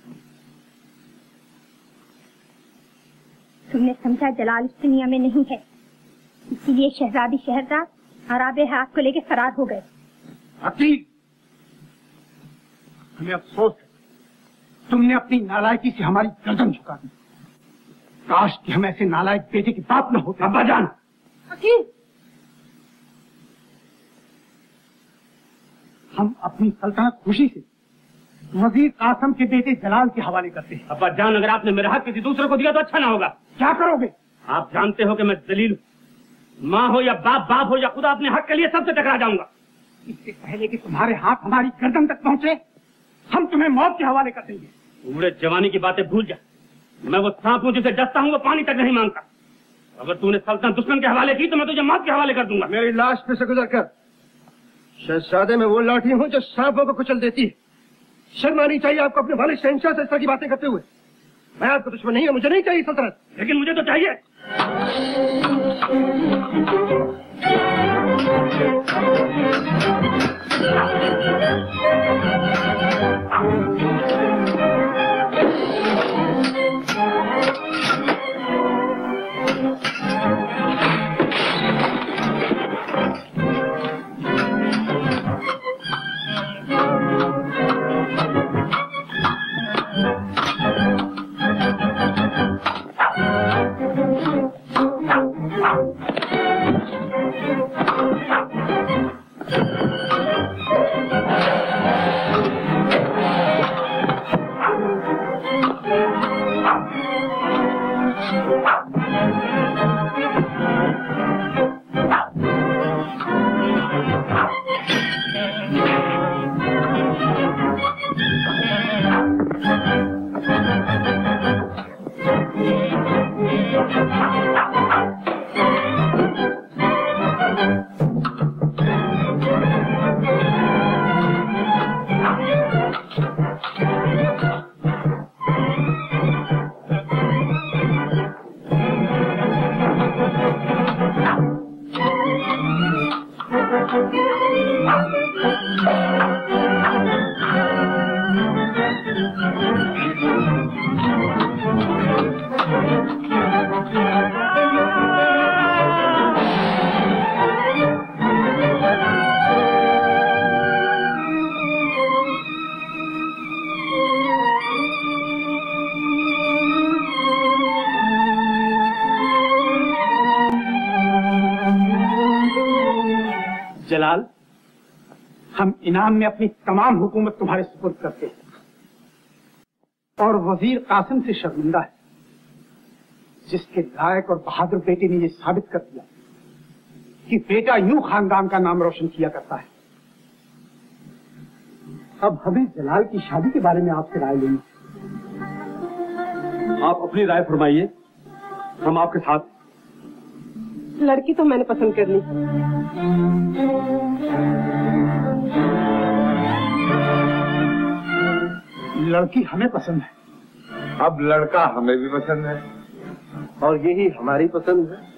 तुमने समझा जलाल इस दुनिया में नहीं है, इसीलिए शहजादी शहजाद और आबे हयात को लेकर फरार हो गए। अकील, हमें अफसोस है, तुमने अपनी नालायकी से हमारी गर्दन झुका दी। काश कि हम ऐसे नालायक बेटे के बाप न होते। अब्बा जान, अकील, हम अपनी सल्तनत खुशी से वजीर कासम के बेटे जलाल के हवाले करते हैं। अब्बा जान, अगर आपने मेरा हक किसी दूसरे को दिया तो अच्छा ना होगा। क्या करोगे? आप जानते हो कि मैं दलील हूँ। माँ हो या बाप, बाप हो या खुदा, अपने हक के लिए सबसे टकरा जाऊंगा। इससे पहले कि तुम्हारे हाथ हमारी गर्दन तक पहुंचे, हम तुम्हें मौत के हवाले कर देंगे। पूरे जवानी की बातें भूल जा। मैं वो सांप हूँ जिसे डसता हूँ, वो पानी तक नहीं मांगता। अगर तूने सल्तनत दुश्मन के हवाले की तो मैं तुझे मौत के हवाले कर दूंगा। मेरी लाश पे से गुजर कर शहजादे में वो लाठी हूँ जो सांपों को कुचल देती है। शर्म आनी चाहिए आपको अपने वालिद शहंशाह से इस तरह की बातें करते हुए। मैं आपको दुश्मन नहीं है, मुझे नहीं चाहिए सल्तनत, लेकिन मुझे तो चाहिए। जलाल, हम इनाम में अपनी तमाम हुकूमत तुम्हारे सुपुर्द करते हैं और वजीर कासिम से शर्मिंदा है, जिसके लायक और बहादुर बेटे ने यह साबित कर दिया कि बेटा यूं खानदान का नाम रोशन किया करता है। अब हमें जलाल की शादी के बारे में आपसे राय लेनी। आप अपनी राय फरमाइए, हम आपके साथ। लड़की तो मैंने पसंद कर ली। लड़की हमें पसंद है। अब लड़का हमें भी पसंद है और यही हमारी पसंद है।